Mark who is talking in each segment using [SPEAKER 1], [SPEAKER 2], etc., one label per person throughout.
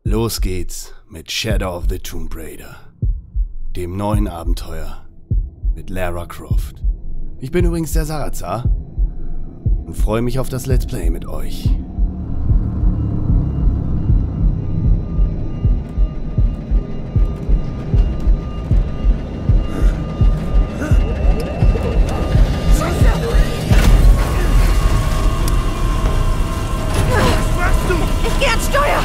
[SPEAKER 1] Los geht's mit Shadow of the Tomb Raider, dem neuen Abenteuer mit Lara Croft. Ich bin übrigens der Sarazar und freue mich auf das Let's Play mit euch.
[SPEAKER 2] Ich geh ans Steuer!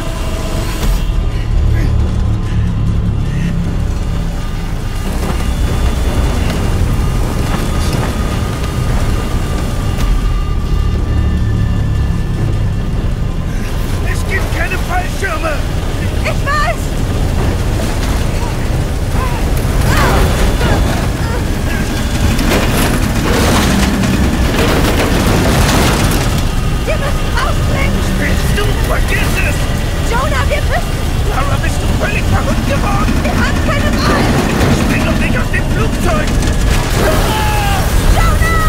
[SPEAKER 3] Es gibt keine Fallschirme!
[SPEAKER 2] Ich weiß! Wir müssen rausbringen!
[SPEAKER 3] Willst du? Vergiss es!
[SPEAKER 2] Jonah, wir müssen!
[SPEAKER 3] Lara, bist du völlig verrückt geworden?
[SPEAKER 2] Wir haben keine Wahl!
[SPEAKER 3] Spring doch nicht aus dem Flugzeug!
[SPEAKER 2] Jonah!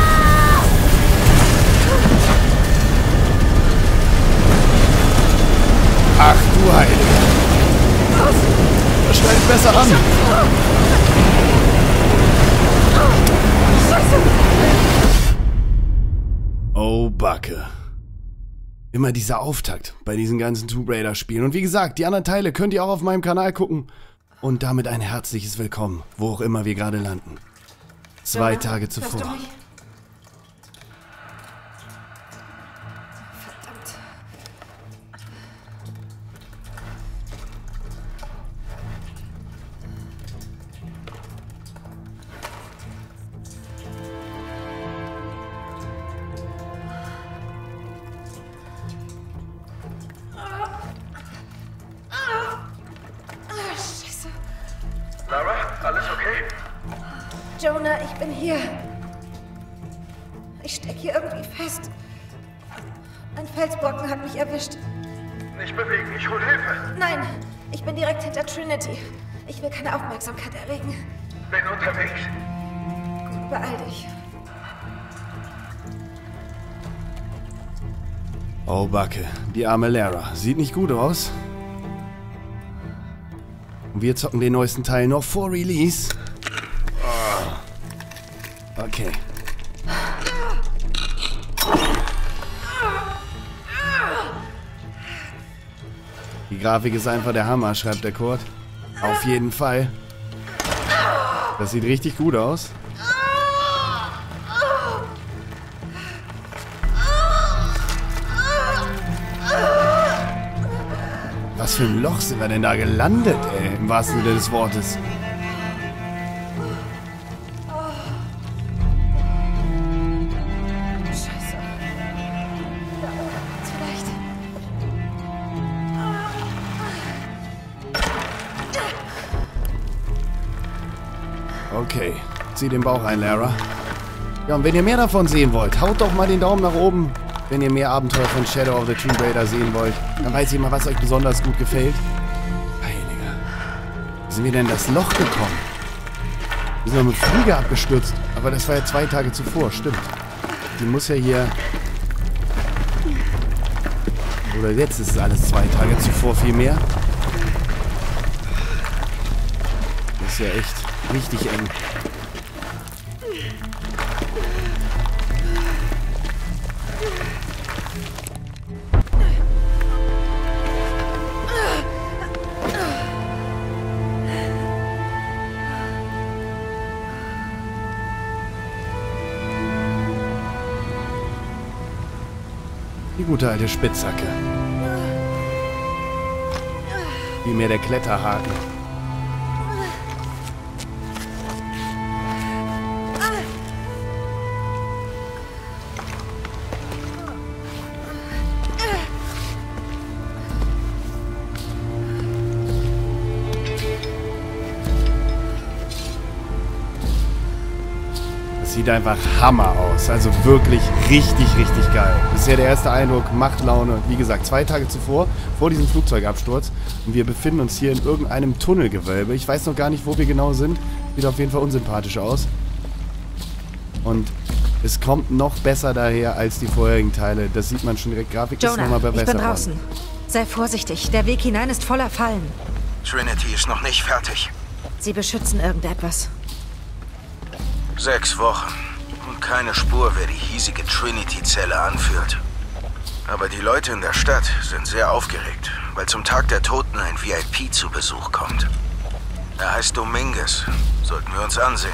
[SPEAKER 1] Ach du Heilige! Das steigt besser an! Oh Backe. Immer dieser Auftakt bei diesen ganzen Tomb Raider Spielen. Und wie gesagt, die anderen Teile könnt ihr auch auf meinem Kanal gucken. Und damit ein herzliches Willkommen, wo auch immer wir gerade landen. 2 Tage zuvor.
[SPEAKER 2] Verdammt. Scheiße.
[SPEAKER 3] Lara, alles okay?
[SPEAKER 2] Jonah, ich bin hier. Ich stecke hier irgendwie fest. Ein Felsbrocken hat mich erwischt.
[SPEAKER 3] Nicht bewegen, ich hol Hilfe.
[SPEAKER 2] Nein, ich bin direkt hinter Trinity. Ich will keine Aufmerksamkeit erregen.
[SPEAKER 3] Bin unterwegs.
[SPEAKER 2] Gut, beeil dich.
[SPEAKER 1] Oh Backe, die arme Lara. Sieht nicht gut aus. Und wir zocken den neuesten Teil noch vor Release. Oh. Okay. Die Grafik ist einfach der Hammer, schreibt der Kurt. Auf jeden Fall. Das sieht richtig gut aus. Was für ein Loch sind wir denn da gelandet, ey, im wahrsten Sinne des Wortes.
[SPEAKER 2] Scheiße. Jetzt vielleicht.
[SPEAKER 1] Okay, zieh den Bauch ein, Lara. Ja, und wenn ihr mehr davon sehen wollt, haut doch mal den Daumen nach oben. Wenn ihr mehr Abenteuer von Shadow of the Tomb Raider sehen wollt, dann weiß ich mal, was euch besonders gut gefällt. Heiliger. Wie sind wir denn in das Loch gekommen? Wir sind noch mit Flieger abgestürzt. Aber das war ja 2 Tage zuvor, stimmt. Die muss ja hier... Oder jetzt ist es alles 2 Tage zuvor vielmehr. Das ist ja echt richtig eng. Die gute alte Spitzhacke. Vielmehr der Kletterhaken. Sieht einfach Hammer aus. Also wirklich richtig, richtig geil. Bisher der erste Eindruck, macht Laune. Wie gesagt, 2 Tage zuvor, vor diesem Flugzeugabsturz. Und wir befinden uns hier in irgendeinem Tunnelgewölbe. Ich weiß noch gar nicht, wo wir genau sind. Sieht auf jeden Fall unsympathisch aus. Und es kommt noch besser daher als die vorherigen Teile. Das sieht man schon direkt. Grafik ist nochmal besser.
[SPEAKER 2] Ich bin draußen. Sei vorsichtig, der Weg hinein ist voller Fallen.
[SPEAKER 4] Trinity ist noch nicht fertig.
[SPEAKER 2] Sie beschützen irgendetwas.
[SPEAKER 4] 6 Wochen. Und keine Spur, wer die hiesige Trinity-Zelle anführt. Aber die Leute in der Stadt sind sehr aufgeregt, weil zum Tag der Toten ein VIP zu Besuch kommt. Er heißt Dominguez. Sollten wir uns ansehen.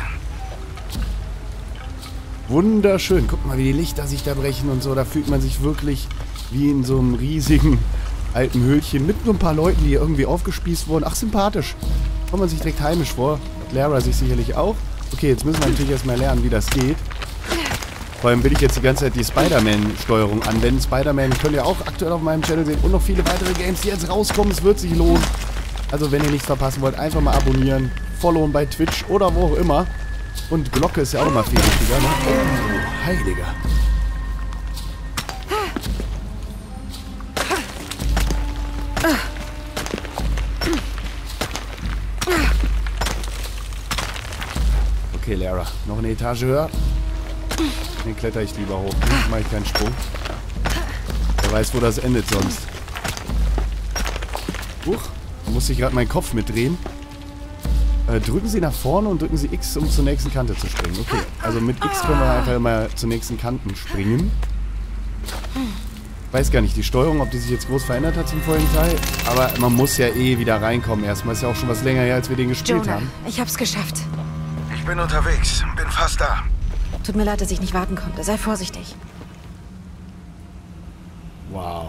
[SPEAKER 1] Wunderschön. Guck mal, wie die Lichter sich da brechen und so. Da fühlt man sich wirklich wie in so einem riesigen alten Höhlchen mit nur ein paar Leuten, die irgendwie aufgespießt wurden. Ach, sympathisch. Kommt man sich direkt heimisch vor. Lara sich sicherlich auch. Okay, jetzt müssen wir natürlich erstmal lernen, wie das geht. Vor allem will ich jetzt die ganze Zeit die Spider-Man-Steuerung anwenden. Spider-Man könnt ihr auch aktuell auf meinem Channel sehen. Und noch viele weitere Games, die jetzt rauskommen. Es wird sich lohnen. Also, wenn ihr nichts verpassen wollt, einfach mal abonnieren. Followen bei Twitch oder wo auch immer. Und Glocke ist ja auch immer viel wichtiger, ne? Oh, Heiliger. Okay, Lara. Noch eine Etage höher. Den kletter ich lieber hoch. Dann mache ich keinen Sprung. Wer weiß, wo das endet sonst. Huch. Da musste ich gerade meinen Kopf mitdrehen. Drücken Sie nach vorne und drücken Sie X, um zur nächsten Kante zu springen. Okay, also mit X können wir einfach mal zur nächsten Kanten springen. Weiß gar nicht, die Steuerung, ob die sich jetzt groß verändert hat zum vorigen Teil. Aber man muss ja eh wieder reinkommen erstmal. Ist ja auch schon was länger her, als wir den gespielt
[SPEAKER 2] Jonah,
[SPEAKER 1] haben.
[SPEAKER 2] ich hab's geschafft.
[SPEAKER 4] Ich bin unterwegs. Bin fast da.
[SPEAKER 2] Tut mir leid, dass ich nicht warten konnte. Sei vorsichtig.
[SPEAKER 1] Wow.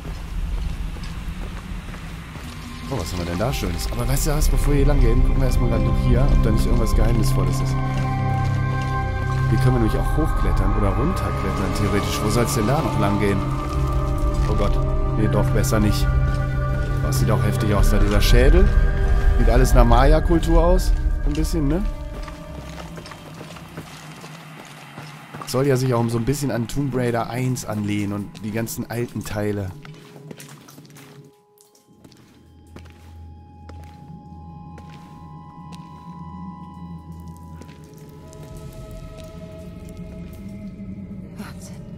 [SPEAKER 1] Oh, was haben wir denn da Schönes? Aber weißt du was, bevor wir hier lang gehen, gucken wir erstmal gerade noch hier, ob da nicht irgendwas Geheimnisvolles ist. Hier können wir nämlich auch hochklettern oder runterklettern, theoretisch. Wo soll es denn da noch lang gehen? Oh Gott. Nee, doch, besser nicht. Das sieht auch heftig aus, da dieser Schädel. Sieht alles nach Maya-Kultur aus. Ein bisschen, ne? Soll ja sich auch so ein bisschen an Tomb Raider 1 anlehnen und die ganzen alten Teile.
[SPEAKER 2] Wahnsinn.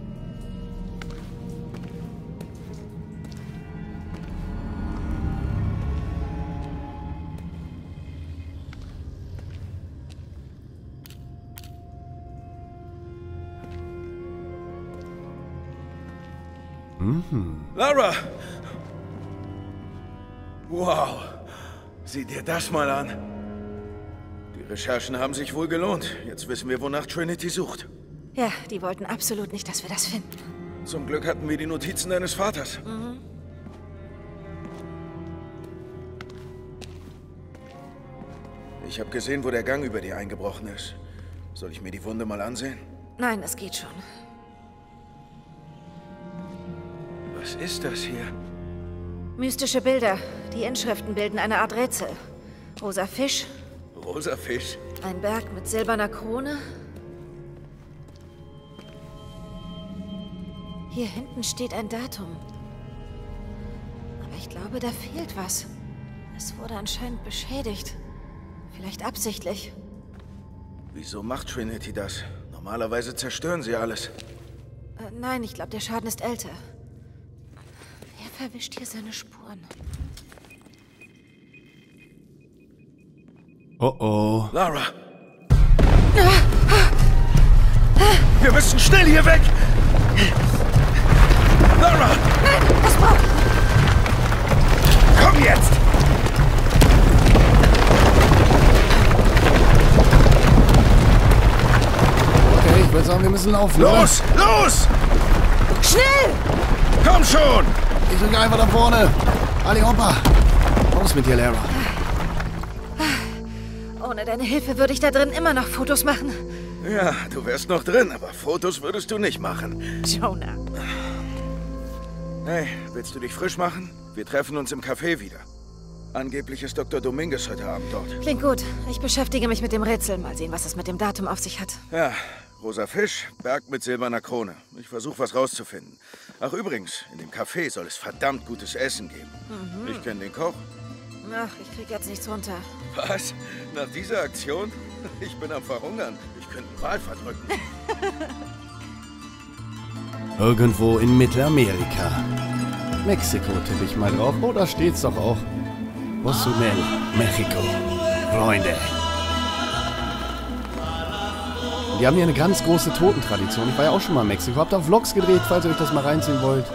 [SPEAKER 3] Lara! Wow! Sieh dir das mal an. Die Recherchen haben sich wohl gelohnt. Jetzt wissen wir, wonach Trinity sucht.
[SPEAKER 2] Ja, die wollten absolut nicht, dass wir das finden.
[SPEAKER 3] Zum Glück hatten wir die Notizen deines Vaters. Ich habe gesehen, wo der Gang über dir eingebrochen ist. Soll ich mir die Wunde mal ansehen?
[SPEAKER 2] Nein, es geht schon.
[SPEAKER 3] Was ist das hier?
[SPEAKER 2] Mystische Bilder. Die Inschriften bilden eine Art Rätsel. Rosa Fisch,
[SPEAKER 3] Rosa Fisch?
[SPEAKER 2] ein Berg mit silberner Krone. Hier hinten steht ein Datum. Aber ich glaube, da fehlt was. Es wurde anscheinend beschädigt. Vielleicht absichtlich.
[SPEAKER 3] Wieso macht Trinity das? Normalerweise zerstören sie alles.
[SPEAKER 2] Nein, ich glaube, der Schaden ist älter. Wer verwischt hier seine Spuren?
[SPEAKER 1] Oh oh.
[SPEAKER 3] Lara! Wir müssen schnell hier weg! Lara!
[SPEAKER 2] Nein, das braucht...
[SPEAKER 3] Komm jetzt!
[SPEAKER 1] Okay, ich würde sagen, wir müssen laufen.
[SPEAKER 3] Los! Los!
[SPEAKER 2] Schnell!
[SPEAKER 3] Komm schon!
[SPEAKER 1] Ich drücke einfach da vorne. Ali Hoppa. Raus mit dir, Lara.
[SPEAKER 2] Ohne deine Hilfe würde ich da drin immer noch Fotos machen.
[SPEAKER 3] Ja, du wärst noch drin, aber Fotos würdest du nicht machen.
[SPEAKER 2] Jonah.
[SPEAKER 3] Hey, willst du dich frisch machen? Wir treffen uns im Café wieder. Angeblich ist Dr. Dominguez heute Abend dort.
[SPEAKER 2] Klingt gut. Ich beschäftige mich mit dem Rätsel. Mal sehen, was es mit dem Datum auf sich hat.
[SPEAKER 3] Ja, rosa Fisch, Berg mit silberner Krone. Ich versuche, was rauszufinden. Ach, übrigens, in dem Café soll es verdammt gutes Essen geben. Ich kenne den Koch.
[SPEAKER 2] Ach, ich krieg jetzt nichts runter.
[SPEAKER 3] Was? Nach dieser Aktion? Ich bin am Verhungern. Ich könnte einen Wal verdrücken.
[SPEAKER 1] Irgendwo in Mittelamerika. Mexiko tippe ich mal drauf. Oh, da steht's doch auch. Cozumel, Mexiko. Freunde. Die haben hier eine ganz große Totentradition. Ich war ja auch schon mal in Mexiko. Habt auch Vlogs gedreht, falls ihr euch das mal reinziehen wollt.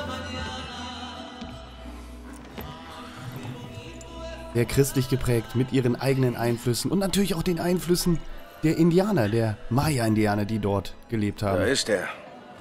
[SPEAKER 1] Sehr christlich geprägt, mit ihren eigenen Einflüssen und natürlich auch den Einflüssen der Indianer, der Maya-Indianer, die dort gelebt haben.
[SPEAKER 3] Da ist er.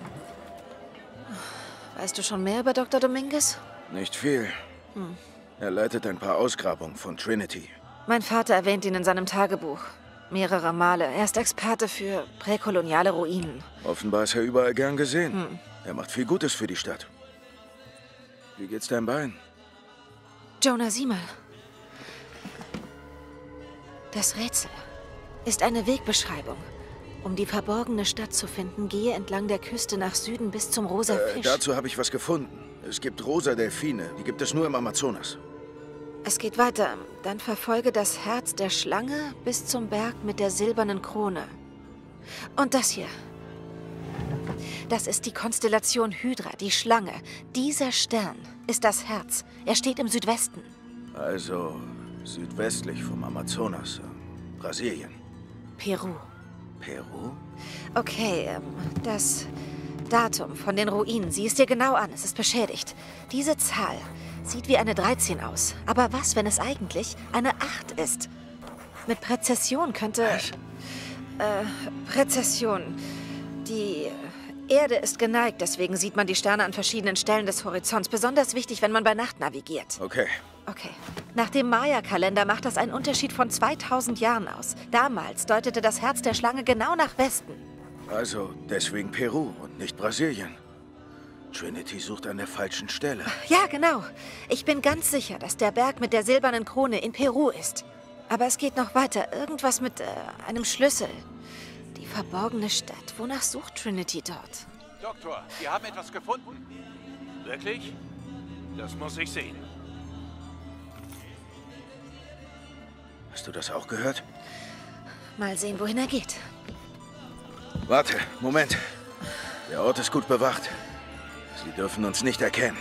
[SPEAKER 2] Weißt du schon mehr über Dr. Dominguez?
[SPEAKER 3] Nicht viel. Er leitet ein paar Ausgrabungen von Trinity.
[SPEAKER 2] Mein Vater erwähnt ihn in seinem Tagebuch. Mehrere Male. Er ist Experte für präkoloniale Ruinen.
[SPEAKER 3] Offenbar ist er überall gern gesehen. Er macht viel Gutes für die Stadt. Wie geht's deinem Bein?
[SPEAKER 2] Jonah, sieh mal. Das Rätsel ist eine Wegbeschreibung. Um die verborgene Stadt zu finden, gehe entlang der Küste nach Süden bis zum Rosa Fisch.
[SPEAKER 3] Dazu habe ich was gefunden. Es gibt rosa Delfine. Die gibt es nur im Amazonas.
[SPEAKER 2] Es geht weiter. Dann verfolge das Herz der Schlange bis zum Berg mit der silbernen Krone. Und das hier. Das ist die Konstellation Hydra, die Schlange. Dieser Stern ist das Herz. Er steht im Südwesten.
[SPEAKER 3] Also südwestlich vom Amazonas. Brasilien.
[SPEAKER 2] Peru.
[SPEAKER 3] Peru?
[SPEAKER 2] Okay, das Datum von den Ruinen. Sieh es dir genau an. Es ist beschädigt. Diese Zahl sieht wie eine 13 aus. Aber was, wenn es eigentlich eine 8 ist? Mit Präzession könnte... Präzession. Die Erde ist geneigt, deswegen sieht man die Sterne an verschiedenen Stellen des Horizonts. Besonders wichtig, wenn man bei Nacht navigiert.
[SPEAKER 3] Okay.
[SPEAKER 2] Okay. Nach dem Maya-Kalender macht das einen Unterschied von 2000 Jahren aus. Damals deutete das Herz der Schlange genau nach Westen.
[SPEAKER 3] Also deswegen Peru und nicht Brasilien. Trinity sucht an der falschen Stelle.
[SPEAKER 2] Ja, genau. Ich bin ganz sicher, dass der Berg mit der silbernen Krone in Peru ist. Aber es geht noch weiter. Irgendwas mit einem Schlüssel. Die verborgene Stadt. Wonach sucht Trinity dort?
[SPEAKER 5] Doktor, wir haben etwas gefunden. Wirklich? Das muss ich sehen.
[SPEAKER 3] Hast du das auch gehört?
[SPEAKER 2] Mal sehen, wohin er geht.
[SPEAKER 3] Warte, Moment. Der Ort ist gut bewacht. Sie dürfen uns nicht erkennen.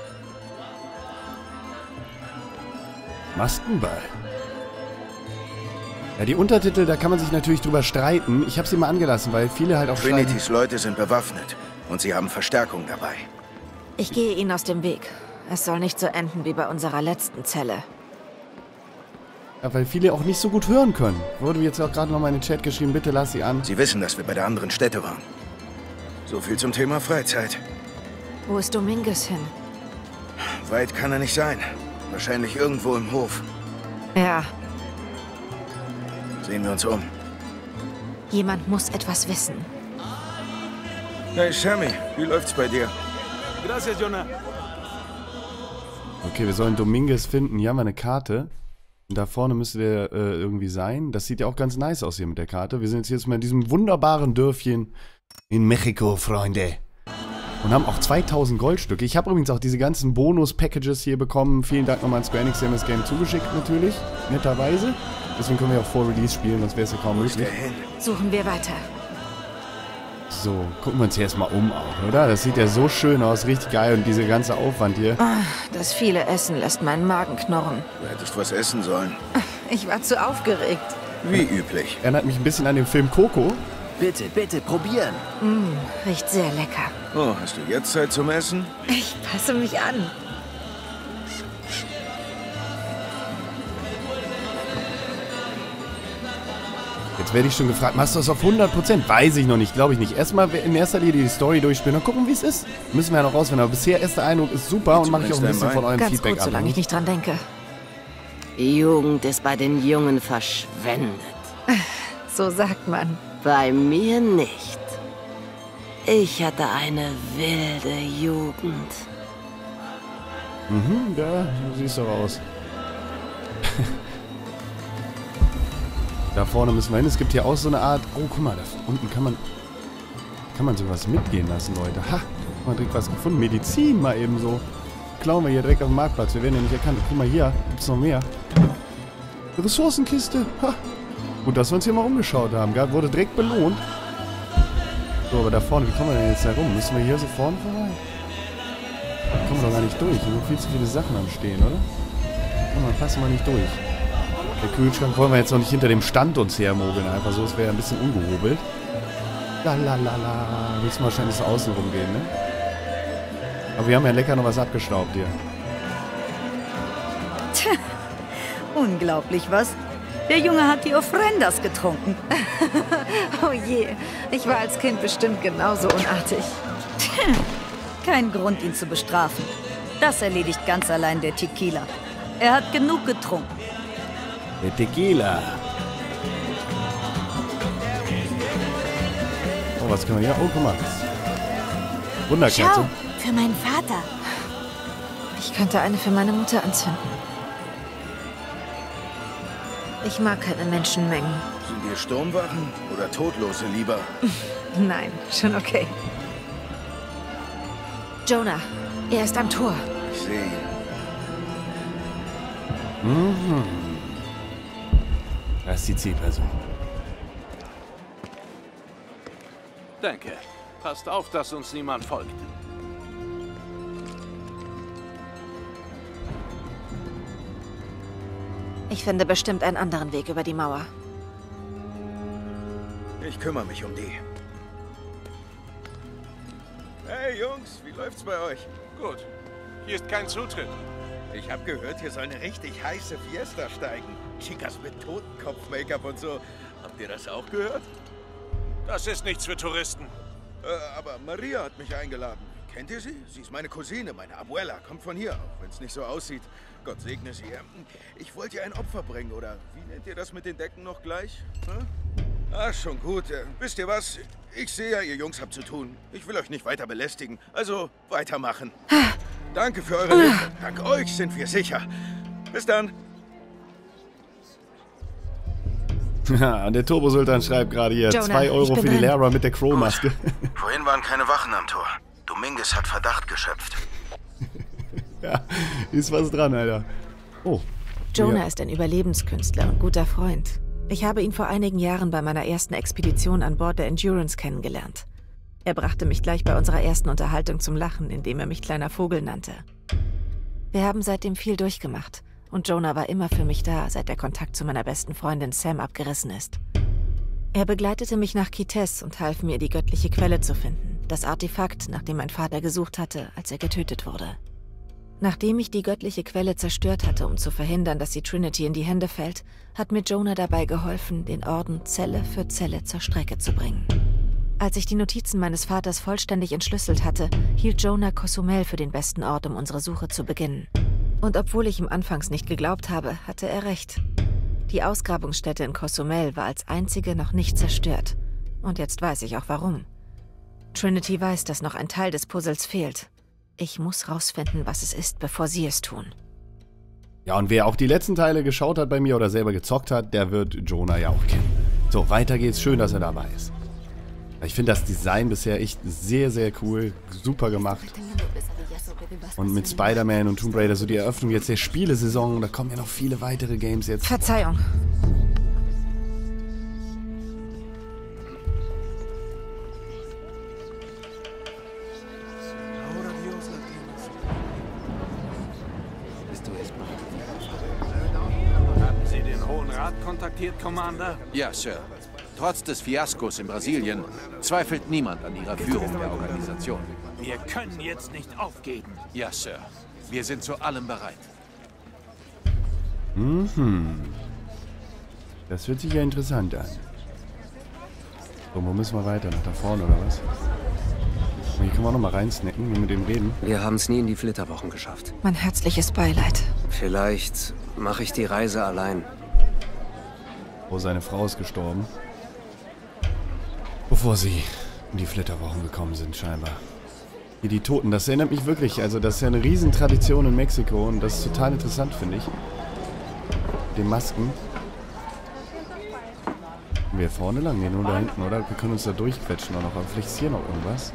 [SPEAKER 1] Maskenball. Ja, die Untertitel, da kann man sich natürlich drüber streiten. Ich habe sie mal angelassen, weil viele halt auch schreiben...
[SPEAKER 3] Trinitys Leute sind bewaffnet und sie haben Verstärkung dabei.
[SPEAKER 2] Ich gehe ihnen aus dem Weg. Es soll nicht so enden wie bei unserer letzten Zelle.
[SPEAKER 1] Ja, weil viele auch nicht so gut hören können. Wurde jetzt auch gerade noch mal in den Chat geschrieben, bitte lass sie an.
[SPEAKER 3] Sie wissen, dass wir bei der anderen Stätte waren. So viel zum Thema Freizeit.
[SPEAKER 2] Wo ist Dominguez hin?
[SPEAKER 3] Weit kann er nicht sein. Wahrscheinlich irgendwo im Hof.
[SPEAKER 2] Ja,
[SPEAKER 3] Sehen wir uns um.
[SPEAKER 2] jemand muss etwas wissen.
[SPEAKER 3] Hey Sammy, wie läuft's bei dir?
[SPEAKER 5] Gracias, Jonah.
[SPEAKER 1] Okay, wir sollen Dominguez finden. Hier haben wir eine Karte. Und da vorne müsste der irgendwie sein. Das sieht ja auch ganz nice aus hier mit der Karte. Wir sind jetzt mal in diesem wunderbaren Dörfchen in Mexiko, Freunde. Und haben auch 2000 Goldstücke. Ich habe übrigens auch diese ganzen Bonus-Packages hier bekommen. Vielen Dank nochmal an Square Enix, die haben das Game zugeschickt natürlich. Netterweise. Deswegen können wir auch vor Release spielen, sonst wäre es ja kaum
[SPEAKER 3] Wo ist
[SPEAKER 1] möglich.
[SPEAKER 3] der hin?
[SPEAKER 2] Suchen wir weiter.
[SPEAKER 1] So, gucken wir uns hier erstmal um auch, oder? Das sieht ja so schön aus, richtig geil. Und dieser ganze Aufwand hier.
[SPEAKER 2] Das viele Essen lässt meinen Magen knurren.
[SPEAKER 3] Du hättest was essen sollen.
[SPEAKER 2] Ich war zu aufgeregt.
[SPEAKER 3] Wie üblich.
[SPEAKER 1] Erinnert mich ein bisschen an den Film Coco.
[SPEAKER 6] Bitte, bitte, probieren.
[SPEAKER 2] Riecht sehr lecker.
[SPEAKER 3] Oh, hast du jetzt Zeit zum Essen?
[SPEAKER 2] Ich passe mich an.
[SPEAKER 1] Jetzt werde ich schon gefragt, machst du das auf 100%? Weiß ich noch nicht, glaube ich nicht. Erstmal in erster Linie die Story durchspielen und gucken, wie es ist. Müssen wir ja noch rausfinden. Aber bisher, erster Eindruck ist super und mache ich auch ein bisschen von eurem
[SPEAKER 2] Ganz
[SPEAKER 1] Feedback
[SPEAKER 2] gut, solange ich nicht dran denke.
[SPEAKER 7] Die Jugend ist bei den Jungen verschwendet.
[SPEAKER 2] So sagt man.
[SPEAKER 7] Bei mir nicht. Ich hatte eine wilde Jugend.
[SPEAKER 1] Mhm, ja, du siehst doch aus. Da vorne müssen wir hin. Es gibt hier auch so eine Art... Oh, guck mal, da unten kann man sowas mitgehen lassen, Leute. Ha, mal direkt was gefunden. Medizin mal eben so. Klauen wir hier direkt auf dem Marktplatz. Wir werden ja nicht erkannt. Guck mal hier, gibt's noch mehr. Ressourcenkiste. Ha. Gut, dass wir uns hier mal umgeschaut haben. Wurde direkt belohnt. So, aber da vorne, wie kommen wir denn jetzt da rum? Müssen wir hier so vorne vorbei? kommen wir doch gar nicht durch. Hier sind viel zu viele Sachen am Stehen, oder? Ja, dann passen wir nicht durch. Der Kühlschrank wollen wir jetzt noch nicht hinter dem Stand uns hermogeln. Einfach so, es wäre ein bisschen ungehobelt. Lalalala. Willst du wahrscheinlich so außen rumgehen, ne? Aber wir haben ja lecker noch was abgestaubt hier.
[SPEAKER 8] Tja, unglaublich, was? Der Junge hat die Ofrendas getrunken.
[SPEAKER 2] Oh je, ich war als Kind bestimmt genauso unartig.
[SPEAKER 8] Tja, kein Grund, ihn zu bestrafen. Das erledigt ganz allein der Tequila. Er hat genug getrunken.
[SPEAKER 1] Der Tequila. Oh, was können wir hier? Oh, guck mal. Wunderkerze.
[SPEAKER 8] Schau, für meinen Vater.
[SPEAKER 2] Ich könnte eine für meine Mutter anzünden. Ich mag keine Menschenmengen.
[SPEAKER 3] Sind wir Sturmwachen oder Todlose lieber?
[SPEAKER 2] Nein, schon okay. Jonah, er ist am Tor.
[SPEAKER 3] Ich sehe ihn.
[SPEAKER 1] Mhm. Das ist die Zielperson.
[SPEAKER 5] Danke. Passt auf, dass uns niemand folgt.
[SPEAKER 2] Ich finde bestimmt einen anderen Weg über die Mauer.
[SPEAKER 3] Ich kümmere mich um die. Hey Jungs, wie läuft's bei euch?
[SPEAKER 5] Gut. Hier ist kein Zutritt.
[SPEAKER 3] Ich habe gehört, hier soll eine richtig heiße Fiesta steigen. Chicas mit Totenkopf-Make-up und so. Habt ihr das auch gehört?
[SPEAKER 5] Das ist nichts für Touristen.
[SPEAKER 3] Aber Maria hat mich eingeladen. Kennt ihr sie? Sie ist meine Cousine, meine Abuela. Kommt von hier, auch wenn es nicht so aussieht. Gott segne sie. Ich wollte ihr ein Opfer bringen, oder wie nennt ihr das mit den Decken noch gleich? Hm? Ah, schon gut. Wisst ihr was? Ich sehe ja, ihr Jungs habt zu tun. Ich will euch nicht weiter belästigen. Also, weitermachen. Danke für eure Hilfe. Dank euch sind wir sicher. Bis dann.
[SPEAKER 1] Ja, und der Turbo-Sultan schreibt gerade hier
[SPEAKER 2] Jonah,
[SPEAKER 1] 2 Euro für die Lehrer mit der Crow-Maske.
[SPEAKER 4] Vorhin waren keine Wachen am Tor. Dominguez hat Verdacht geschöpft.
[SPEAKER 1] Ja, ist was dran, Alter. Oh.
[SPEAKER 2] Jonah ist ein Überlebenskünstler und guter Freund. Ich habe ihn vor einigen Jahren bei meiner ersten Expedition an Bord der Endurance kennengelernt. Er brachte mich gleich bei unserer ersten Unterhaltung zum Lachen, indem er mich kleiner Vogel nannte. Wir haben seitdem viel durchgemacht und Jonah war immer für mich da, seit der Kontakt zu meiner besten Freundin Sam abgerissen ist. Er begleitete mich nach Kitez und half mir, die göttliche Quelle zu finden, das Artefakt, nach dem mein Vater gesucht hatte, als er getötet wurde. Nachdem ich die göttliche Quelle zerstört hatte, um zu verhindern, dass die Trinity in die Hände fällt, hat mir Jonah dabei geholfen, den Orden Zelle für Zelle zur Strecke zu bringen. Als ich die Notizen meines Vaters vollständig entschlüsselt hatte, hielt Jonah Cozumel für den besten Ort, um unsere Suche zu beginnen. Und obwohl ich ihm anfangs nicht geglaubt habe, hatte er recht. Die Ausgrabungsstätte in Cozumel war als einzige noch nicht zerstört. Und jetzt weiß ich auch warum. Trinity weiß, dass noch ein Teil des Puzzles fehlt. Ich muss rausfinden, was es ist, bevor sie es tun.
[SPEAKER 1] Ja, und wer auch die letzten Teile geschaut hat bei mir oder selber gezockt hat, der wird Jonah ja auch kennen. So, weiter geht's. Schön, dass er dabei ist. Ich finde das Design bisher echt sehr, sehr cool. Super gemacht. Und mit Spider-Man und Tomb Raider, so die Eröffnung jetzt der Spielesaison, da kommen ja noch viele weitere Games jetzt.
[SPEAKER 2] Verzeihung.
[SPEAKER 5] Haben Sie den Hohen Rat kontaktiert, Commander?
[SPEAKER 9] Ja, Sir. Trotz des Fiaskos in Brasilien zweifelt niemand an ihrer Führung der Organisation.
[SPEAKER 5] Wir können jetzt nicht aufgeben.
[SPEAKER 9] Ja, Sir. Wir sind zu allem bereit.
[SPEAKER 1] Mhm. Das hört sich ja interessant an. So, wo müssen wir weiter? Nach da vorne, oder was? Hier können wir auch noch mal reinsnacken und mit dem reden.
[SPEAKER 6] Wir haben es nie in die Flitterwochen geschafft.
[SPEAKER 2] Mein herzliches Beileid.
[SPEAKER 6] Vielleicht mache ich die Reise allein.
[SPEAKER 1] Oh, seine Frau ist gestorben. Bevor sie in die Flitterwochen gekommen sind, scheinbar. Hier die Toten, das erinnert mich wirklich, also das ist ja eine Riesentradition in Mexiko und das ist total interessant, finde ich. Mit den Masken. Gehen wir vorne lang? Nee, nur da hinten, oder? Wir können uns da durchquetschen auch noch, aber vielleicht ist hier noch irgendwas.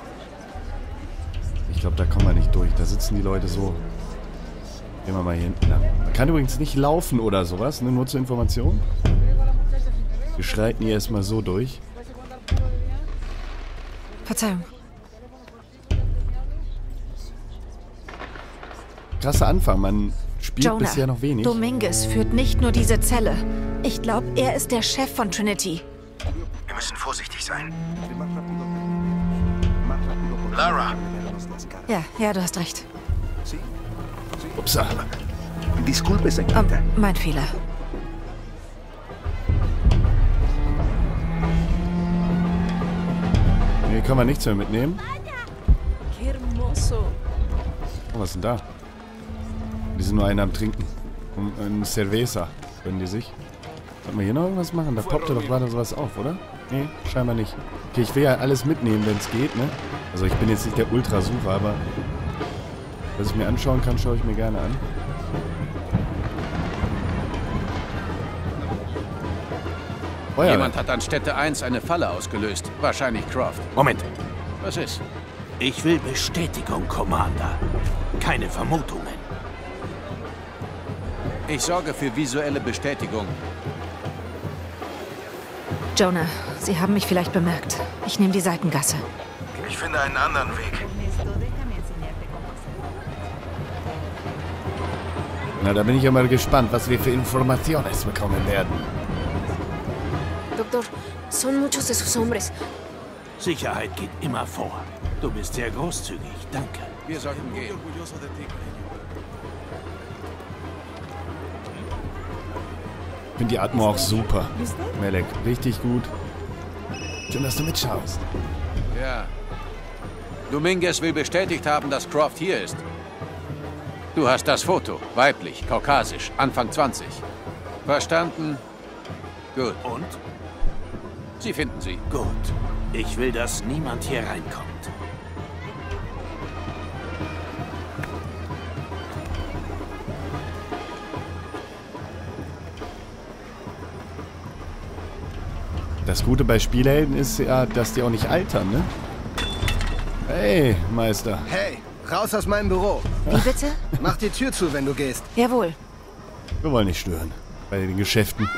[SPEAKER 1] Ich glaube, da kommen wir nicht durch, da sitzen die Leute so. Gehen wir mal hier hinten lang. Man kann übrigens nicht laufen oder sowas, ne? Nur zur Information. Wir schreiten hier erstmal so durch.
[SPEAKER 2] Verzeihung.
[SPEAKER 1] krasser Anfang. Man spielt
[SPEAKER 2] Jonah,
[SPEAKER 1] bisher noch wenig.
[SPEAKER 2] Dominguez führt nicht nur diese Zelle. Ich glaube, er ist der Chef von Trinity.
[SPEAKER 4] Wir müssen vorsichtig sein. Lara!
[SPEAKER 2] Ja, du hast recht.
[SPEAKER 1] Upsa.
[SPEAKER 10] Disculpe, señorita.
[SPEAKER 2] Mein Fehler.
[SPEAKER 1] Nee, können wir nichts mehr mitnehmen. Oh, was ist denn da? Die sind nur einen am Trinken. Und ein Cerveza können die sich. Sollten wir hier noch irgendwas machen? Da poppte doch gerade sowas auf, oder? Nee, scheinbar nicht. Okay, ich will ja alles mitnehmen, wenn es geht, ne? Also ich bin jetzt nicht der Ultrasucher, aber was ich mir anschauen kann, schaue ich mir gerne an.
[SPEAKER 9] Jemand hat an Stätte 1 eine Falle ausgelöst. Wahrscheinlich Croft.
[SPEAKER 10] Moment.
[SPEAKER 9] Was ist?
[SPEAKER 10] Ich will Bestätigung, Commander. Keine Vermutungen.
[SPEAKER 9] Ich sorge für visuelle Bestätigung.
[SPEAKER 2] Jonah, Sie haben mich vielleicht bemerkt. Ich nehme die Seitengasse.
[SPEAKER 4] Ich finde einen anderen Weg.
[SPEAKER 1] Na, da bin ich ja mal gespannt, was wir für Informationen bekommen werden.
[SPEAKER 11] Doktor, son muchos de sus hombres.
[SPEAKER 10] Sicherheit geht immer vor. Du bist sehr großzügig, danke.
[SPEAKER 9] Wir sollten gehen.
[SPEAKER 1] Ich finde die Atmo auch super. Melek, richtig gut. Schön, dass du mitschaust.
[SPEAKER 9] Ja. Dominguez will bestätigt haben, dass Croft hier ist. Du hast das Foto. Weiblich, kaukasisch, Anfang 20. Verstanden? Gut.
[SPEAKER 10] Und?
[SPEAKER 9] Sie finden sie.
[SPEAKER 10] Gut. Ich will, dass niemand hier reinkommt.
[SPEAKER 1] Das Gute bei Spielhelden ist ja, dass die auch nicht altern, ne? Hey, Meister.
[SPEAKER 12] Hey, raus aus meinem Büro.
[SPEAKER 2] Wie bitte?
[SPEAKER 12] Mach die Tür zu, wenn du gehst.
[SPEAKER 2] Jawohl.
[SPEAKER 1] Wir wollen nicht stören. Bei den Geschäften.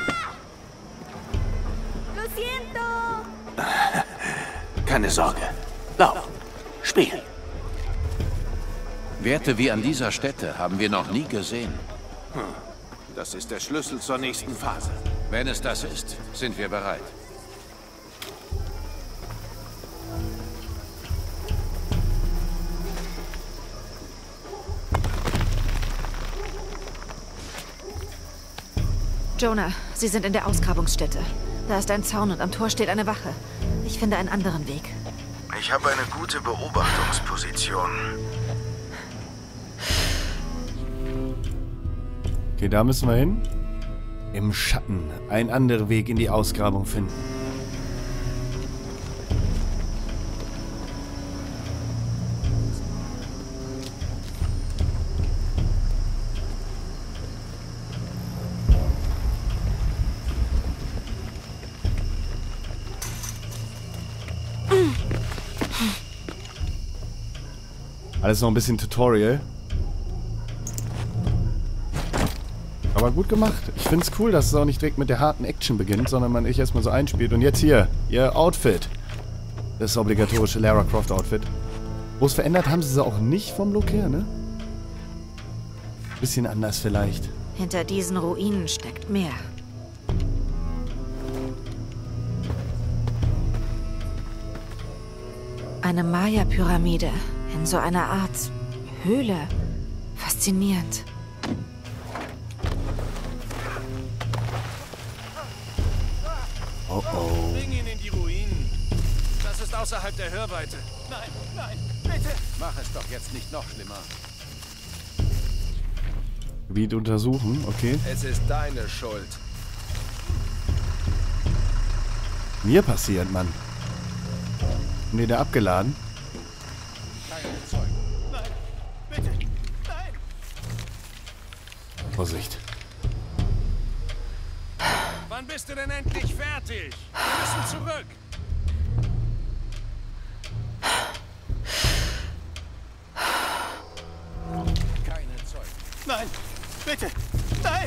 [SPEAKER 10] Keine Sorge. Lauf. Spiel.
[SPEAKER 9] Werte wie an dieser Stätte haben wir noch nie gesehen.
[SPEAKER 10] Das ist der Schlüssel zur nächsten Phase.
[SPEAKER 9] Wenn es das ist, sind wir bereit.
[SPEAKER 2] Jonah, Sie sind in der Ausgrabungsstätte. Da ist ein Zaun und am Tor steht eine Wache. Ich finde einen anderen Weg.
[SPEAKER 4] Ich habe eine gute Beobachtungsposition.
[SPEAKER 1] Okay, da müssen wir hin. Im Schatten. Ein anderer Weg in die Ausgrabung finden. Alles noch ein bisschen Tutorial. Aber gut gemacht. Ich finde es cool, dass es auch nicht direkt mit der harten Action beginnt, sondern man sich erstmal so einspielt. Und jetzt hier, ihr Outfit. Das obligatorische Lara Croft Outfit. Groß verändert haben sie auch nicht vom Look her, ne? Bisschen anders vielleicht.
[SPEAKER 2] Hinter diesen Ruinen steckt mehr. Eine Maya-Pyramide in so einer Art Höhle. Faszinierend.
[SPEAKER 1] Oh oh.
[SPEAKER 10] Bring ihn in die Ruinen. Das ist außerhalb der Hörweite. Nein, nein, bitte.
[SPEAKER 9] Mach es doch jetzt nicht noch schlimmer.
[SPEAKER 1] Gebiet untersuchen, okay.
[SPEAKER 12] Es ist deine Schuld.
[SPEAKER 1] Mir passiert, Mann. Haben die da abgeladen?
[SPEAKER 10] Nein, bitte, nein.
[SPEAKER 1] Vorsicht.
[SPEAKER 10] Wann bist du denn endlich fertig? Wir müssen zurück.
[SPEAKER 9] Keine Zeugen.
[SPEAKER 10] Nein, bitte, nein.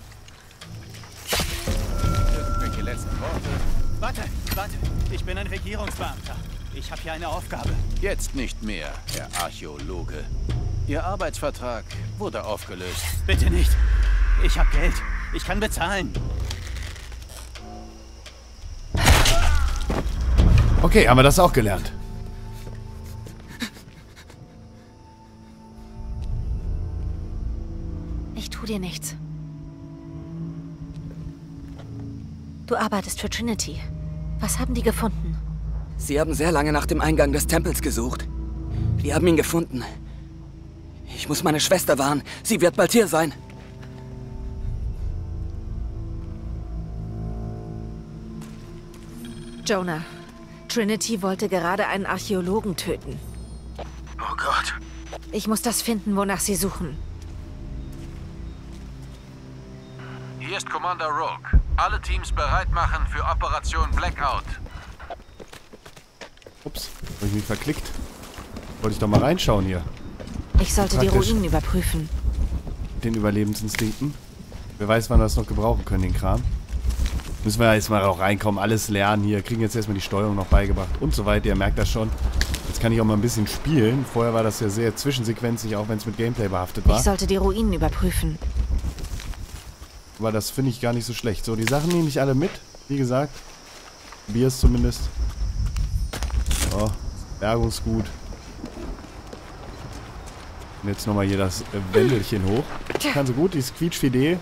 [SPEAKER 9] Irgendwelche letzten Worte?
[SPEAKER 13] Warte. Ich bin ein Regierungsbeamter. Ich habe hier eine Aufgabe.
[SPEAKER 9] Jetzt nicht mehr, Herr Archäologe. Ihr Arbeitsvertrag wurde aufgelöst.
[SPEAKER 13] Bitte nicht. Ich habe Geld. Ich kann bezahlen.
[SPEAKER 1] Okay, haben wir das auch gelernt.
[SPEAKER 2] Ich tu dir nichts. Du arbeitest für Trinity. Was haben die gefunden?
[SPEAKER 14] Sie haben sehr lange nach dem Eingang des Tempels gesucht. Wir haben ihn gefunden. Ich muss meine Schwester warnen. Sie wird bald hier sein.
[SPEAKER 2] Jonah, Trinity wollte gerade einen Archäologen töten.
[SPEAKER 4] Oh Gott.
[SPEAKER 2] Ich muss das finden, wonach sie suchen.
[SPEAKER 9] Hier ist Commander Rogue. Alle Teams bereit machen für Operation Blackout.
[SPEAKER 1] Ups, habe ich mich verklickt. Wollte ich doch mal reinschauen hier.
[SPEAKER 2] Ich sollte die Ruinen überprüfen.
[SPEAKER 1] Den Überlebensinstinkten. Wer weiß, wann wir das noch gebrauchen können, den Kram. Müssen wir jetzt mal auch reinkommen, alles lernen hier. Kriegen jetzt erstmal die Steuerung noch beigebracht und so weiter. Ihr merkt das schon. Jetzt kann ich auch mal ein bisschen spielen. Vorher war das ja sehr zwischensequenzig, auch wenn es mit Gameplay behaftet war.
[SPEAKER 2] Ich sollte die Ruinen überprüfen.
[SPEAKER 1] Aber das finde ich gar nicht so schlecht. So, die Sachen nehme ich alle mit. Wie gesagt. Bier ist zumindest. So, Bergungsgut. Und jetzt nochmal hier das Wändelchen hoch. Kann so gut, die ist quietschfidel.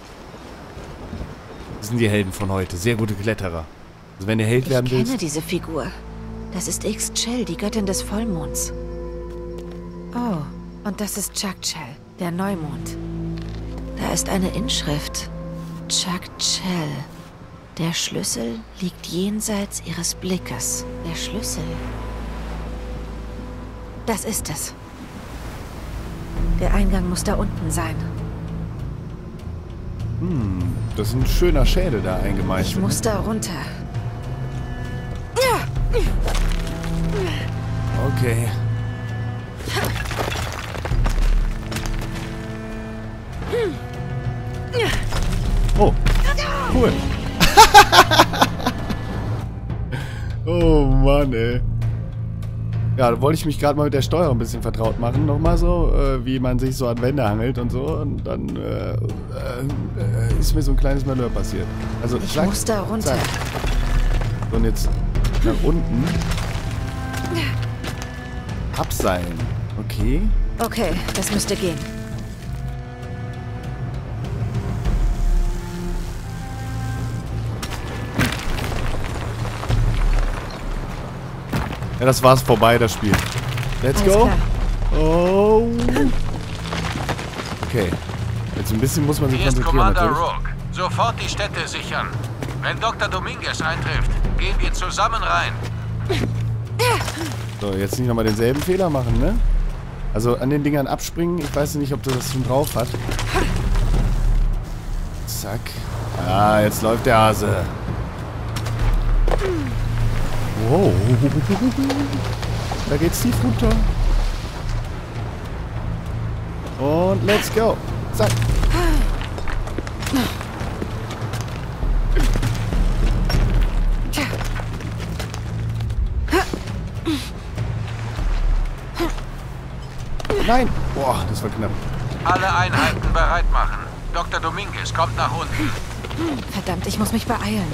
[SPEAKER 1] Das sind die Helden von heute. Sehr gute Kletterer. Also wenn du Held werden willst...
[SPEAKER 2] Ich kenne diese Figur. Das ist Ixchel, die Göttin des Vollmonds. Oh, und das ist Chakchel, der Neumond. Da ist eine Inschrift. Chakchel. Der Schlüssel liegt jenseits ihres Blickes. Der Schlüssel. Das ist es. Der Eingang muss da unten sein.
[SPEAKER 1] Das ist ein schöner Schädel da eingemeißelt.
[SPEAKER 2] Ich muss da runter.
[SPEAKER 1] Okay. Oh, cool. Oh Mann, ey. Ja, da wollte ich mich gerade mal mit der Steuerung ein bisschen vertraut machen. Nochmal so, wie man sich so an Wände hangelt und so. Und dann ist mir so ein kleines Malheur passiert. Also,
[SPEAKER 2] ich muss da runter.
[SPEAKER 1] Zack. Und jetzt nach unten. Abseilen. Okay.
[SPEAKER 2] Okay, das müsste gehen.
[SPEAKER 1] Ja, das war's vorbei, das Spiel. Let's
[SPEAKER 2] Alles
[SPEAKER 1] go.
[SPEAKER 2] Klar.
[SPEAKER 1] Oh. Okay. Jetzt ein bisschen muss man sich konzentrieren,
[SPEAKER 9] Commander
[SPEAKER 1] natürlich.
[SPEAKER 9] Rogue. Sofort die Städte sichern. Wenn Dr. Dominguez eintrifft, gehen wir zusammen rein.
[SPEAKER 1] So, jetzt nicht nochmal denselben Fehler machen, ne? Also an den Dingern abspringen. Ich weiß nicht, ob du das schon drauf hat. Zack. Ah, jetzt läuft der Hase. Wow. Da geht's tief runter. Und let's go. Zack. Nein. Boah, das war knapp.
[SPEAKER 9] Alle Einheiten bereit machen. Dr. Dominguez kommt nach unten.
[SPEAKER 2] Verdammt, ich muss mich beeilen.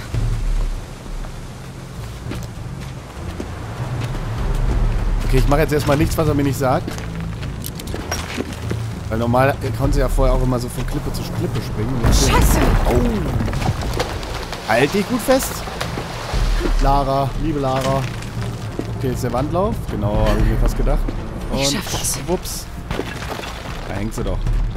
[SPEAKER 1] Okay, ich mache jetzt erstmal nichts, was er mir nicht sagt. Weil normal konnte sie ja vorher auch immer so von Klippe zu Klippe springen.
[SPEAKER 2] Scheiße!
[SPEAKER 1] Oh! Halt dich gut fest! Lara, liebe Lara. Okay, jetzt der Wandlauf. Genau, habe ich mir fast gedacht. Und
[SPEAKER 2] ich schaff das.
[SPEAKER 1] Wups. Da hängt sie doch.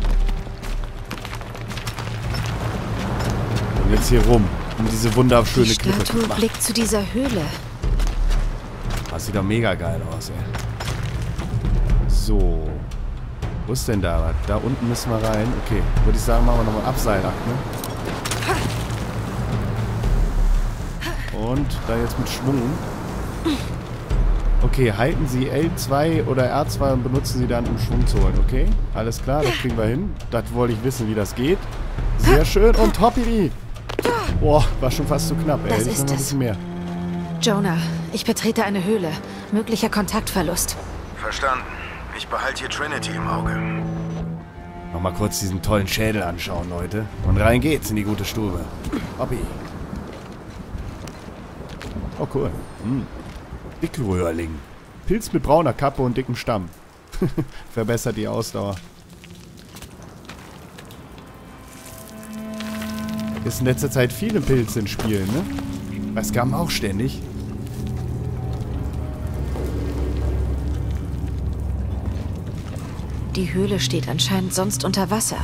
[SPEAKER 1] Und jetzt hier rum, um diese wunderschöne
[SPEAKER 2] Die
[SPEAKER 1] Klippe zu
[SPEAKER 2] Statue
[SPEAKER 1] machen.
[SPEAKER 2] blickt zu dieser Höhle.
[SPEAKER 1] Das sieht doch mega geil aus, ey. So. Wo ist denn da was? Da unten müssen wir rein. Okay, würde ich sagen, machen wir nochmal einen Abseilakt, ne? Und da jetzt mit Schwung. Okay, halten Sie L2 oder R2 und benutzen Sie dann, um Schwung zu holen, okay? Alles klar, das kriegen wir hin. Das wollte ich wissen, wie das geht. Sehr schön und hoppidi! Boah, war schon fast zu knapp, ey.
[SPEAKER 2] Das
[SPEAKER 1] Hätte ich
[SPEAKER 2] ist
[SPEAKER 1] noch ein
[SPEAKER 2] es.
[SPEAKER 1] bisschen mehr.
[SPEAKER 2] Jonah, ich betrete eine Höhle. Möglicher Kontaktverlust.
[SPEAKER 4] Verstanden. Ich behalte hier Trinity im Auge.
[SPEAKER 1] Nochmal kurz diesen tollen Schädel anschauen, Leute. Und rein geht's in die gute Stube. Hoppi. Oh, cool. Dickröhrling. Pilz mit brauner Kappe und dickem Stamm. Verbessert die Ausdauer. Ist in letzter Zeit viele Pilze in Spielen, ne? Bei Scum auch ständig.
[SPEAKER 2] Die Höhle steht anscheinend sonst unter Wasser.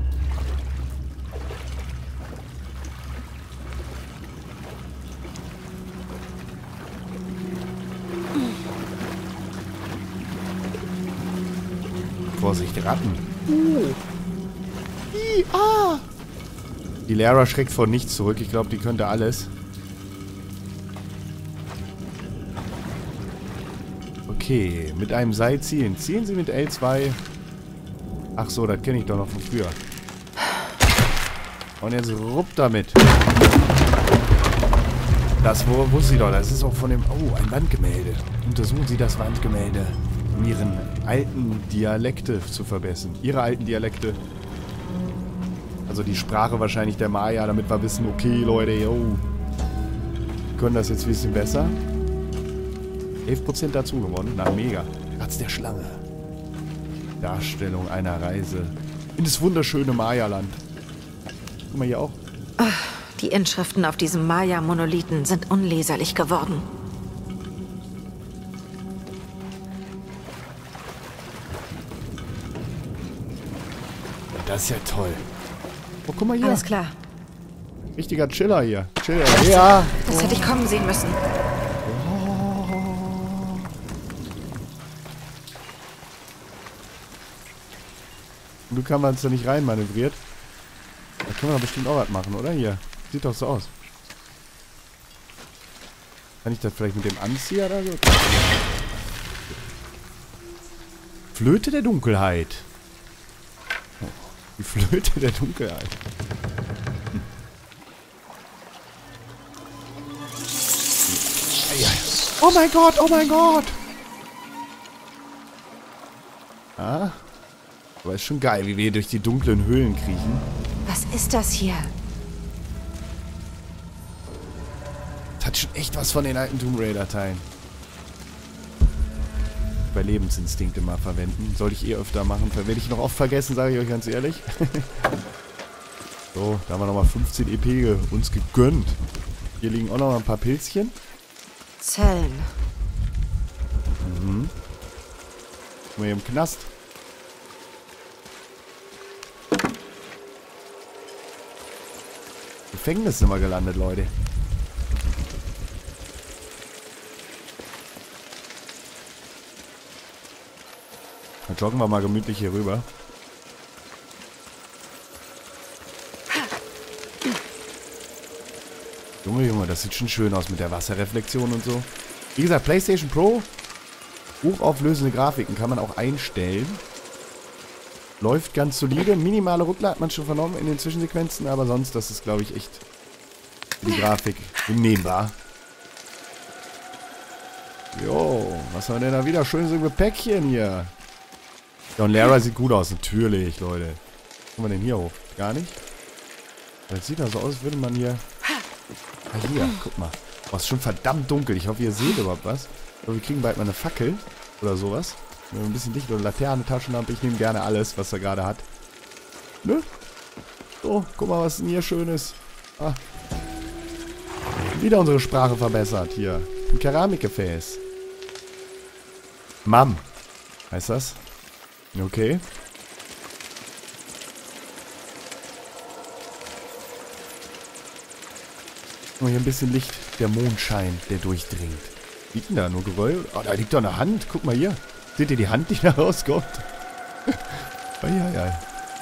[SPEAKER 1] Vorsicht, Ratten. Die Lara schreckt vor nichts zurück. Ich glaube, die könnte alles. Okay, mit einem Seil zielen. Zielen Sie mit L2. Ach so, das kenne ich doch noch von früher. Und jetzt ruppt damit. Das wusste ich doch. Das ist auch von dem... Oh, ein Wandgemälde. Untersuchen Sie das Wandgemälde, um Ihren alten Dialekte zu verbessern. Ihre alten Dialekte. Also die Sprache wahrscheinlich der Maya, damit wir wissen, okay, Leute, yo. Wir können das jetzt ein bisschen besser. 11% dazu gewonnen. Na, mega. Ratz der Schlange. Darstellung einer Reise in das wunderschöne Maya-Land. Guck mal hier auch.
[SPEAKER 2] Die Inschriften auf diesem Maya-Monolithen sind unleserlich geworden.
[SPEAKER 1] Das ist ja toll. Oh, guck mal hier.
[SPEAKER 2] Alles klar.
[SPEAKER 1] Richtiger Chiller hier. Chiller. Ja.
[SPEAKER 2] Das hätte ich kommen sehen müssen.
[SPEAKER 1] Du kann man es da nicht rein manövriert. Da können wir doch bestimmt auch was machen, oder? Hier. Sieht doch so aus. Kann ich das vielleicht mit dem Anzieher oder so? Flöte der Dunkelheit. Oh, die Flöte der Dunkelheit. Oh mein Gott, oh mein Gott. Ah. Aber ist schon geil, wie wir durch die dunklen Höhlen kriechen.
[SPEAKER 2] Was ist das hier?
[SPEAKER 1] Das hat schon echt was von den alten Tomb Raider-Teilen. Überlebensinstinkte mal verwenden. Sollte ich öfter machen. Werde ich noch oft vergessen, sage ich euch ganz ehrlich. So, da haben wir nochmal 15 EP uns gegönnt. Hier liegen auch noch ein paar Pilzchen.
[SPEAKER 2] Zellen.
[SPEAKER 1] Mhm. Guck mal hier im Knast. Gefängnis sind wir gelandet, Leute. Dann joggen wir mal gemütlich hier rüber. Junge, Junge, das sieht schon schön aus mit der Wasserreflexion und so. Wie gesagt, PlayStation Pro. Hochauflösende Grafiken kann man auch einstellen. Läuft ganz solide. Minimale Ruckler hat man schon vernommen in den Zwischensequenzen, aber sonst, das ist, glaube ich, echt die Grafik hinnehmbar. Jo, was haben wir denn da wieder? Schön so ein Gepäckchen hier. Ja, und Lara sieht gut aus, natürlich, Leute. Was kommen wir denn hier hoch? Gar nicht? Das sieht also aus, als würde man hier... Ah, hier, guck mal. Oh, ist schon verdammt dunkel. Ich hoffe, ihr seht überhaupt was. Aber wir kriegen bald mal eine Fackel oder sowas. Ein bisschen Licht oder Laterne, Taschenlampe. Ich nehme gerne alles, was er gerade hat. Ne? So, guck mal, was denn hier Schönes. Ah. Wieder unsere Sprache verbessert. Hier. Ein Keramikgefäß. Mam. Heißt das? Okay. Und hier ein bisschen Licht. Der Mondschein, der durchdringt. Liegt denn da nur Geröll? Oh, da liegt doch eine Hand. Guck mal hier. Seht ihr die Hand, die da rauskommt? Eieiei. Ja,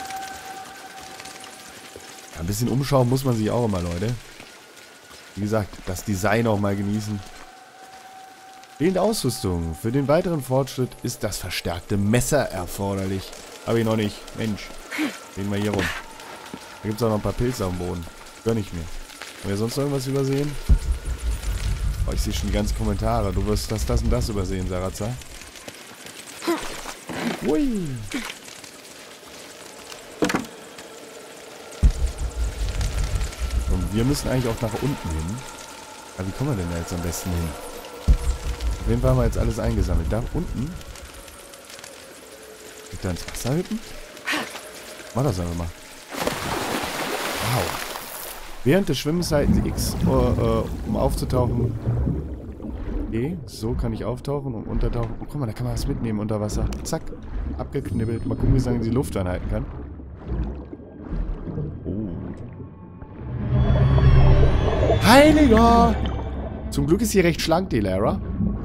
[SPEAKER 1] ein bisschen umschauen muss man sich auch immer, Leute. Wie gesagt, das Design auch mal genießen. Fehlende Ausrüstung. Für den weiteren Fortschritt ist das verstärkte Messer erforderlich. Habe ich noch nicht. Mensch. Gehen wir hier rum. Da gibt es auch noch ein paar Pilze auf dem Boden. Gönn ich mir. Haben wir sonst noch irgendwas übersehen? Oh, ich sehe schon die ganzen Kommentare. Du wirst das und das übersehen, Sarazar. Hui. wir müssen eigentlich auch nach unten hin. Aber wie kommen wir denn da jetzt am besten hin? Auf jeden Fall haben wir jetzt alles eingesammelt. Da unten. Will ich da ins Wasser hüpfen? Mach das einfach mal. Wow. Während des Schwimmens halten Sie X, um aufzutauchen. Okay, so kann ich auftauchen und untertauchen. Oh, guck mal, da kann man was mitnehmen unter Wasser. Zack, abgeknibbelt. Mal gucken, wie lange die Luft anhalten kann. Oh. Heiliger! Zum Glück ist hier recht schlank, die Lara.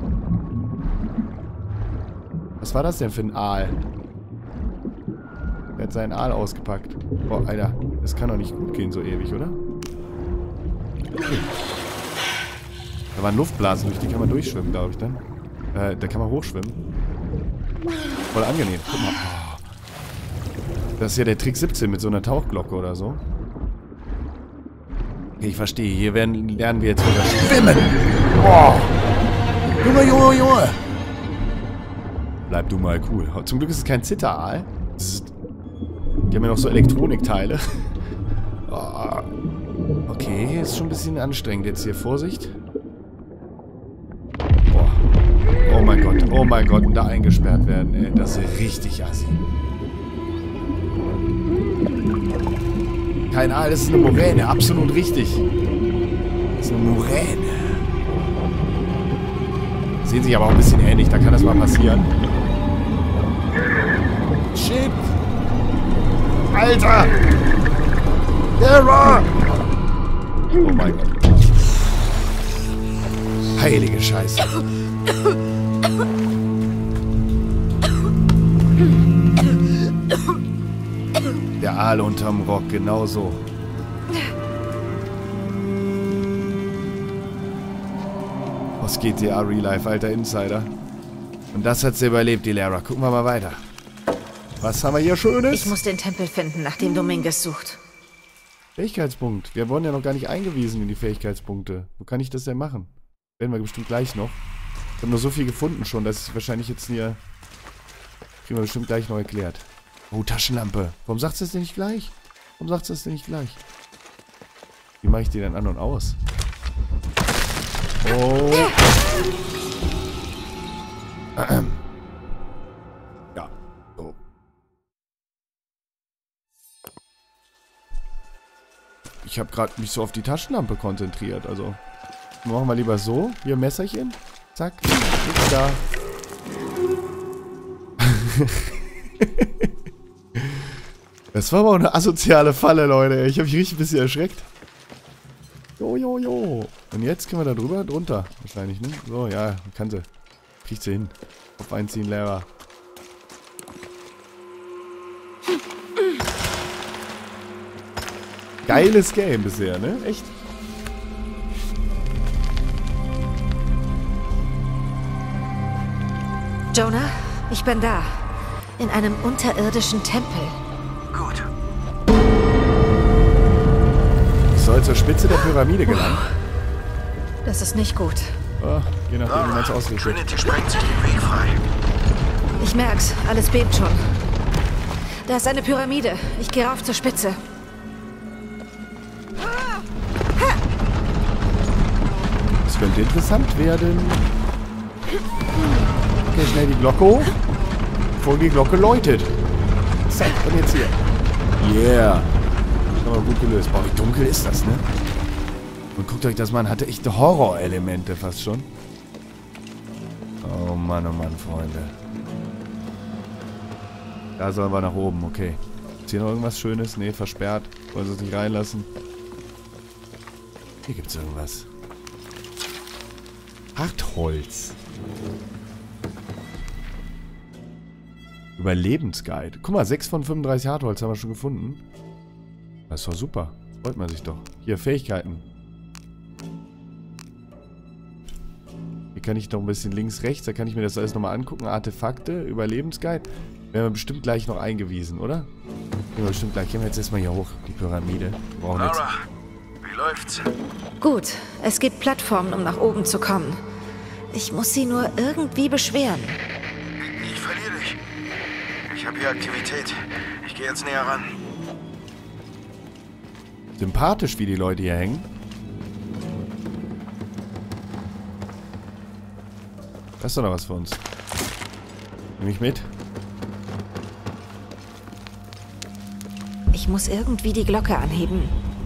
[SPEAKER 1] Was war das denn für ein Aal? Er hat seinen Aal ausgepackt. Oh, Alter. Das kann doch nicht gut gehen so ewig, oder? Okay. Da waren Luftblasen, durch die kann man durchschwimmen, glaube ich dann. Da kann man hochschwimmen. Voll angenehm. Guck mal. Oh. Das ist ja der Trick 17 mit so einer Tauchglocke oder so. Okay, ich verstehe. Hier lernen wir jetzt wieder schwimmen. Boah. Junge, Junge. Bleib du mal cool. Zum Glück ist es kein Zitteraal. Die haben ja noch so Elektronikteile. Oh. Okay, ist schon ein bisschen anstrengend jetzt hier. Vorsicht. Boah. Oh mein Gott. Und da eingesperrt werden, ey. Das ist richtig assi. Kein Aal, das ist eine Moräne. Absolut richtig. Das ist eine Moräne. Sehen sich aber auch ein bisschen ähnlich. Da kann das mal passieren. Shit. Alter! Lara! Oh mein Gott. Heilige Scheiße. Der Aal unterm Rock, genau so. Was GTA Real Life, alter Insider. Und das hat sie überlebt, die Lara. Gucken wir mal weiter. Was haben wir hier Schönes?
[SPEAKER 2] Ich muss den Tempel finden, nachdem Dominguez sucht.
[SPEAKER 1] Fähigkeitspunkt. Wir wurden ja noch gar nicht eingewiesen in die Fähigkeitspunkte. Wo kann ich das denn machen? Werden wir bestimmt gleich noch. Ich habe nur so viel gefunden schon, dass ich wahrscheinlich jetzt hier... Kriegen wir bestimmt gleich noch erklärt. Oh, Taschenlampe. Warum sagt es denn nicht gleich? Warum sagt es denn nicht gleich? Wie mache ich die denn an und aus? Oh. Ja, so. Ich habe gerade mich so auf die Taschenlampe konzentriert, also machen wir lieber so. Hier Messerchen. Zack. Jetzt da. Das war aber auch eine asoziale Falle, Leute. Ich habe mich richtig ein bisschen erschreckt. Jo. Und jetzt können wir da drüber, drunter. Wahrscheinlich, ne? So, ja, kann sie. Kriegt sie hin. Kopf einziehen, Lara. Geiles Game bisher, ne? Echt?
[SPEAKER 2] Jonah, ich bin da. In einem unterirdischen Tempel.
[SPEAKER 4] Gut.
[SPEAKER 1] Ich soll zur Spitze der Pyramide gelangen.
[SPEAKER 2] Das ist nicht gut.
[SPEAKER 1] Oh, je nachdem, wie man es ausrichtet.
[SPEAKER 4] Trinity sprengt sich den Weg frei.
[SPEAKER 2] Ich merk's, alles bebt schon. Da ist eine Pyramide. Ich gehe rauf zur Spitze.
[SPEAKER 1] Das könnte interessant werden. Okay, schnell die Glocke hoch. Bevor die Glocke läutet. Zack, und jetzt hier. Yeah. Das haben wir gut gelöst. Boah, wie dunkel ist das, ne? Und guckt euch das mal an. Hatte echte Horrorelemente fast schon. Oh Mann, Freunde. Da sollen wir nach oben, okay. Ist hier noch irgendwas Schönes? Ne, versperrt. Wollen sie uns nicht reinlassen. Hier gibt's irgendwas. Hartholz. Überlebensguide. Guck mal, 6 von 35 Hartholz haben wir schon gefunden. Das ist doch super. Freut man sich doch. Hier, Fähigkeiten. Hier kann ich noch ein bisschen links, rechts. Da kann ich mir das alles nochmal angucken. Artefakte, Überlebensguide. Werden wir bestimmt gleich noch eingewiesen, oder? Gehen wir bestimmt gleich. Gehen wir jetzt erstmal hier hoch, die Pyramide. Wir brauchen jetzt...
[SPEAKER 4] Lara, wie läuft's?
[SPEAKER 2] Gut, es gibt Plattformen, um nach oben zu kommen. Ich muss sie nur irgendwie beschweren.
[SPEAKER 4] Ich verliere dich. Ich habe hier Aktivität. Ich gehe jetzt näher ran.
[SPEAKER 1] Sympathisch, wie die Leute hier hängen. Das ist doch noch was für uns. Nimm ich mit.
[SPEAKER 2] Ich muss irgendwie die Glocke anheben.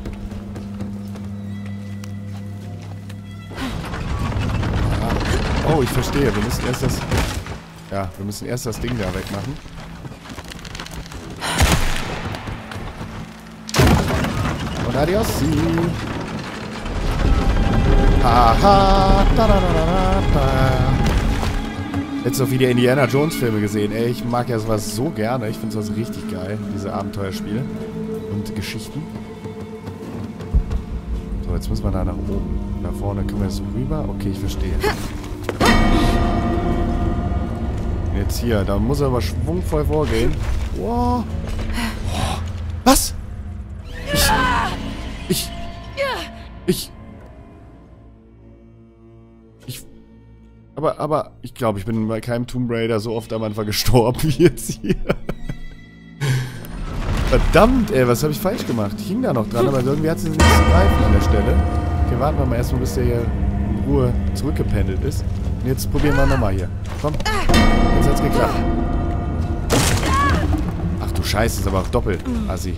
[SPEAKER 1] Oh, ich verstehe. Wir müssen erst das... Ja, wir müssen erst das Ding da wegmachen. Und adios. Haha. Jetzt noch wieder Indiana Jones Filme gesehen. Ey, ich mag ja sowas so gerne. Ich finde sowas richtig geil. Diese Abenteuerspiele. Und Geschichten. So, jetzt müssen wir da nach oben. Da vorne können wir so rüber. Okay, ich verstehe. Jetzt hier. Da muss er aber schwungvoll vorgehen. Wow. Was? Aber ich glaube, ich bin bei keinem Tomb Raider so oft am Anfang gestorben wie jetzt hier. Verdammt, ey, was habe ich falsch gemacht? Ich hing da noch dran, aber irgendwie hat sie nicht zu greifen an der Stelle. Okay, warten wir mal erstmal, bis der hier in Ruhe zurückgependelt ist. Und jetzt probieren wir nochmal hier. Komm. Jetzt hat's geklappt. Ach du Scheiße, ist aber auch doppelt. Assi.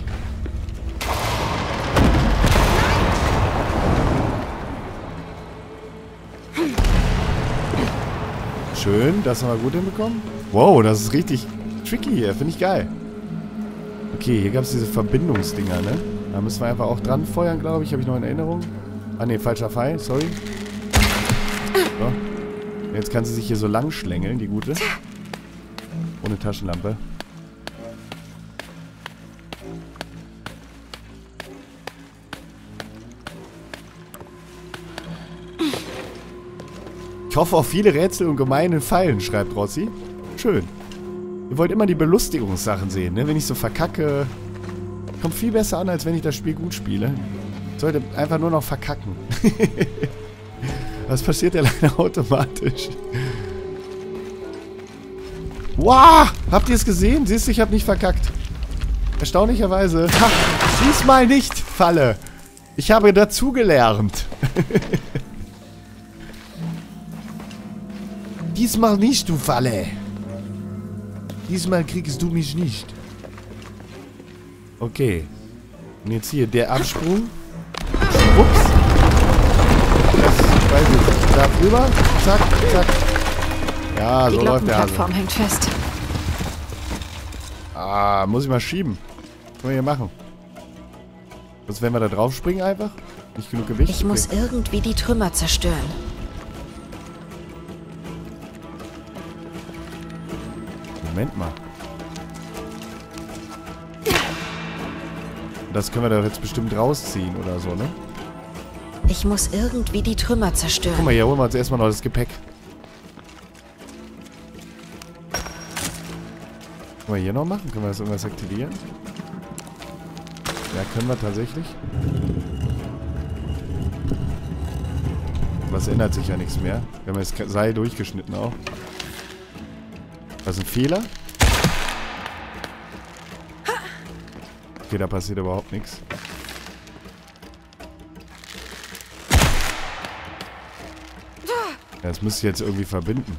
[SPEAKER 1] Schön, das haben wir gut hinbekommen. Wow, das ist richtig tricky hier. Finde ich geil. Okay, hier gab es diese Verbindungsdinger, ne? Da müssen wir einfach auch dran feuern, glaube ich. Habe ich noch in Erinnerung. Ah, ne, falscher Pfeil. Sorry. So. Jetzt kann sie sich hier so lang schlängeln, die Gute. Ohne Taschenlampe. Ich hoffe auf viele Rätsel und gemeine Fallen, schreibt Rossi. Schön. Ihr wollt immer die Belustigungssachen sehen, ne? Wenn ich so verkacke, kommt viel besser an, als wenn ich das Spiel gut spiele. Ich sollte einfach nur noch verkacken. Das passiert ja leider automatisch. Wow! Habt ihr es gesehen? Siehst du, ich habe nicht verkackt. Erstaunlicherweise. Ha! Diesmal nicht, Falle. Ich habe dazugelernt. Diesmal nicht, du Falle. Diesmal kriegst du mich nicht. Okay. Und jetzt hier der Absprung. Ups. Das weiß ich. Da drüber. Zack, zack. Ja, so läuft der Hase.
[SPEAKER 2] Die Plattform hängt fest.
[SPEAKER 1] Ah, muss ich mal schieben. Was können wir hier machen? Was, wenn wir da drauf springen einfach? Nicht genug Gewicht?
[SPEAKER 2] Ich muss irgendwie die Trümmer zerstören.
[SPEAKER 1] Moment mal. Das können wir da jetzt bestimmt rausziehen oder so, ne?
[SPEAKER 2] Ich muss irgendwie die Trümmer zerstören.
[SPEAKER 1] Guck mal, hier holen wir uns erstmal noch das Gepäck. Können wir hier noch machen? Können wir das irgendwas aktivieren? Ja, können wir tatsächlich. Was ändert sich ja nichts mehr. Wir haben das Seil durchgeschnitten auch. Das ist ein Fehler. Okay, da passiert überhaupt nichts. Ja, das müsste ich jetzt irgendwie verbinden.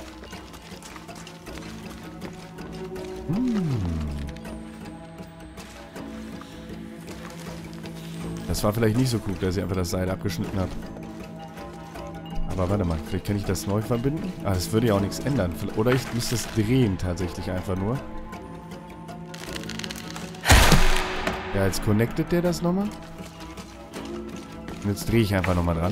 [SPEAKER 1] Das war vielleicht nicht so klug, dass ich einfach das Seil abgeschnitten habe. Aber warte mal, vielleicht kann ich das neu verbinden? Ah, das würde ja auch nichts ändern. Oder ich müsste es drehen tatsächlich einfach nur. Ja, jetzt connectet der das nochmal. Und jetzt drehe ich einfach nochmal dran.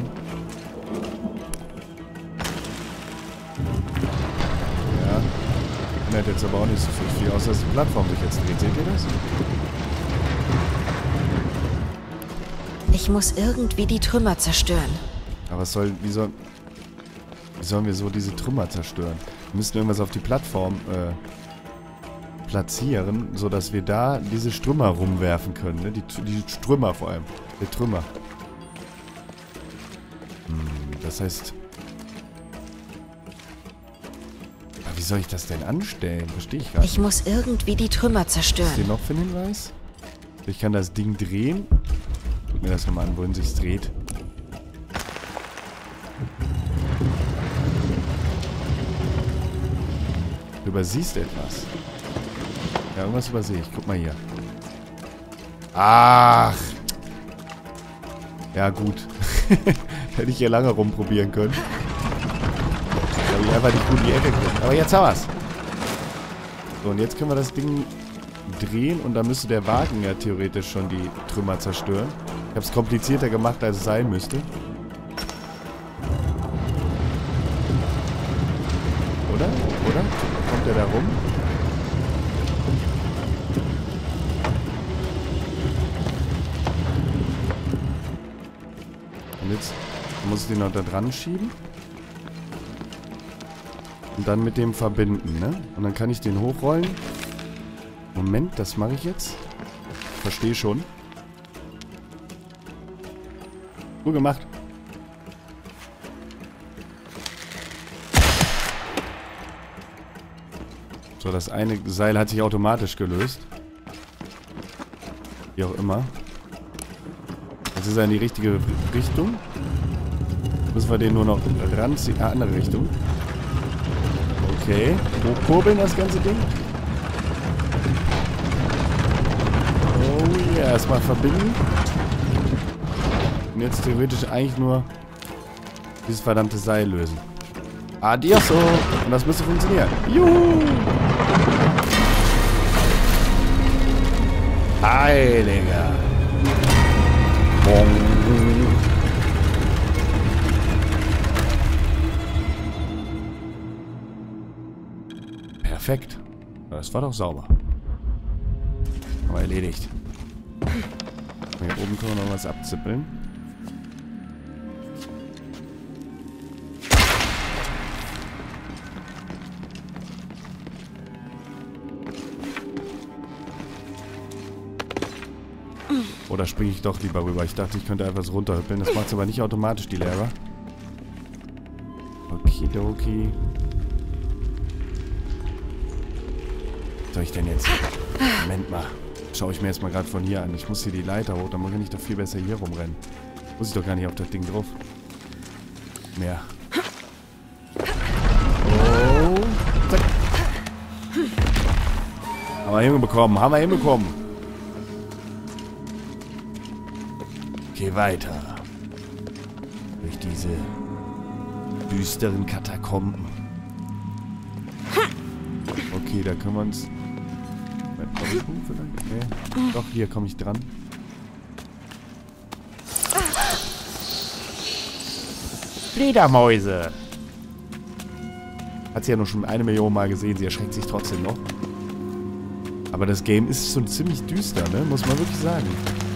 [SPEAKER 1] Ja. Ändert jetzt aber auch nicht so viel, außer dass die Plattform sich jetzt dreht. Seht ihr das?
[SPEAKER 2] Ich muss irgendwie die Trümmer zerstören.
[SPEAKER 1] Aber was soll... Wie sollen wir so diese Trümmer zerstören? Wir müssen irgendwas auf die Plattform platzieren, sodass wir da diese Trümmer rumwerfen können. Ne? Die Trümmer vor allem. Die Trümmer. Das heißt... Aber wie soll ich das denn anstellen? Verstehe ich gar nicht.
[SPEAKER 2] Ich muss irgendwie die Trümmer zerstören.
[SPEAKER 1] Was ist hier noch für ein Hinweis? Ich kann das Ding drehen. mir das nochmal an, wohin sich's dreht. Du übersiehst etwas. Ja, irgendwas übersehe ich. Guck mal hier. Ach. Ja, gut. Hätte ich hier lange rumprobieren können. Habe ich einfach nicht gut in die Ecke gekriegt. Aber jetzt haben wir's. So, und jetzt können wir das Ding drehen und dann müsste der Wagen ja theoretisch schon die Trümmer zerstören. Ich habe es komplizierter gemacht, als es sein müsste. Oder? Oder? Kommt der da rum? Und jetzt muss ich den noch da dran schieben. Und dann mit dem verbinden, ne? Und dann kann ich den hochrollen. Moment, das mache ich jetzt. Verstehe schon. Gut gemacht. So, das eine Seil hat sich automatisch gelöst. Wie auch immer. Jetzt ist er in die richtige Richtung. Müssen wir den nur noch ranziehen. Andere Richtung. Okay. Hochkurbeln das ganze Ding. Oh ja, erstmal verbinden. Und jetzt theoretisch eigentlich nur dieses verdammte Seil lösen. Adioso! Und das müsste funktionieren. Juhu! Heiliger! Bong. Perfekt. Das war doch sauber. Aber erledigt. Hier oben können wir noch was abzippeln. Oder springe ich doch lieber rüber? Ich dachte, ich könnte einfach so runterhüppeln. Das macht es aber nicht automatisch, die Lara. Okidoki. Was soll ich denn jetzt? Moment mal. Schaue ich mir jetzt mal gerade von hier an. Ich muss hier die Leiter hoch. Dann kann ich doch viel besser hier rumrennen. Muss ich doch gar nicht auf das Ding drauf. Mehr. Oh. Zack. Haben wir hinbekommen. Haben wir hinbekommen. Geh weiter. Durch diese düsteren Katakomben. Okay, da können wir uns... Nee. Doch, hier komme ich dran. Fledermäuse! Hat sie ja nur schon 1 Million Mal gesehen. Sie erschreckt sich trotzdem noch. Aber das Game ist schon ziemlich düster, ne? Muss man wirklich sagen.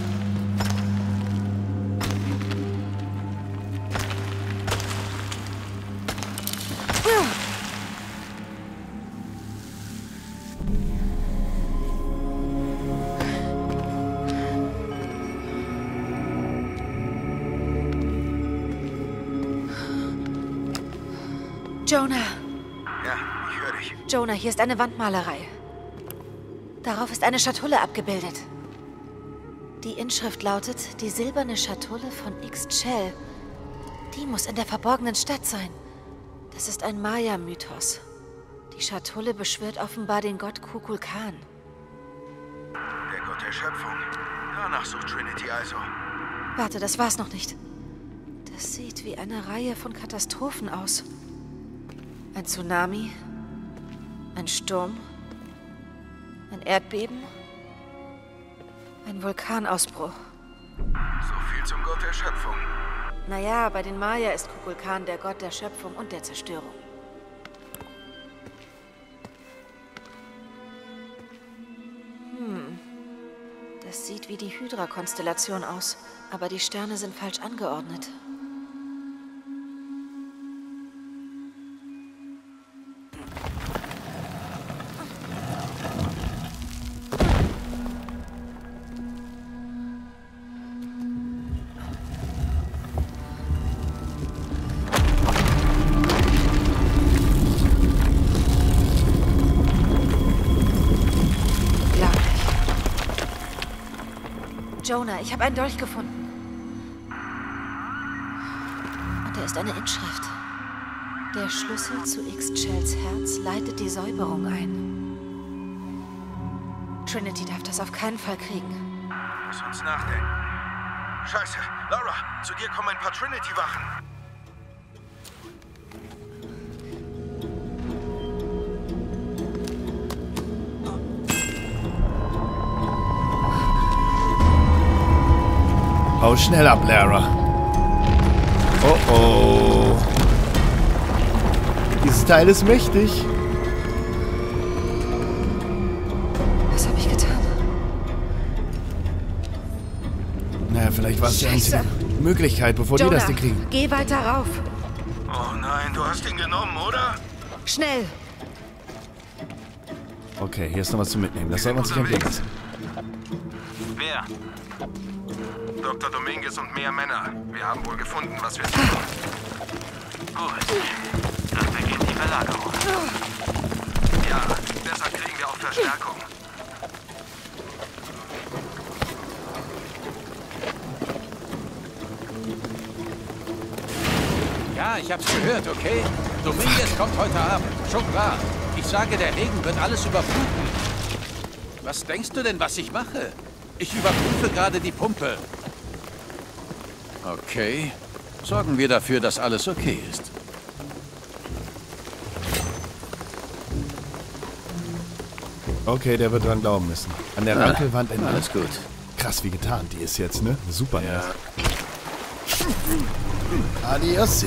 [SPEAKER 2] Jonah.
[SPEAKER 4] Ja, ich höre dich.
[SPEAKER 2] Jonah, hier ist eine Wandmalerei. Darauf ist eine Schatulle abgebildet. Die Inschrift lautet, die silberne Schatulle von Ixchel. Die muss in der verborgenen Stadt sein. Das ist ein Maya-Mythos. Die Schatulle beschwört offenbar den Gott Kukulkan.
[SPEAKER 4] Der Gott der Schöpfung. Danach sucht Trinity also.
[SPEAKER 2] Warte, das war's noch nicht. Das sieht wie eine Reihe von Katastrophen aus. Ein Tsunami, ein Sturm, ein Erdbeben, ein Vulkanausbruch.
[SPEAKER 4] So viel zum Gott der Schöpfung.
[SPEAKER 2] Naja, bei den Maya ist Kukulkan der Gott der Schöpfung und der Zerstörung. Das sieht wie die Hydra-Konstellation aus, aber die Sterne sind falsch angeordnet. Jonah, ich habe einen Dolch gefunden. ist eine Inschrift. Der Schlüssel zu X-Shells Herz leitet die Säuberung ein. Trinity darf das auf keinen Fall kriegen.
[SPEAKER 4] Lass uns nachdenken. Scheiße, Lara, zu dir kommen ein paar Trinity-Wachen.
[SPEAKER 1] Hau schnell ab, Lara. Oh oh. Dieses Teil ist mächtig.
[SPEAKER 2] Was habe ich getan?
[SPEAKER 1] Naja, vielleicht war es die einzige Möglichkeit, bevor die das Ding kriegen.
[SPEAKER 2] Geh weiter rauf.
[SPEAKER 4] Oh nein, du hast ihn genommen, oder?
[SPEAKER 2] Schnell.
[SPEAKER 1] Okay, hier ist noch was zum Mitnehmen. Das soll man sich entgehen lassen.
[SPEAKER 4] Wer? Dr. Dominguez und mehr Männer. Wir haben wohl gefunden, was wir tun. Gut. Dann beginnt die Belagerung. Ja, deshalb kriegen wir auch Verstärkung.
[SPEAKER 9] Ja, ich hab's gehört, okay? Dominguez kommt heute Abend. Schon klar. Ich sage, der Regen wird alles überfluten. Was denkst du denn, was ich mache? Ich überprüfe gerade die Pumpe. Okay. Sorgen wir dafür, dass alles okay ist.
[SPEAKER 1] Okay, der wird dran glauben müssen. An der Rankelwand ändern.
[SPEAKER 9] Alles gut.
[SPEAKER 1] Krass, wie getarnt die ist jetzt, ne? Super, ja. Adios.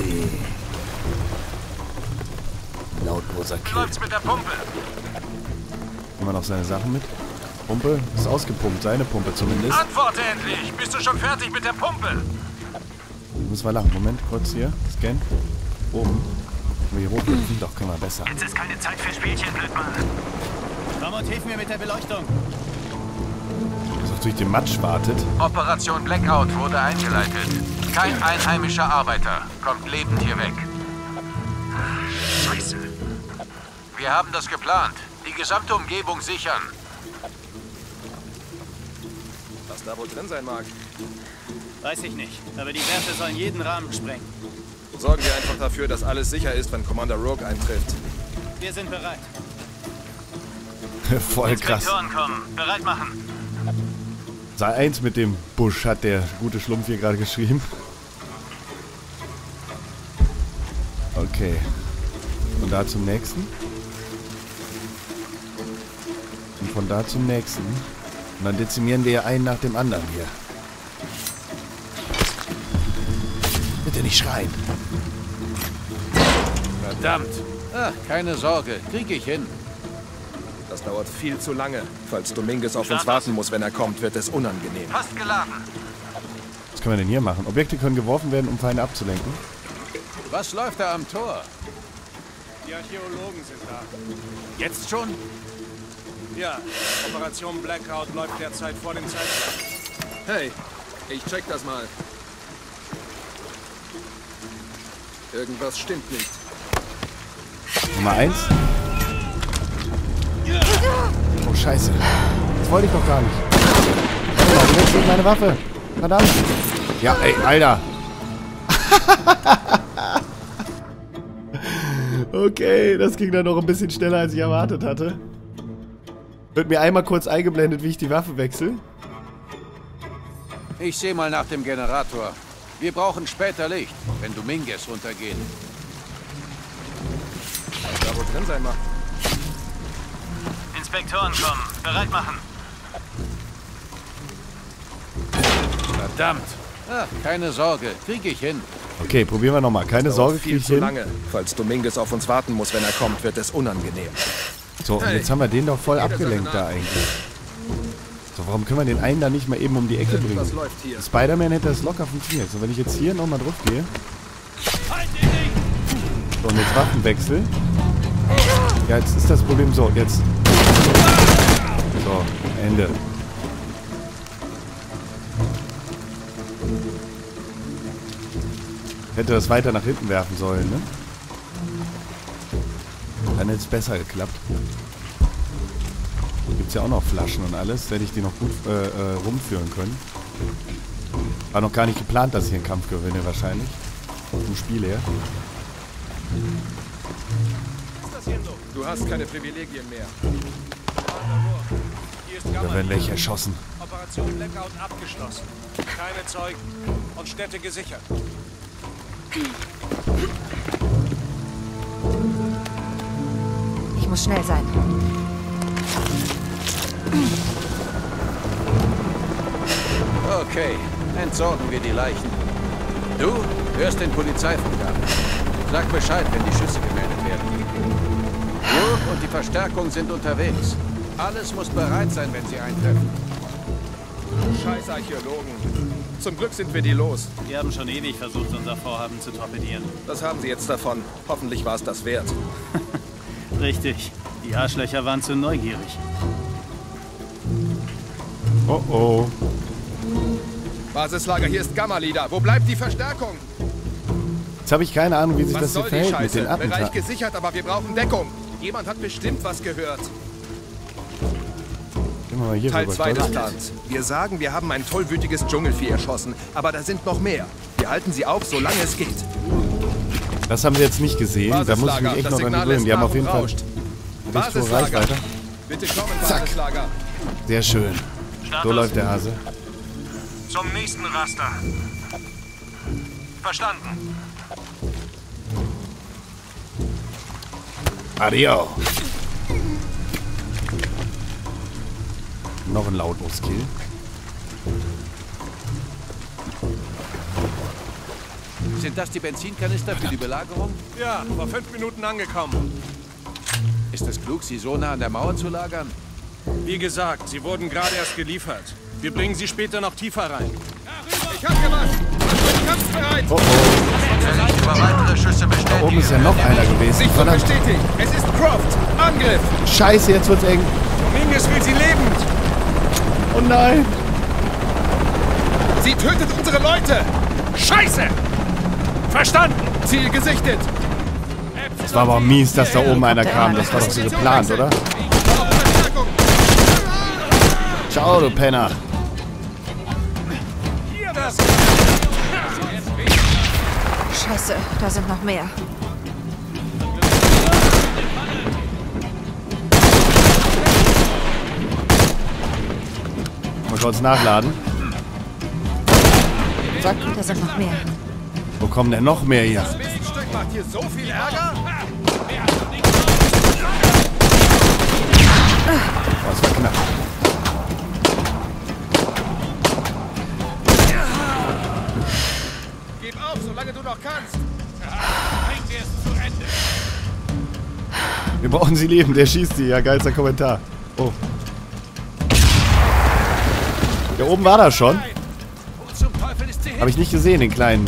[SPEAKER 1] Lautloser Kill.
[SPEAKER 4] Läuft's mit der Pumpe?
[SPEAKER 1] Nehmen wir noch seine Sachen mit. Pumpe ist ausgepumpt, seine Pumpe zumindest.
[SPEAKER 4] Antworte endlich! Bist du schon fertig mit der Pumpe?
[SPEAKER 1] Müssen wir lachen. Moment, kurz hier. Scan. Oben. Können wir hier hochhüpfen? Doch, können wir besser.
[SPEAKER 10] Jetzt ist keine Zeit für Spielchen, Blödmann. Komm und hilf mir mit der Beleuchtung.
[SPEAKER 1] Das auch durch den Matsch wartet.
[SPEAKER 9] Operation Blackout wurde eingeleitet. Kein einheimischer Arbeiter kommt lebend hier weg.
[SPEAKER 4] Scheiße.
[SPEAKER 9] Wir haben das geplant. Die gesamte Umgebung sichern.
[SPEAKER 12] Was da wohl drin sein mag?
[SPEAKER 10] Weiß ich nicht, aber die Werte sollen jeden Rahmen sprengen.
[SPEAKER 12] Sorgen wir einfach dafür, dass alles sicher ist, wenn Commander Rogue eintrifft.
[SPEAKER 10] Wir sind bereit.
[SPEAKER 1] Voll krass.
[SPEAKER 10] Inspektoren kommen. Bereit machen.
[SPEAKER 1] Sei eins mit dem Busch, hat der gute Schlumpf hier gerade geschrieben. Okay. Von da zum nächsten. Und von da zum nächsten. Und dann dezimieren wir ja einen nach dem anderen hier. Bitte nicht schreien.
[SPEAKER 9] Verdammt. Ach, keine Sorge. Krieg ich hin.
[SPEAKER 12] Das dauert viel zu lange. Falls Dominguez auf uns warten muss, wenn er kommt, wird es unangenehm.
[SPEAKER 9] Fast geladen.
[SPEAKER 1] Was können wir denn hier machen? Objekte können geworfen werden, um Feinde abzulenken.
[SPEAKER 9] Was läuft da am Tor?
[SPEAKER 10] Die Archäologen sind da.
[SPEAKER 9] Jetzt schon?
[SPEAKER 10] Ja, Operation Blackout läuft derzeit vor dem Zeitplan.
[SPEAKER 12] Hey, ich check das mal. Irgendwas stimmt nicht.
[SPEAKER 1] Nummer 1. Oh, scheiße. Das wollte ich doch gar nicht. Oh, du wechselst meine Waffe. Verdammt. Ja, ey, Alter. Okay, das ging dann noch ein bisschen schneller, als ich erwartet hatte. Wird mir einmal kurz eingeblendet, wie ich die Waffe wechsle.
[SPEAKER 9] Ich sehe mal nach dem Generator. Wir brauchen später Licht, wenn Dominguez runtergehen.
[SPEAKER 12] Was da wohl drin sein mag.
[SPEAKER 10] Inspektoren kommen. Bereit machen.
[SPEAKER 9] Verdammt. Ach, keine Sorge. Krieg ich hin.
[SPEAKER 1] Okay, probieren wir nochmal. Keine Sorge, krieg ich hin.
[SPEAKER 12] Lange. Falls Dominguez auf uns warten muss, wenn er kommt, wird es unangenehm.
[SPEAKER 1] So, und jetzt haben wir den doch voll abgelenkt da eigentlich. So, warum können wir den einen da nicht mal eben um die Ecke bringen? Spider-Man hätte das locker funktioniert. So, wenn ich jetzt hier nochmal drauf gehe. So, und jetzt Waffenwechsel. Ja, jetzt ist das Problem so. Jetzt. So, Ende. Hätte das weiter nach hinten werfen sollen, ne? Dann hätte es besser geklappt. Gibt es ja auch noch Flaschen und alles. Hätte ich die noch gut rumführen können. War noch gar nicht geplant, dass ich einen Kampf gewinne, wahrscheinlich. Vom Spiel her.
[SPEAKER 12] Du hast keine Privilegien mehr.
[SPEAKER 1] Da werden welche erschossen.
[SPEAKER 10] Operation Blackout abgeschlossen. Keine Zeugen. Und Städte gesichert.
[SPEAKER 2] Ich muss schnell sein.
[SPEAKER 9] Okay, entsorgen wir die Leichen. Du hörst den Polizeifunk ab. Sag Bescheid, wenn die Schüsse gemeldet werden. Brooke und die Verstärkung sind unterwegs. Alles muss bereit sein, wenn sie eintreffen.
[SPEAKER 12] Scheiß Archäologen. Zum Glück sind wir die los.
[SPEAKER 13] Die haben schon ewig versucht, unser Vorhaben zu torpedieren.
[SPEAKER 12] Das haben sie jetzt davon. Hoffentlich war es das wert.
[SPEAKER 13] Richtig. Die Arschlöcher waren zu neugierig.
[SPEAKER 1] Oh oh.
[SPEAKER 12] Basislager, hier ist Gamma-Leader. Wo bleibt die Verstärkung?
[SPEAKER 1] Jetzt habe ich keine Ahnung, wie sich das hier
[SPEAKER 12] die
[SPEAKER 1] verhält mit
[SPEAKER 12] Scheiße?
[SPEAKER 1] den
[SPEAKER 12] Bereich
[SPEAKER 1] Attentaten.
[SPEAKER 12] gesichert, aber wir brauchen Deckung. Jemand hat bestimmt was gehört.
[SPEAKER 1] Gehen wir mal hier
[SPEAKER 12] Teil
[SPEAKER 1] rüber.
[SPEAKER 12] 2 des Plans. Wir sagen, wir haben ein tollwütiges Dschungelvieh erschossen, aber da sind noch mehr. Wir halten sie auf, solange es geht.
[SPEAKER 1] Das haben wir jetzt nicht gesehen. Da muss ich mich echt noch dran gewöhnen. Die haben auf jeden Fall recht hohe Reichweite.
[SPEAKER 12] Bitte kommen,
[SPEAKER 1] Zack.
[SPEAKER 12] Basislager.
[SPEAKER 1] Sehr schön. So läuft der Hase.
[SPEAKER 10] Zum nächsten Raster. Verstanden.
[SPEAKER 1] Adio. Noch ein Lautlos-Kill.
[SPEAKER 9] Sind das die Benzinkanister für die Belagerung?
[SPEAKER 10] Ja, vor 5 Minuten angekommen.
[SPEAKER 9] Ist es klug, sie so nah an der Mauer zu lagern?
[SPEAKER 10] Wie gesagt, sie wurden gerade erst geliefert. Wir bringen sie später noch tiefer rein.
[SPEAKER 12] Ich hab gemacht. Ich bin kampfbereit.
[SPEAKER 1] Oh oh.
[SPEAKER 4] Über weitere Schüsse
[SPEAKER 1] Da oben ist ja noch einer gewesen.
[SPEAKER 12] Sichtung
[SPEAKER 1] Verdammt.
[SPEAKER 12] bestätigt. Es ist Croft. Angriff.
[SPEAKER 1] Scheiße, jetzt wird's eng.
[SPEAKER 10] Dominguez will sie lebend.
[SPEAKER 1] Oh nein.
[SPEAKER 12] Sie tötet unsere Leute.
[SPEAKER 10] Scheiße! Verstanden!
[SPEAKER 12] Ziel gesichtet.
[SPEAKER 1] Es war aber mies, dass da oben einer kam. Das war doch so geplant, oder? Ciao, du Penner.
[SPEAKER 2] Scheiße, da sind noch mehr.
[SPEAKER 1] Mal kurz nachladen. Zack.
[SPEAKER 2] Da sind noch mehr.
[SPEAKER 1] Wo kommen denn noch mehr hier?
[SPEAKER 12] Das Miststück macht hier so viel Ärger.
[SPEAKER 1] Oh, das war knapp.
[SPEAKER 12] Gib auf, solange du noch kannst.
[SPEAKER 10] Bringt sie es zu Ende.
[SPEAKER 1] Wir brauchen sie leben. Der schießt sie. Ja, geilster Kommentar. Oh. Da oben war das schon. Habe ich nicht gesehen, den kleinen.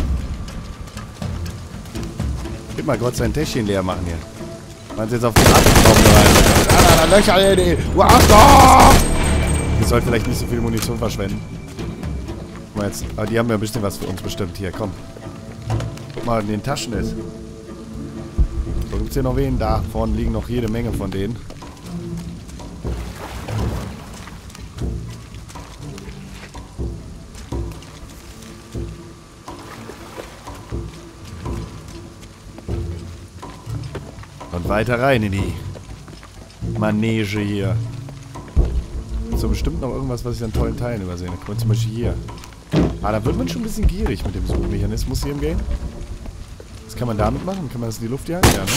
[SPEAKER 1] Gib mal Gott sein Täschchen leer machen hier. Meinst du jetzt auf den Atemraum da rein? Löcher, du Arschloch! Ich sollte vielleicht nicht so viel Munition verschwenden. Guck mal jetzt. Aber die haben ja ein bisschen was für uns bestimmt. Hier, komm. Guck mal, in den Taschen ist. So, gibt's hier noch wen? Da vorne liegen noch jede Menge von denen. Und weiter rein in die Manege hier. So bestimmt noch irgendwas, was ich an tollen Teilen übersehen. Guck mal zum Beispiel hier. Ah, da wird man schon ein bisschen gierig mit dem Suchmechanismus hier im Game. Was kann man damit machen? Kann man das in die Luft jagen? Ja, ne?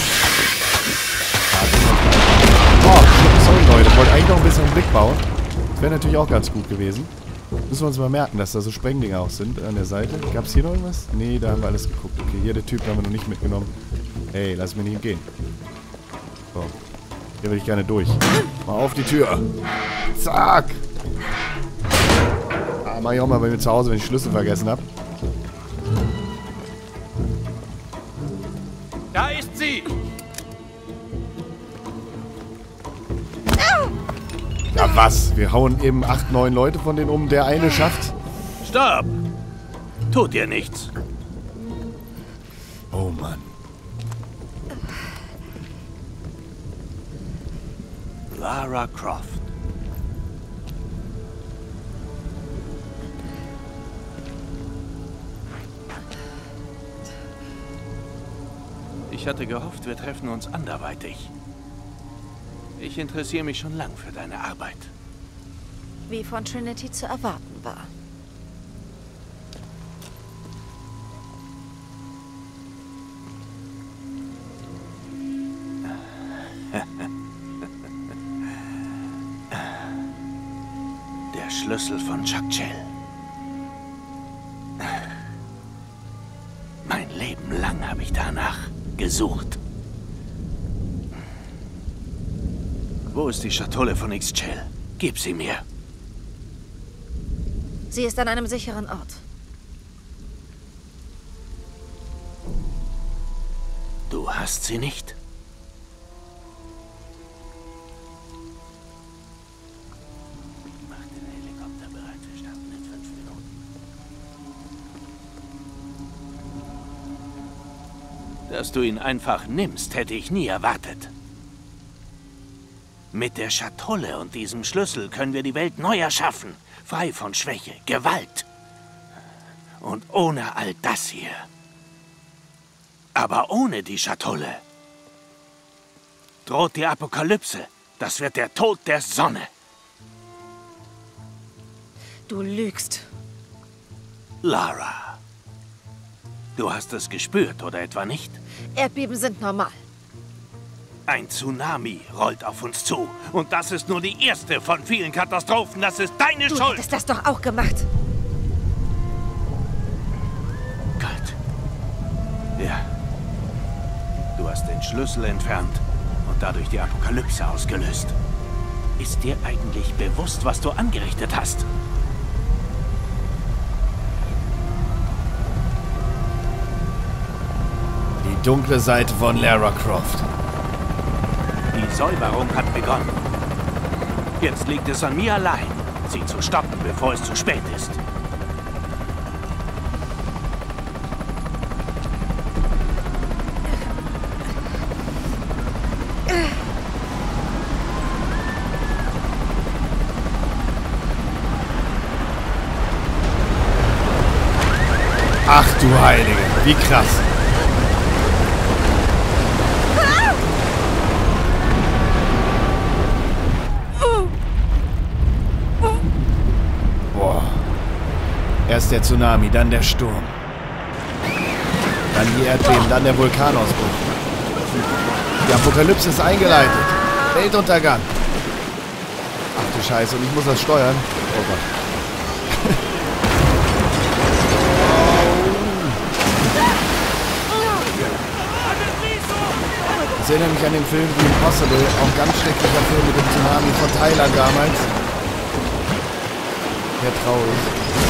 [SPEAKER 1] Oh, sorry Leute, ich wollte eigentlich noch ein bisschen einen Blick bauen. Das wäre natürlich auch ganz gut gewesen. Müssen wir uns mal merken, dass da so Sprengdinger auch sind an der Seite. Gab es hier noch irgendwas? Nee, da haben wir alles geguckt. Okay, hier der Typ haben wir noch nicht mitgenommen. Ey, lass mich nicht gehen. So. Hier will ich gerne durch. Mal auf die Tür. Zack. Ah, mach ich auch mal bei mir zu Hause, wenn ich Schlüssel vergessen habe.
[SPEAKER 10] Da ist sie!
[SPEAKER 1] Ja, was? Wir hauen eben 8, 9 Leute von denen um, der eine schafft.
[SPEAKER 10] Stopp! Tut dir nichts.
[SPEAKER 1] Oh Mann.
[SPEAKER 10] Lara Croft.
[SPEAKER 9] hatte gehofft, wir treffen uns anderweitig. Ich interessiere mich schon lang für deine Arbeit.
[SPEAKER 2] Wie von Trinity zu erwarten war.
[SPEAKER 9] Der Schlüssel von Chuck Chell. Mein Leben lang habe ich danach gesucht. Wo ist die Schatulle von X Chell? Gib sie mir.
[SPEAKER 2] Sie ist an einem sicheren Ort.
[SPEAKER 9] Du hast sie nicht? Mach den Helikopter bereit. Wir starten in 5 Minuten. Dass du ihn einfach nimmst, hätte ich nie erwartet. Mit der Schatulle und diesem Schlüssel können wir die Welt neu erschaffen. Frei von Schwäche, Gewalt. Und ohne all das hier. Aber ohne die Schatulle droht die Apokalypse. Das wird der Tod der Sonne.
[SPEAKER 2] Du lügst.
[SPEAKER 9] Lara, du hast es gespürt, oder etwa nicht?
[SPEAKER 2] Erdbeben sind normal.
[SPEAKER 9] Ein Tsunami rollt auf uns zu. Und das ist nur die erste von vielen Katastrophen. Das ist deine Schuld.
[SPEAKER 2] Du hättest das doch auch gemacht.
[SPEAKER 9] Gott. Ja. Du hast den Schlüssel entfernt und dadurch die Apokalypse ausgelöst. Ist dir eigentlich bewusst, was du angerichtet hast?
[SPEAKER 1] Die dunkle Seite von Lara Croft.
[SPEAKER 9] Die Säuberung hat begonnen. Jetzt liegt es an mir allein, sie zu stoppen, bevor es zu spät ist.
[SPEAKER 1] Ach du Heilige, wie krass. Boah. Erst der Tsunami, dann der Sturm. Dann die Erdbeben, dann der Vulkanausbruch. Die Apokalypse ist eingeleitet. Weltuntergang. Ach du Scheiße, und ich muss das steuern. Oh Gott. Ich erinnere mich an den Film The Impossible, auch ganz schrecklicher Film mit dem Tsunami von Thailand damals. Sehr traurig.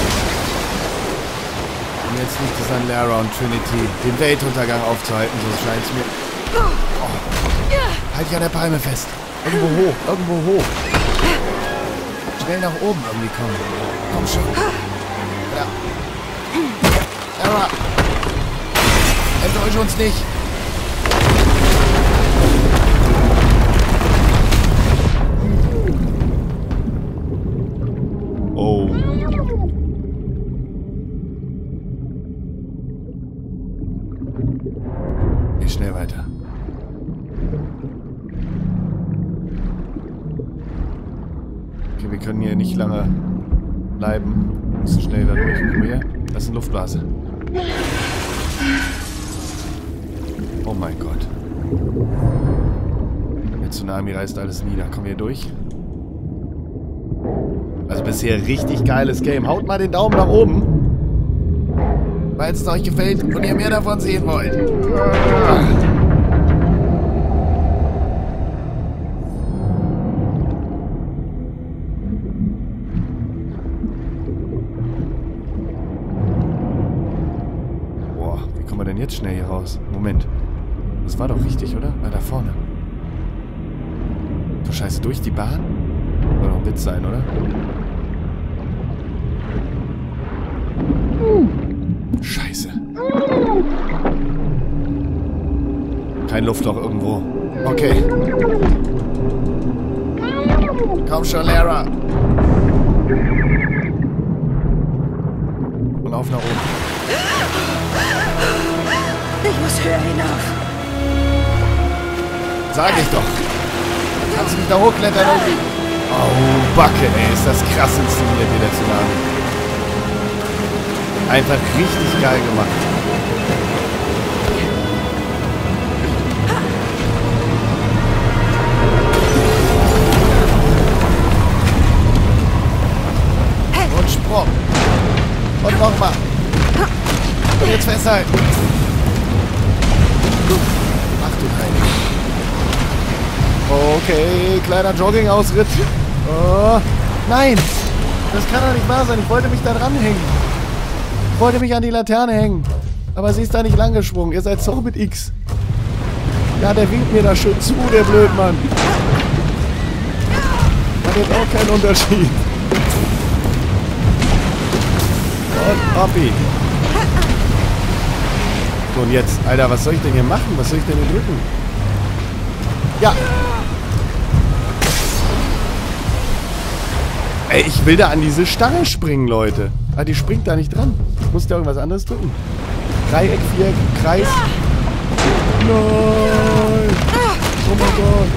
[SPEAKER 1] Und jetzt liegt es an Lara und Trinity, den Weltuntergang aufzuhalten, so scheint es mir. Oh. Halt dich an der Palme fest. Irgendwo hoch, irgendwo hoch. Schnell nach oben irgendwie kommen. Komm schon. Ja. Lara! Enttäusche uns nicht! Oh. Geh schnell weiter. Okay, wir können hier nicht lange bleiben. Wir müssen schnell da durch. Komm her. Das ist eine Luftblase. Oh mein Gott. Der Tsunami reißt alles nieder. Kommen wir hier durch? Also bisher richtig geiles Game. Haut mal den Daumen nach oben. Weil es euch gefällt und ihr mehr davon sehen wollt. Boah, wie kommen wir denn jetzt schnell hier raus? Moment. Das war doch richtig, oder? War da vorne. Du Scheiße, durch die Bahn? Soll doch ein Witz sein, oder? Scheiße. Kein Luftloch irgendwo. Okay. Komm schon, Lara. Und auf nach oben.
[SPEAKER 2] Ich muss höher hinauf.
[SPEAKER 1] Sag ich doch. Kannst du mich da hochklettern irgendwie? Oh, Backe, ey. Ist das krass inszeniert hier, der Tsunami. Einfach richtig geil gemacht. Und Sprung. Und nochmal. Und jetzt festhalten. Ach du Heilige. Okay, kleiner Jogging-Ausritt. Oh, nein! Das kann doch nicht wahr sein. Ich wollte mich da dranhängen. Ich wollte mich an die Laterne hängen. Aber sie ist da nicht lang gesprungen. Ihr seid doch mit X. Ja, der winkt mir da schön zu, der Blödmann. Hat jetzt auch keinen Unterschied. Und Hoppi. So, und jetzt, Alter, was soll ich denn hier machen? Was soll ich denn hier drücken? Ja. Ey, ich will da an diese Stange springen, Leute. Ah, die springt da nicht dran. Ich muss da irgendwas anderes drücken. Dreieck, Viereck, Kreis. Nein. Oh mein Gott.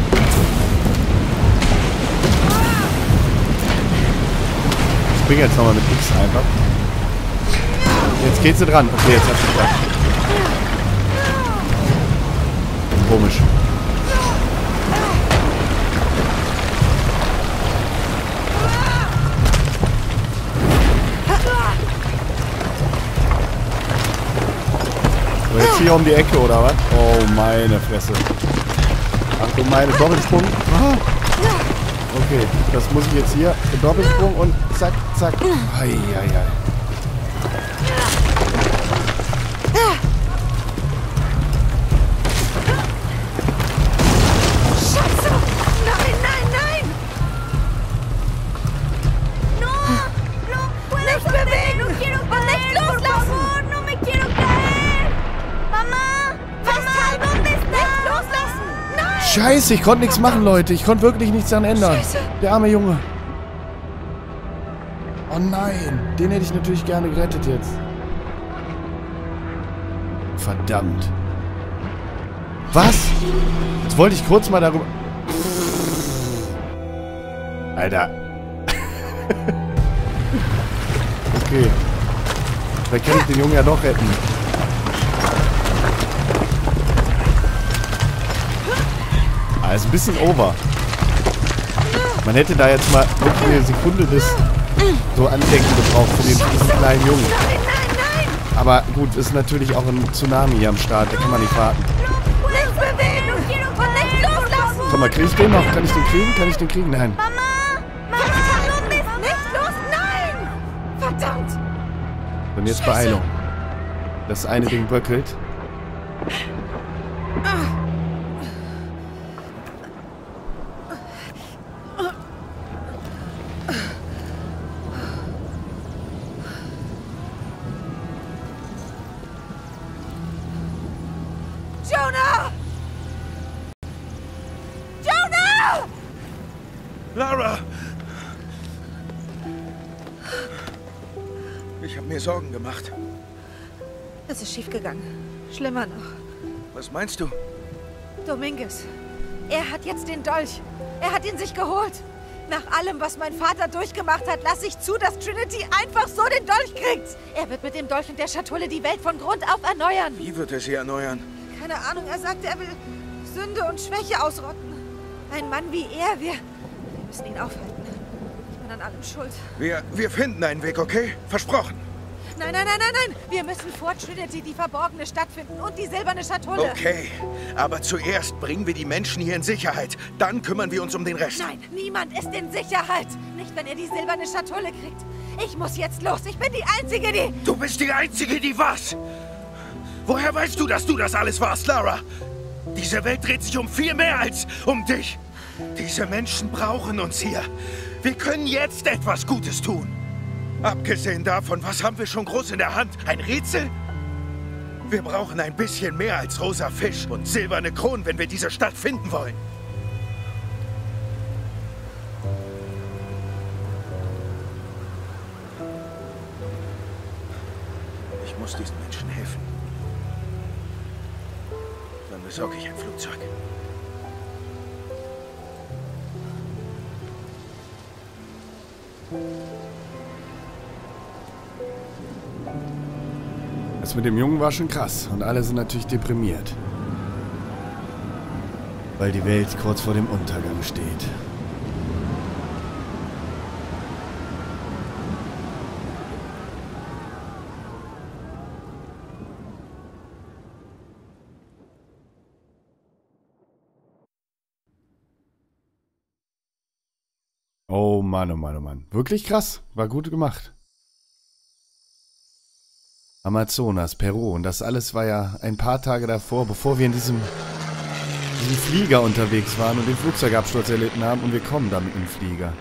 [SPEAKER 1] Ich springe jetzt nochmal mit X einfach. Jetzt geht sie dran. Okay, jetzt hat sie geklappt. Komisch. So, jetzt hier um die Ecke, oder was? Oh, meine Fresse. Ach du meine, Doppelsprung. Ah. Okay, das muss ich jetzt hier. Doppelsprung und zack, zack. Eieiei.
[SPEAKER 2] Scheiße! Nein, nein, nein!
[SPEAKER 15] No, nicht bewegen! No quiero caer, por favor, no me quiero caer! Mama! Festhalten! ¿Dónde está? Nicht loslassen! Nein!
[SPEAKER 1] Scheiße, ich konnte nichts machen, Leute. Ich konnte wirklich nichts daran ändern.
[SPEAKER 2] Scheiße.
[SPEAKER 1] Der arme Junge. Oh nein, den hätte ich natürlich gerne gerettet jetzt. Verdammt. Was? Jetzt wollte ich kurz mal darüber... Alter. Okay. Vielleicht kann ich den Jungen ja doch retten. Ah, ist ein bisschen over. Man hätte da jetzt mal wirklich eine Sekunde des so Andenken gebraucht für diesen kleinen Jungen. Aber gut, ist natürlich auch ein Tsunami hier am Start. Da kann man nicht warten.
[SPEAKER 15] Nicht bewegen! No quiero caer, por favor!
[SPEAKER 1] Guck mal, krieg ich den noch? Kann ich den kriegen? Kann ich den kriegen? Nein.
[SPEAKER 15] Mama, ¿dónde está? Nicht los! Nein!
[SPEAKER 2] Verdammt!
[SPEAKER 1] Und jetzt Beeilung. Das eine Ding bröckelt.
[SPEAKER 2] Jonah! Jonah!
[SPEAKER 3] Lara! Ich habe mir Sorgen gemacht.
[SPEAKER 2] Es ist schiefgegangen. Schlimmer noch.
[SPEAKER 3] Was meinst du?
[SPEAKER 2] Dominguez. Er hat jetzt den Dolch. Er hat ihn sich geholt. Nach allem, was mein Vater durchgemacht hat, lasse ich zu, dass Trinity einfach so den Dolch kriegt. Er wird mit dem Dolch und der Schatulle die Welt von Grund auf erneuern.
[SPEAKER 3] Wie wird er sie erneuern?
[SPEAKER 2] Keine Ahnung, er sagte, er will Sünde und Schwäche ausrotten. Ein Mann wie er, wir müssen ihn aufhalten. Ich bin an allem schuld.
[SPEAKER 3] Wir finden einen Weg, okay? Versprochen.
[SPEAKER 2] Nein, nein, nein, nein, nein. Wir müssen vor Trinity die verborgene Stadt finden und die silberne Schatulle.
[SPEAKER 3] Okay, aber zuerst bringen wir die Menschen hier in Sicherheit. Dann kümmern wir uns um den Rest.
[SPEAKER 2] Nein, niemand ist in Sicherheit. Nicht, wenn er die silberne Schatulle kriegt. Ich muss jetzt los. Ich bin die Einzige, die...
[SPEAKER 3] Du bist die Einzige, die was? Woher weißt du, dass du das alles warst, Lara? Diese Welt dreht sich um viel mehr als um dich. Diese Menschen brauchen uns hier. Wir können jetzt etwas Gutes tun. Abgesehen davon, was haben wir schon groß in der Hand? Ein Rätsel? Wir brauchen ein bisschen mehr als rosa Fisch und silberne Kronen, wenn wir diese Stadt finden wollen. Ich muss diesen Menschen helfen. Dann besorge ich ein Flugzeug.
[SPEAKER 1] Das mit dem Jungen war schon krass. Und alle sind natürlich deprimiert. Weil die Welt kurz vor dem Untergang steht. Oh Mann, oh Mann, oh Mann. Wirklich krass. War gut gemacht. Amazonas, Peru. Und das alles war ja ein paar Tage davor, bevor wir in diesem Flieger unterwegs waren und den Flugzeugabsturz erlitten haben. Und wir kommen da mit dem Flieger.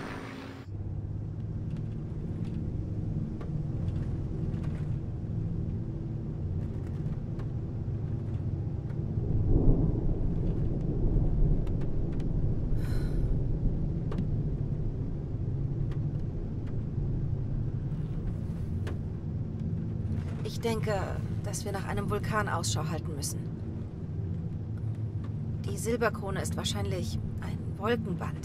[SPEAKER 2] Ich denke, dass wir nach einem Vulkan Ausschau halten müssen. Die Silberkrone ist wahrscheinlich ein Wolkenband.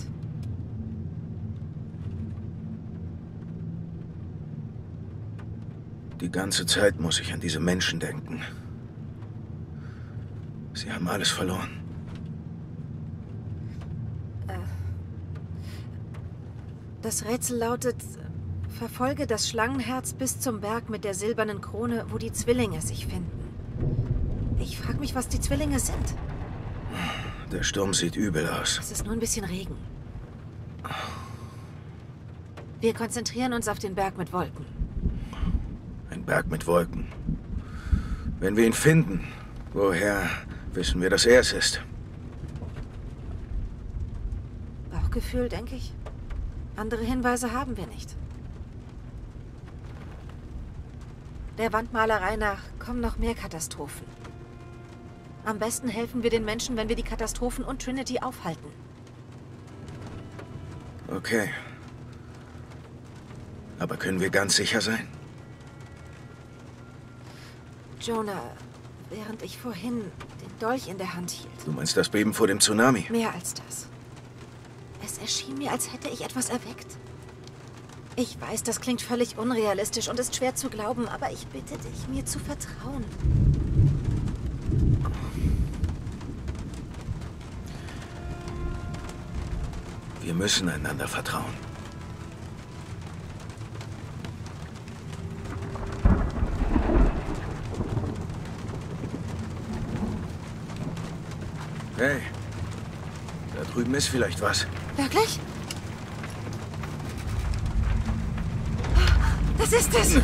[SPEAKER 4] Die ganze Zeit muss ich an diese Menschen denken. Sie haben alles verloren.
[SPEAKER 2] Das Rätsel lautet: Verfolge das Schlangenherz bis zum Berg mit der silbernen Krone, wo die Zwillinge sich finden. Ich frage mich, was die Zwillinge sind.
[SPEAKER 4] Der Sturm sieht übel aus.
[SPEAKER 2] Es ist nur ein bisschen Regen. Wir konzentrieren uns auf den Berg mit Wolken.
[SPEAKER 4] Ein Berg mit Wolken. Wenn wir ihn finden, woher wissen wir, dass er es ist?
[SPEAKER 2] Bauchgefühl, denke ich. Andere Hinweise haben wir nicht. Der Wandmalerei nach kommen noch mehr Katastrophen. Am besten helfen wir den Menschen, wenn wir die Katastrophen und Trinity aufhalten.
[SPEAKER 4] Okay. Aber können wir ganz sicher sein?
[SPEAKER 2] Jonah, während ich vorhin den Dolch in der Hand hielt.
[SPEAKER 4] Du meinst das Beben vor dem Tsunami?
[SPEAKER 2] Mehr als das. Es erschien mir, als hätte ich etwas erweckt. Ich weiß, das klingt völlig unrealistisch und ist schwer zu glauben, aber ich bitte dich, mir zu vertrauen.
[SPEAKER 4] Wir müssen einander vertrauen. Hey, da drüben ist vielleicht was.
[SPEAKER 2] Wirklich? Was ist es?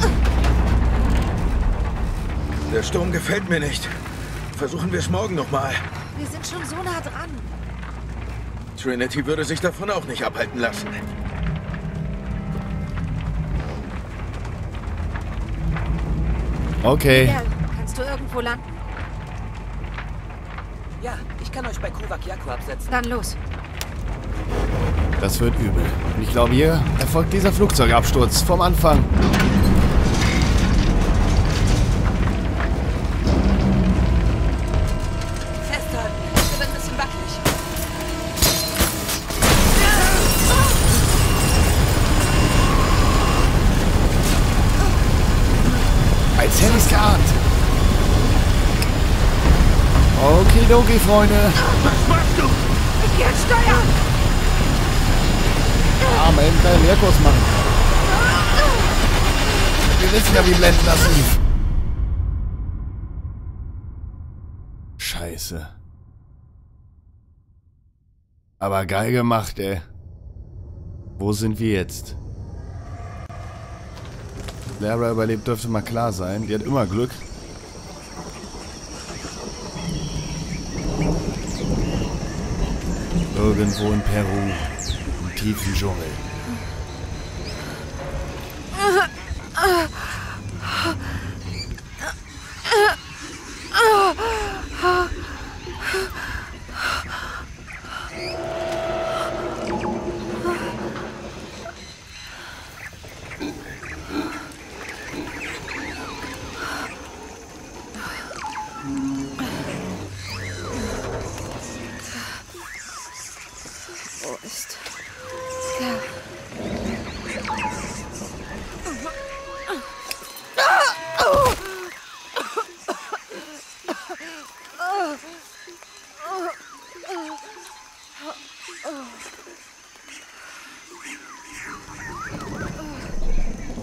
[SPEAKER 4] Der Sturm gefällt mir nicht. Versuchen wir es morgen nochmal.
[SPEAKER 2] Wir sind schon so nah dran.
[SPEAKER 4] Trinity würde sich davon auch nicht abhalten lassen.
[SPEAKER 1] Okay.
[SPEAKER 2] Ja, kannst du irgendwo landen?
[SPEAKER 14] Ja, ich kann euch bei Kuwak-Yaku absetzen.
[SPEAKER 2] Dann los.
[SPEAKER 1] Das wird übel. Und ich glaube, hier erfolgt dieser Flugzeugabsturz vom Anfang.
[SPEAKER 14] Festhalten. Wir sind ein bisschen wackelig.
[SPEAKER 1] Als hätte ich's geahnt. Okidoki, Freunde.
[SPEAKER 15] Was machst du? Ich gehe steuern.
[SPEAKER 1] Ja, mal eben einen Leerkurs machen. Wir wissen ja, wie blendend das lief. Scheiße. Aber geil gemacht, ey. Wo sind wir jetzt? Lara überlebt, dürfte mal klar sein. Die hat immer Glück. Irgendwo in Peru. Im tiefen Dschungel.
[SPEAKER 2] Wo ist der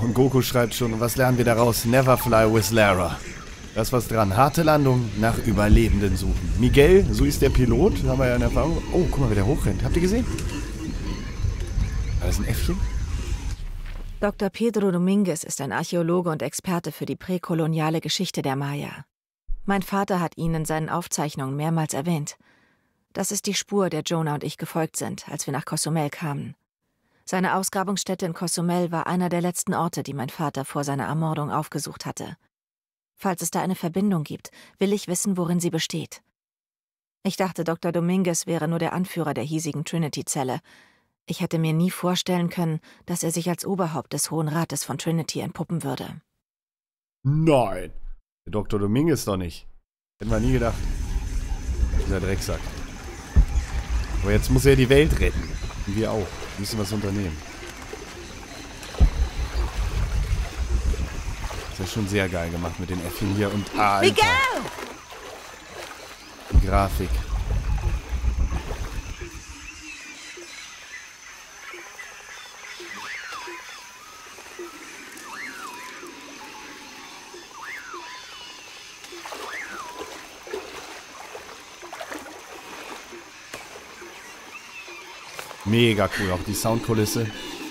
[SPEAKER 1] und Goku schreibt schon, was lernen wir daraus? Never fly with Lara. Da ist was dran. Harte Landung, nach Überlebenden suchen. Miguel, so ist der Pilot, haben wir ja in Erfahrung. Oh, guck mal, wie der hochrennt. Habt ihr gesehen? War das ein Äffchen?
[SPEAKER 2] Dr. Pedro Dominguez ist ein Archäologe und Experte für die präkoloniale Geschichte der Maya. Mein Vater hat ihn in seinen Aufzeichnungen mehrmals erwähnt. Das ist die Spur, der Jonah und ich gefolgt sind, als wir nach Cozumel kamen. Seine Ausgrabungsstätte in Cozumel war einer der letzten Orte, die mein Vater vor seiner Ermordung aufgesucht hatte. Falls es da eine Verbindung gibt, will ich wissen, worin sie besteht. Ich dachte, Dr. Dominguez wäre nur der Anführer der hiesigen Trinity-Zelle. Ich hätte mir nie vorstellen können, dass er sich als Oberhaupt des Hohen Rates von Trinity entpuppen würde.
[SPEAKER 1] Nein. Der Dr. Dominguez doch nicht. Hätten wir nie gedacht. Dieser Drecksack. Aber jetzt muss er die Welt retten. Und wir auch. Wir müssen was unternehmen. Das ist ja schon sehr geil gemacht mit den Äffchen hier und Alter. Die Grafik. Mega cool, auch die Soundkulisse.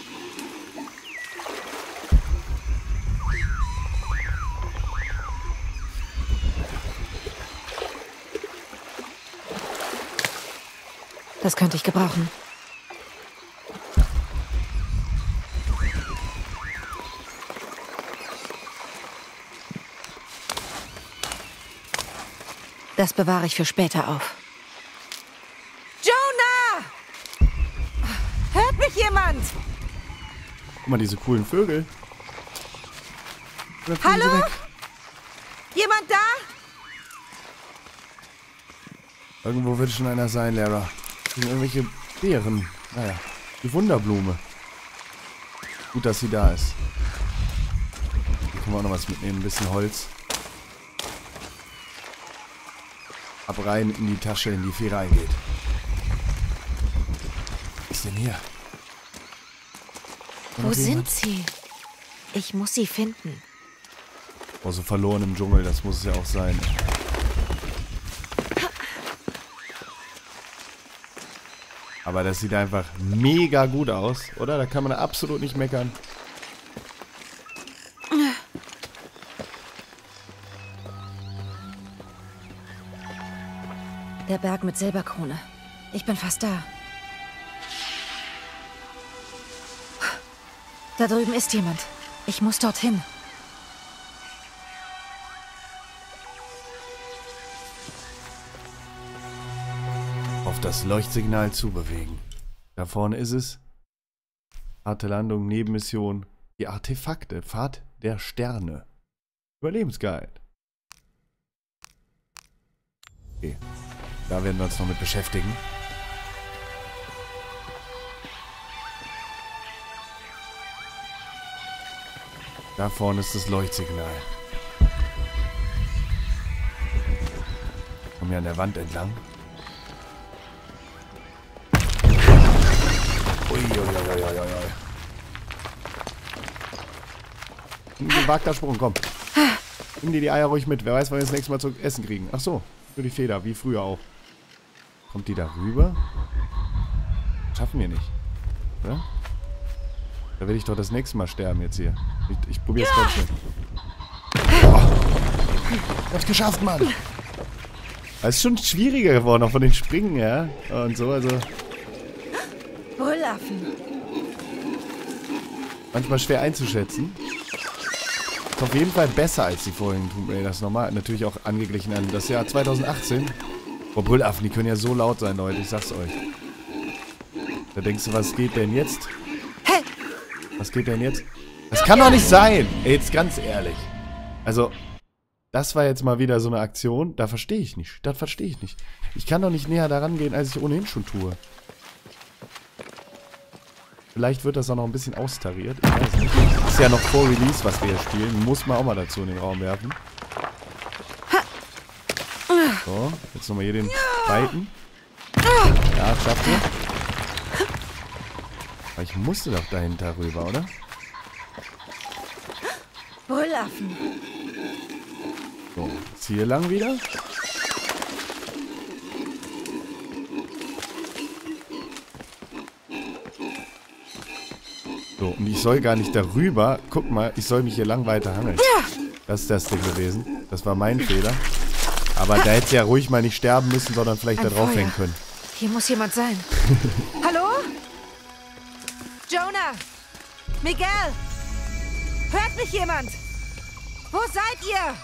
[SPEAKER 2] Das könnte ich gebrauchen. Das bewahre ich für später auf.
[SPEAKER 15] Jonah! Hört mich jemand?
[SPEAKER 1] Guck mal, diese coolen Vögel.
[SPEAKER 15] Hallo? Jemand da?
[SPEAKER 1] Irgendwo wird schon einer sein, Lara. Das sind irgendwelche Beeren. Naja, die Wunderblume. Gut, dass sie da ist. Hier können wir auch noch was mitnehmen. Ein bisschen Holz. Ab rein in die Tasche, in die Fähre eingeht. Was ist denn hier?
[SPEAKER 2] Wo sind sie? Ich muss sie finden.
[SPEAKER 1] Oh, so verloren im Dschungel, das muss es ja auch sein. Aber das sieht einfach mega gut aus, oder? Da kann man absolut nicht meckern.
[SPEAKER 2] Der Berg mit Silberkrone. Ich bin fast da. Da drüben ist jemand. Ich muss dorthin.
[SPEAKER 1] Auf das Leuchtsignal zubewegen. Da vorne ist es. Harte Landung, Nebenmission. Die Artefakte. Pfad der Sterne. Überlebensguide. Okay. Da werden wir uns noch mit beschäftigen. Da vorne ist das Leuchtsignal. Kommen wir an der Wand entlang. Uiuiuiuiui. Ein gewagter Sprung, komm. Nimm dir die Eier ruhig mit. Wer weiß, wann wir das nächste Mal zu essen kriegen. Ach so, für die Feder, wie früher auch. Kommt die da rüber? Schaffen wir nicht. Oder? Da will ich doch das nächste Mal sterben jetzt hier. Ich probiere es trotzdem. Oh. Ich hab's geschafft, Mann. Es ist schon schwieriger geworden, auch von den Springen, ja. Und so, also.
[SPEAKER 2] Brüllaffen.
[SPEAKER 1] Manchmal schwer einzuschätzen. Ist auf jeden Fall besser als die vorigen Tomb Raiders normal. Natürlich auch angeglichen an das Jahr 2018. Boah, Brüllaffen, die können ja so laut sein, Leute. Ich sag's euch. Da denkst du, was geht denn jetzt? Was geht denn jetzt? Das kann doch nicht sein! Ey, jetzt ganz ehrlich. Also, das war jetzt mal wieder so eine Aktion. Da verstehe ich nicht. Das verstehe ich nicht. Ich kann doch nicht näher daran gehen, als ich ohnehin schon tue. Vielleicht wird das auch noch ein bisschen austariert. Ich weiß nicht. Ist ja noch vor Release, was wir hier spielen. Muss man auch mal dazu in den Raum werfen. So, jetzt nochmal hier den zweiten. Ja, schafft ihr. Aber ich musste doch dahinter rüber, oder?
[SPEAKER 2] Brüllaffen.
[SPEAKER 1] So, jetzt hier lang wieder. So, und ich soll gar nicht darüber. Guck mal, ich soll mich hier lang weiter hangeln. Das ist das Ding gewesen. Das war mein Fehler. Aber da hätte sie ja ruhig mal nicht sterben müssen, sondern vielleicht da drauf hängen können.
[SPEAKER 2] Hier muss jemand sein. Hallo? Jonah! Miguel! Hört mich jemand? Wo seid ihr?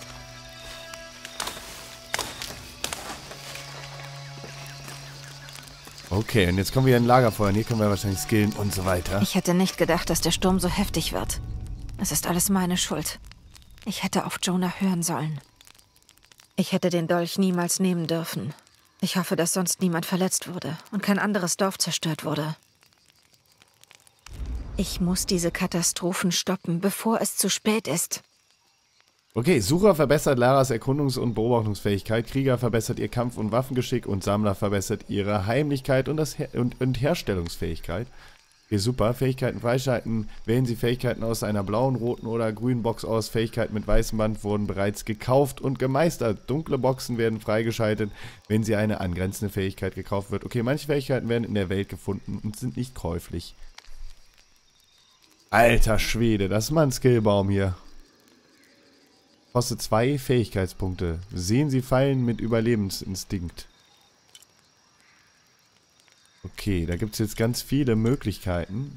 [SPEAKER 1] Okay, und jetzt kommen wir in ein Lagerfeuer. Und hier können wir wahrscheinlich skillen und so weiter.
[SPEAKER 2] Ich hätte nicht gedacht, dass der Sturm so heftig wird. Es ist alles meine Schuld. Ich hätte auf Jonah hören sollen. Ich hätte den Dolch niemals nehmen dürfen. Ich hoffe, dass sonst niemand verletzt wurde und kein anderes Dorf zerstört wurde. Ich muss diese Katastrophen stoppen, bevor es zu spät ist.
[SPEAKER 1] Okay, Sucher verbessert Laras Erkundungs- und Beobachtungsfähigkeit, Krieger verbessert ihr Kampf- und Waffengeschick und Sammler verbessert ihre Heimlichkeit und Herstellungsfähigkeit. Okay, super. Fähigkeiten freischalten. Wählen Sie Fähigkeiten aus einer blauen, roten oder grünen Box aus. Fähigkeiten mit weißem Band wurden bereits gekauft und gemeistert. Dunkle Boxen werden freigeschaltet, wenn sie eine angrenzende Fähigkeit gekauft wird. Okay, manche Fähigkeiten werden in der Welt gefunden und sind nicht käuflich. Alter Schwede, das ist mal ein Skillbaum hier. Kostet 2 Fähigkeitspunkte. Sehen Sie Fallen mit Überlebensinstinkt. Okay, da gibt es jetzt ganz viele Möglichkeiten.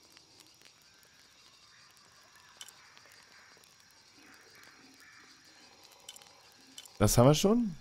[SPEAKER 1] Das haben wir schon.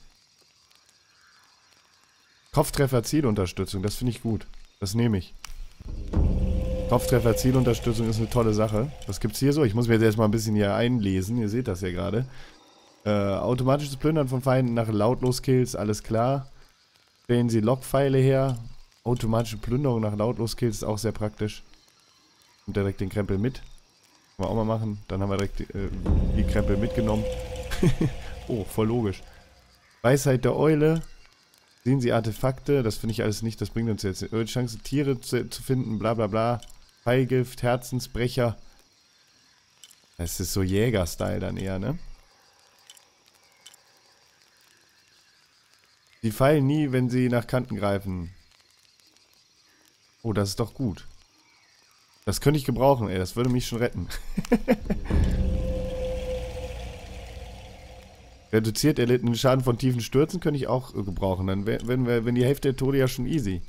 [SPEAKER 1] Kopftreffer Zielunterstützung, das finde ich gut. Das nehme ich. Kopftreffer Zielunterstützung ist eine tolle Sache. Was gibt's hier so? Ich muss mir jetzt erstmal ein bisschen hier einlesen. Ihr seht das ja gerade. Automatisches Plündern von Feinden nach Lautlos-Kills, alles klar. Stellen Sie Lockpfeile her. Automatische Plünderung nach Lautlos-Kills ist auch sehr praktisch. Und direkt den Krempel mit. Können wir auch mal machen. Dann haben wir direkt die Krempel mitgenommen. Oh, voll logisch. Weisheit der Eule. Sehen Sie Artefakte. Das finde ich alles nicht. Das bringt uns jetzt. Die Chance, Tiere zu finden. Bla bla bla. Pfeilgift, Herzensbrecher. Das ist so Jäger-Style dann eher, ne? Sie fallen nie, wenn sie nach Kanten greifen. Oh, das ist doch gut. Das könnte ich gebrauchen, ey. Das würde mich schon retten. Reduziert erlittenen Schaden von tiefen Stürzen könnte ich auch gebrauchen. Dann wenn die Hälfte der Tode ja schon easy.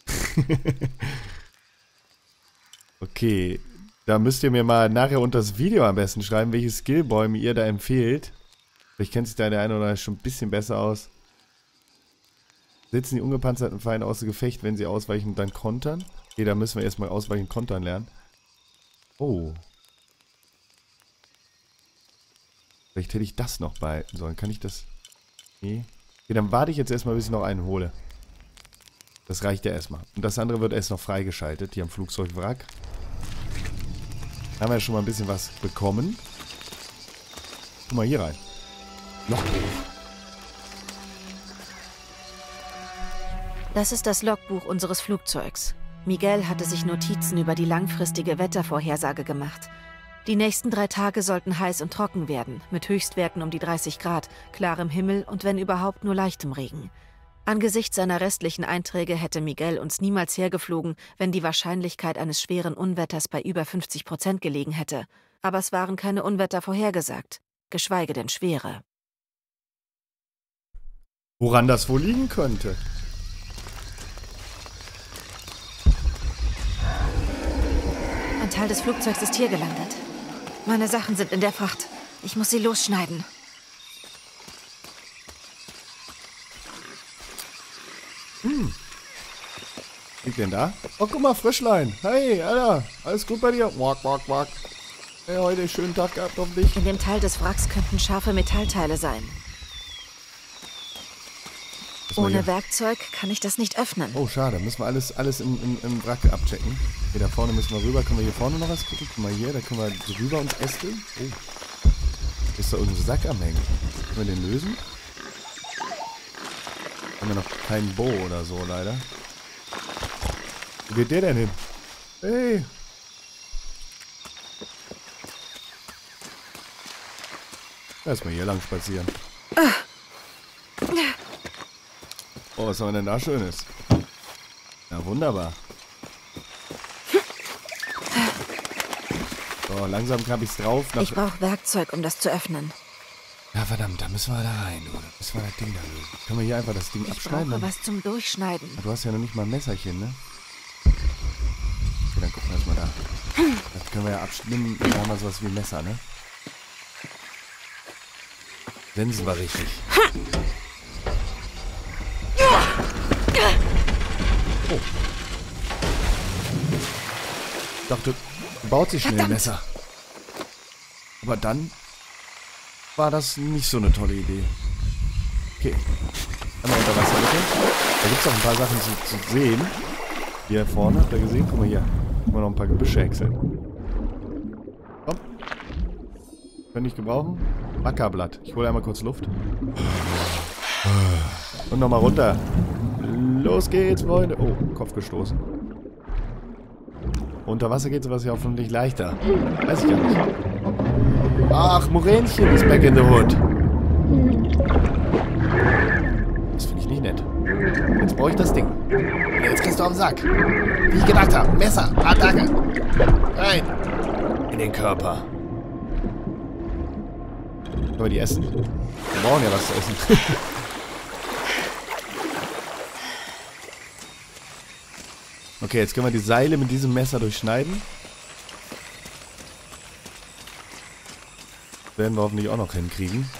[SPEAKER 1] Okay. Da müsst ihr mir mal nachher unter das Video am besten schreiben, welche Skillbäume ihr da empfehlt. Vielleicht kennt sich da der eine oder andere schon ein bisschen besser aus. Setzen die ungepanzerten Feinde außer Gefecht, wenn sie ausweichen und dann kontern. Okay, da müssen wir erstmal ausweichen und kontern lernen. Oh. Vielleicht hätte ich das noch behalten sollen. Kann ich das? Nee. Okay, dann warte ich jetzt erstmal, bis ich noch einen hole. Das reicht ja erstmal. Und das andere wird erst noch freigeschaltet. Hier am Flugzeugwrack. Da haben wir ja schon mal ein bisschen was bekommen. Guck mal hier rein. Logbuch.
[SPEAKER 2] Das ist das Logbuch unseres Flugzeugs. Miguel hatte sich Notizen über die langfristige Wettervorhersage gemacht. Die nächsten 3 Tage sollten heiß und trocken werden, mit Höchstwerten um die 30 Grad, klarem Himmel und wenn überhaupt nur leichtem Regen. Angesichts seiner restlichen Einträge hätte Miguel uns niemals hergeflogen, wenn die Wahrscheinlichkeit eines schweren Unwetters bei über 50% gelegen hätte. Aber es waren keine Unwetter vorhergesagt, geschweige denn schwere.
[SPEAKER 1] Woran das wohl liegen könnte?
[SPEAKER 2] Ein Teil des Flugzeugs ist hier gelandet. Meine Sachen sind in der Fracht. Ich muss sie losschneiden.
[SPEAKER 1] Liegt denn da? Oh, guck mal, Frischlein. Hey, Alter. Alles gut bei dir? Wack, wack, wack. Hey, heute einen schönen Tag gehabt, hoffentlich.
[SPEAKER 2] In dem Teil des Wracks könnten scharfe Metallteile sein. Ohne Werkzeug kann ich das nicht öffnen.
[SPEAKER 1] Oh, schade. Müssen wir alles im Wrack abchecken. Hier, da vorne müssen wir rüber. Können wir hier vorne noch was gucken? Guck mal hier, da können wir so rüber uns ästeln. Oh. Ist da irgendein Sack am Hängen. Können wir den lösen? Haben wir noch keinen Bow oder so, leider. Wo geht der denn hin? Hey! Erstmal hier lang spazieren. Oh, was haben wir denn da Schönes? Ja, wunderbar. So, langsam habe ich's drauf.
[SPEAKER 2] Ich brauche Werkzeug, um das zu öffnen.
[SPEAKER 1] Ja, verdammt, da müssen wir da rein, oder? Müssen wir das Ding da lösen. Können wir hier einfach das Ding abschneiden?
[SPEAKER 2] Ich brauche was zum Durchschneiden.
[SPEAKER 1] Du hast ja noch nicht mal ein Messerchen, ne? Okay, dann gucken wir erstmal da. Das können wir ja abschneiden. Dann haben wir sowas wie ein Messer, ne? Sensen wir richtig. Oh. Ich dachte, baut sich schnell ein Messer. Aber dann war das nicht so eine tolle Idee. Okay. Einmal unter Wasser, bitte. Da gibt es auch ein paar Sachen zu sehen. Hier vorne, habt ihr gesehen? Guck mal hier. Können wir noch ein paar Gebüsche häckseln. Komm. Können nicht gebrauchen. Ackerblatt. Ich hole einmal kurz Luft. Und nochmal runter. Los geht's, Freunde. Oh, Kopf gestoßen. Unter Wasser geht sowas ja hoffentlich leichter. Weiß ich gar nicht. Ach, Moränchen ist back in the hood. Das finde ich nicht nett. Jetzt brauche ich das Ding. Jetzt kriegst du auf den Sack. Wie ich gedacht habe. Messer. Attacke. Rein. In den Körper. Können wir die essen? Wir brauchen ja was zu essen. Okay, jetzt können wir die Seile mit diesem Messer durchschneiden. Werden wir hoffentlich auch noch hinkriegen.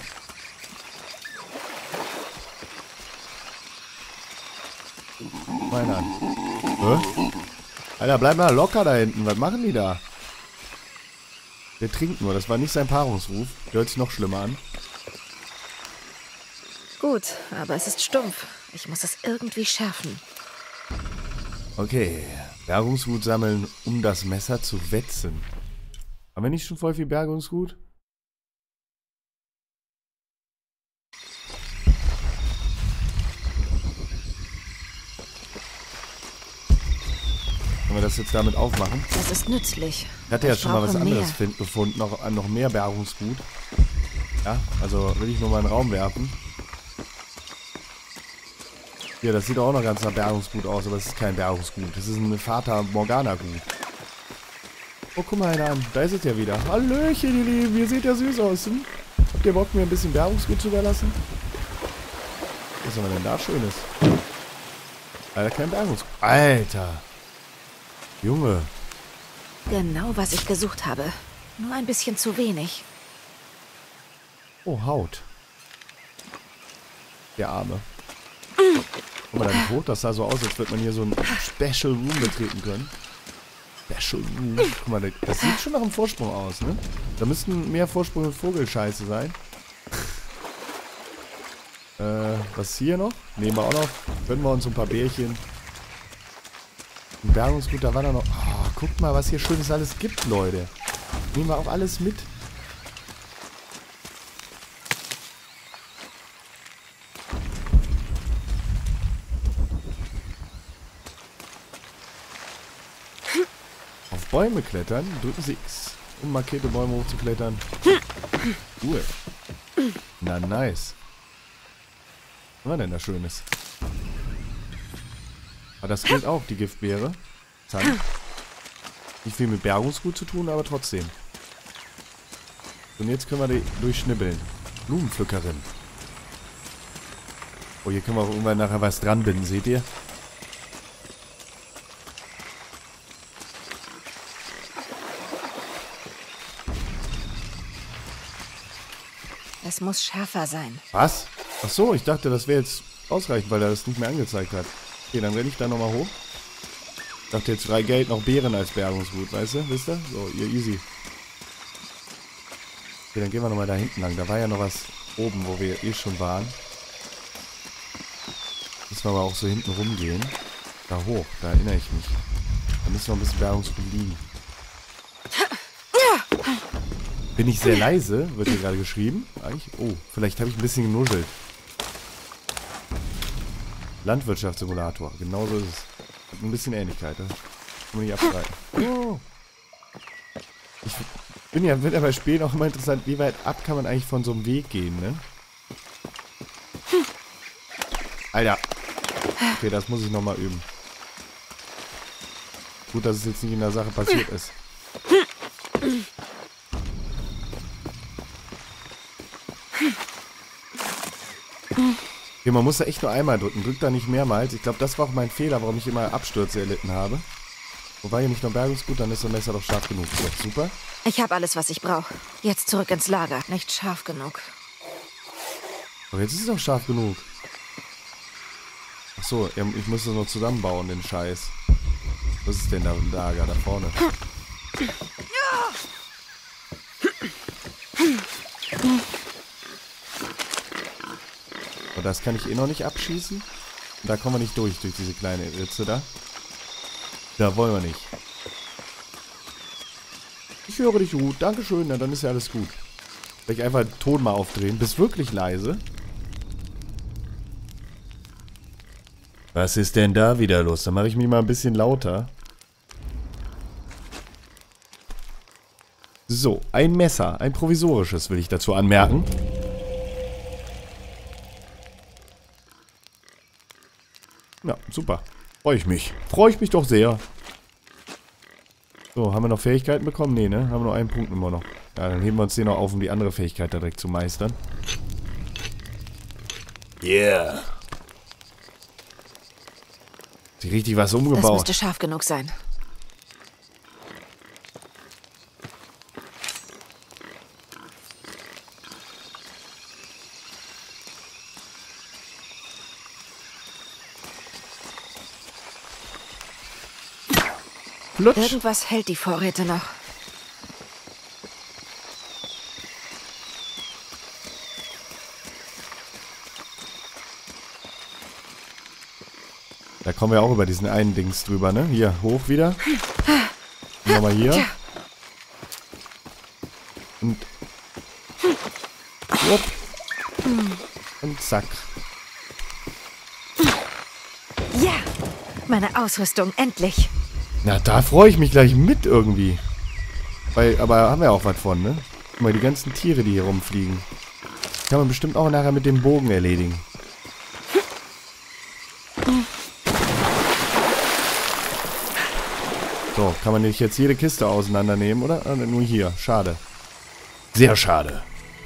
[SPEAKER 1] Meine an. Hä? Alter, bleib mal locker da hinten. Was machen die da? Der trinkt nur. Das war nicht sein Paarungsruf. Der hört sich noch schlimmer an.
[SPEAKER 2] Gut, aber es ist stumpf. Ich muss es irgendwie schärfen.
[SPEAKER 1] Okay. Bergungsgut sammeln, um das Messer zu wetzen. Haben wir nicht schon voll viel Bergungsgut? Können wir das jetzt damit aufmachen?
[SPEAKER 2] Das ist nützlich.
[SPEAKER 1] Ich hatte ja schon mal was anderes gefunden, noch mehr Bergungsgut. Ja, also will ich nur mal in den Raum werfen. Hier, das sieht auch noch ganz nach Bergungsgut aus, aber es ist kein Bergungsgut. Das ist ein Fata Morgana Gut. Oh, guck mal einer an. Da ist es ja wieder. Hallöchen, ihr Lieben. Ihr seht ja süß aus. Hm? Habt ihr Bock, mir ein bisschen Bergungsgut zu überlassen? Was haben wir denn da Schönes? Alter, kein Bergungsgut. Alter. Junge.
[SPEAKER 2] Genau, was ich gesucht habe. Nur ein bisschen zu wenig.
[SPEAKER 1] Oh, Haut. Der Arme. Guck mal, da nicht hoch. Das sah so aus, als würde man hier so ein Special Room betreten können. Special Room. Guck mal, das sieht schon nach einem Vorsprung aus, ne? Da müssten mehr Vorsprung und Vogelscheiße sein. Was hier noch? Nehmen wir auch noch. Gönnen wir uns ein paar Bärchen. Ein Bergungsgut, da war da noch... Oh, guckt mal, was hier Schönes alles gibt, Leute. Nehmen wir auch alles mit. Auf Bäume klettern, drücken Sie X, um markierte Bäume hochzuklettern. Cool. Na, nice. Was war denn da Schönes? Aber das gilt auch, die Giftbeere. Nicht viel mit Bergungsgut zu tun, aber trotzdem. Und jetzt können wir die durchschnibbeln. Blumenpflückerin. Oh, hier können wir auch irgendwann nachher was dran binden, seht ihr?
[SPEAKER 2] Es muss schärfer sein.
[SPEAKER 1] Was? Ach so, ich dachte, das wäre jetzt ausreichend, weil er das nicht mehr angezeigt hat. Okay, dann renne ich da nochmal hoch. Ich dachte jetzt frei Geld noch Beeren als Bergungsgut, weißt du? Wisst ihr? So, ihr easy. Okay, dann gehen wir nochmal da hinten lang. Da war ja noch was oben, wo wir eh schon waren. Müssen wir aber auch so hinten rumgehen. Da hoch, da erinnere ich mich. Da müssen noch ein bisschen Bergungsgut liegen. Bin ich sehr leise, wird hier gerade geschrieben. Eigentlich, oh, vielleicht habe ich ein bisschen genuschelt. Landwirtschaftssimulator, genau so ist es. Hat ein bisschen Ähnlichkeit, ne? Kann man nicht abstreiten. Oh. Wird ja bei Spielen auch immer interessant, wie weit ab kann man eigentlich von so einem Weg gehen, ne? Alter. Okay, das muss ich nochmal üben. Gut, dass es jetzt nicht in der Sache passiert ist. Okay, man muss da echt nur einmal drücken. Drückt da nicht mehrmals. Ich glaube, das war auch mein Fehler, warum ich immer Abstürze erlitten habe. Wobei hier nicht nur Bergungsgut, dann ist das Messer doch scharf genug. Ist doch super.
[SPEAKER 2] Ich habe alles, was ich brauche. Jetzt zurück ins Lager. Nicht scharf genug.
[SPEAKER 1] Aber jetzt ist es doch scharf genug. Achso, ich muss das noch zusammenbauen, den Scheiß. Was ist denn da im Lager, da vorne? Und das kann ich eh noch nicht abschießen. Und da kommen wir nicht durch diese kleine Ritze da. Da wollen wir nicht. Ich höre dich gut. Dankeschön. Na, dann ist ja alles gut. Vielleicht einfach den Ton mal aufdrehen. Bist wirklich leise. Was ist denn da wieder los? Dann mache ich mich mal ein bisschen lauter. So, ein Messer. Ein provisorisches will ich dazu anmerken. Ja, super. Freue ich mich. Freue ich mich doch sehr. So, haben wir noch Fähigkeiten bekommen? Nee, ne? Haben wir nur einen Punkt immer noch. Ja, dann heben wir uns den noch auf, um die andere Fähigkeit da direkt zu meistern. Yeah. Ist richtig was umgebaut.
[SPEAKER 2] Das müsste scharf genug sein.
[SPEAKER 1] Lutsch.
[SPEAKER 2] Irgendwas hält die Vorräte noch.
[SPEAKER 1] Da kommen wir auch über diesen einen Dings drüber, ne? Hier, hoch wieder. Nochmal hier. Und... Upp. Und zack.
[SPEAKER 2] Ja! Meine Ausrüstung, endlich!
[SPEAKER 1] Na, da freue ich mich gleich mit irgendwie. Aber haben wir auch was von, ne? Guck mal, die ganzen Tiere, die hier rumfliegen. Kann man bestimmt auch nachher mit dem Bogen erledigen. So, kann man nicht jetzt jede Kiste auseinandernehmen, oder? Nur hier. Schade. Sehr schade.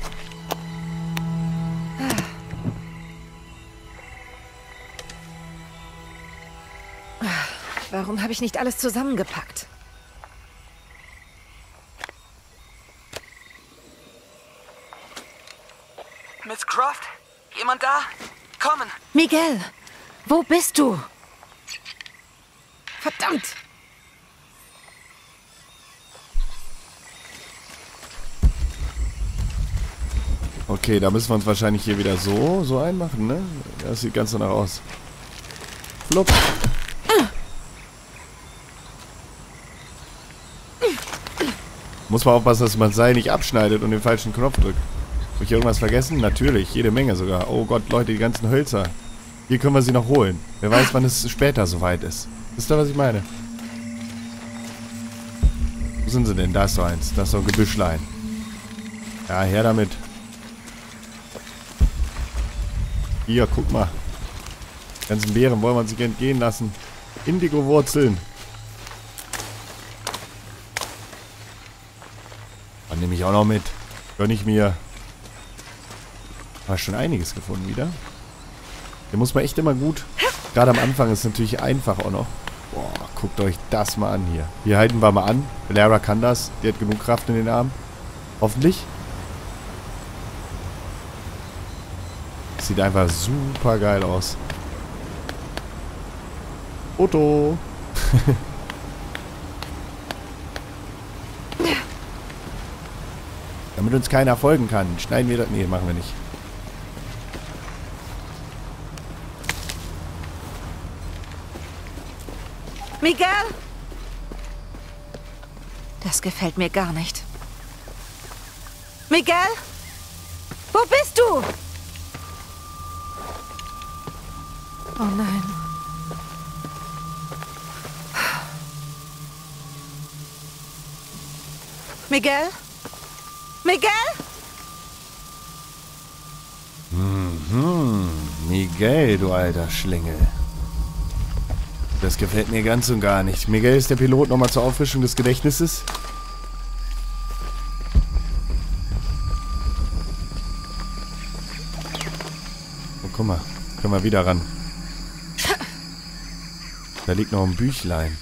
[SPEAKER 2] Warum habe ich nicht alles zusammengepackt?
[SPEAKER 14] Miss Croft? Jemand da? Kommen!
[SPEAKER 2] Miguel! Wo bist du? Verdammt!
[SPEAKER 1] Okay, da müssen wir uns wahrscheinlich hier wieder so einmachen, ne? Das sieht ganz danach aus. Flupp. Muss man aufpassen, dass man das Seil nicht abschneidet und den falschen Knopf drückt. Habe ich irgendwas vergessen? Natürlich, jede Menge sogar. Oh Gott, Leute, die ganzen Hölzer. Hier können wir sie noch holen. Wer weiß, wann es später soweit ist. Wisst ihr, was ich meine? Wo sind sie denn? Da ist so eins. Da ist so ein Gebüschlein. Ja, her damit. Hier, guck mal. Die ganzen Beeren wollen wir sich entgehen lassen. Indigo-Wurzeln. Dann nehme ich auch noch mit. Gönn ich mir. War schon einiges gefunden wieder. Hier muss man echt immer gut. Gerade am Anfang ist es natürlich einfach auch noch. Boah, guckt euch das mal an hier. Hier halten wir mal an. Lara kann das. Die hat genug Kraft in den Armen. Hoffentlich. Sieht einfach super geil aus. Foto. Damit uns keiner folgen kann, schneiden wir das... Nee, machen wir nicht.
[SPEAKER 2] Miguel! Das gefällt mir gar nicht. Miguel? Wo bist du? Oh nein. Miguel? Miguel?
[SPEAKER 1] Miguel, du alter Schlingel. Das gefällt mir ganz und gar nicht. Miguel ist der Pilot, nochmal zur Auffrischung des Gedächtnisses. Oh, guck mal. Können wir wieder ran. Da liegt noch ein Büchlein.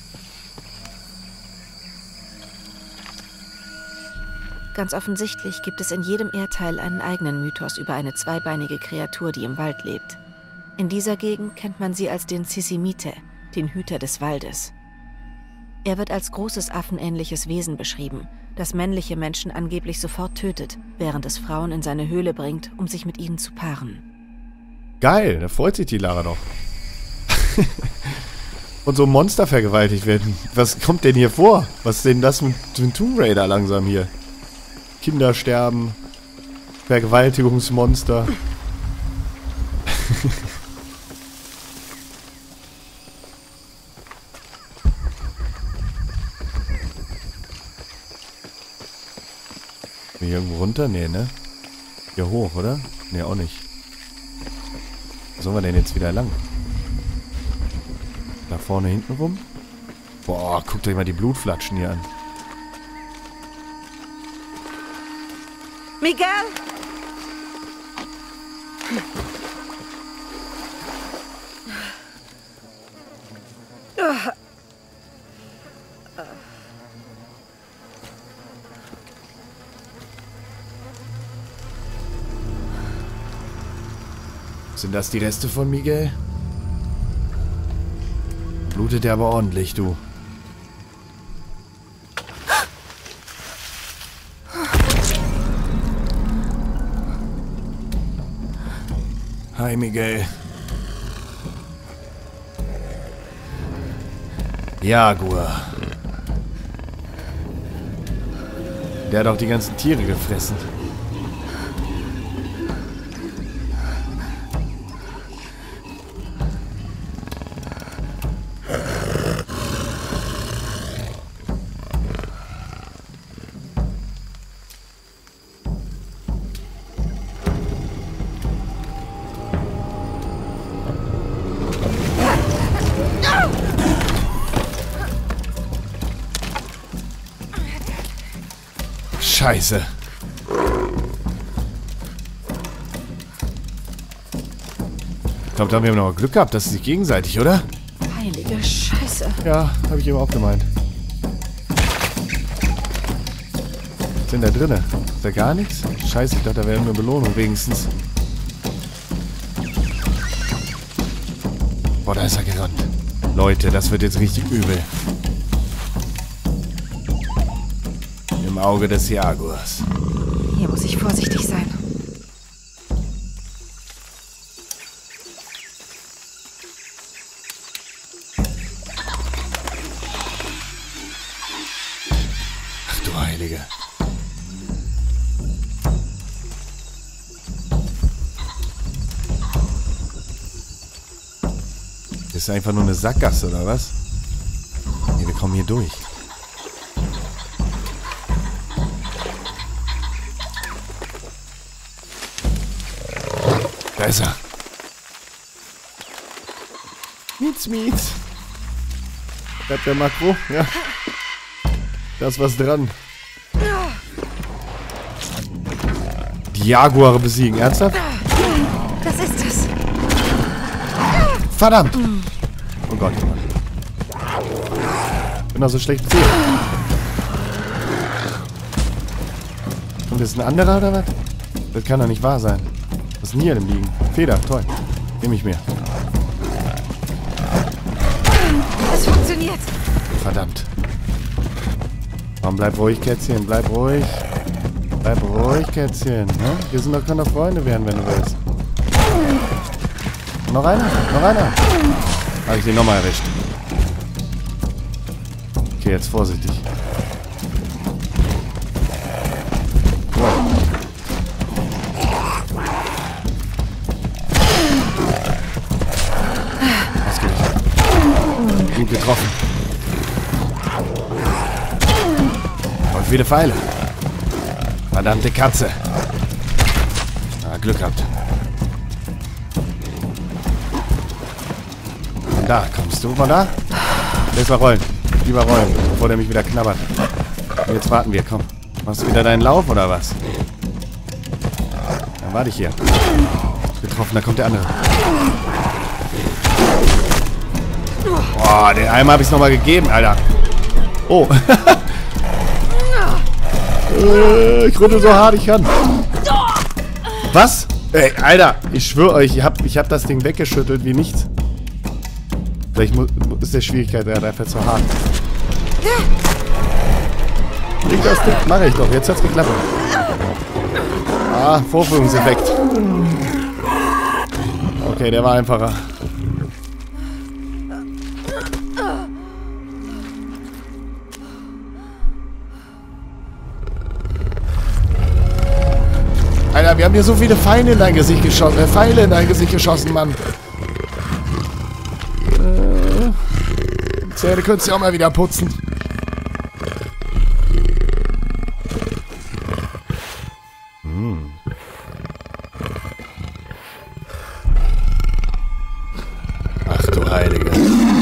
[SPEAKER 2] Ganz offensichtlich gibt es in jedem Erdteil einen eigenen Mythos über eine zweibeinige Kreatur, die im Wald lebt. In dieser Gegend kennt man sie als den Sisimite, den Hüter des Waldes. Er wird als großes affenähnliches Wesen beschrieben, das männliche Menschen angeblich sofort tötet, während es Frauen in seine Höhle bringt, um sich mit ihnen zu paaren.
[SPEAKER 1] Geil, da freut sich die Lara doch. Und so Monster vergewaltigt werden. Was kommt denn hier vor? Was ist denn das mit dem Tomb Raider langsam hier? Kinder sterben. Vergewaltigungsmonster. Hier irgendwo runter? Nee, ne? Hier hoch, oder? Nee, auch nicht. Wo sollen wir denn jetzt wieder lang? Da vorne hinten rum? Boah, guckt euch mal die Blutflatschen hier an.
[SPEAKER 2] Miguel!
[SPEAKER 1] Sind das die Reste von Miguel? Blutet der aber ordentlich, du. Hi, Miguel. Jaguar. Der hat auch die ganzen Tiere gefressen. Scheiße. Ich glaube, da haben wir noch Glück gehabt. Das ist nicht gegenseitig, oder?
[SPEAKER 2] Heilige Scheiße.
[SPEAKER 1] Ja, habe ich eben auch gemeint. Was sind da drinne? Ist da gar nichts? Scheiße, ich dachte, da wäre eine Belohnung wenigstens. Boah, da ist er gerannt. Leute, das wird jetzt richtig übel. Im Auge des Jaguars.
[SPEAKER 2] Hier muss ich vorsichtig sein.
[SPEAKER 1] Ach du Heilige. Das ist einfach nur eine Sackgasse, oder was? Nee, wir kommen hier durch. Da ist er. Mietz. Bleibt der Makro? Ja. Da ist was dran. Die Jaguare besiegen. Ernsthaft?
[SPEAKER 2] Das ist es.
[SPEAKER 1] Verdammt! Oh Gott. Ich bin auch so schlecht bezählt. Und das ist ein anderer oder was? Das kann doch nicht wahr sein. Was ist denn hier im Liegen? Feder, toll. Nehme ich mir.
[SPEAKER 2] Es funktioniert.
[SPEAKER 1] Verdammt. Warum bleib ruhig, Kätzchen? Bleib ruhig. Bleib ruhig, Kätzchen. Ne? Wir sind doch keine Freunde werden, wenn du willst. Noch einer? Noch einer? Habe ich den nochmal erwischt. Okay, jetzt vorsichtig. Wow. Ausgeglichen. Gut getroffen. Und viele Pfeile. Verdammte Katze. Ah, Glück gehabt. Von da, kommst du von da? Lass mal rollen. Lieber rollen, bevor der mich wieder knabbert. Und jetzt warten wir, komm. Machst du wieder deinen Lauf oder was? Dann warte ich hier. Getroffen, da kommt der andere. Boah, den Eimer habe ich nochmal gegeben, Alter. Oh. Ich rüttel so hart ich kann. Was? Ey, Alter, ich schwöre euch, ich hab das Ding weggeschüttelt wie nichts. Vielleicht ist der Schwierigkeit einfach zu hart. Leg das Ding, mache ich doch. Jetzt hat's geklappt. Ah, Vorführungseffekt. Okay, der war einfacher. Alter, wir haben hier so viele Feinde in dein Gesicht geschossen. Pfeile in dein Gesicht geschossen, Mann. Zähne könntest du auch mal wieder putzen. Ach du Heilige.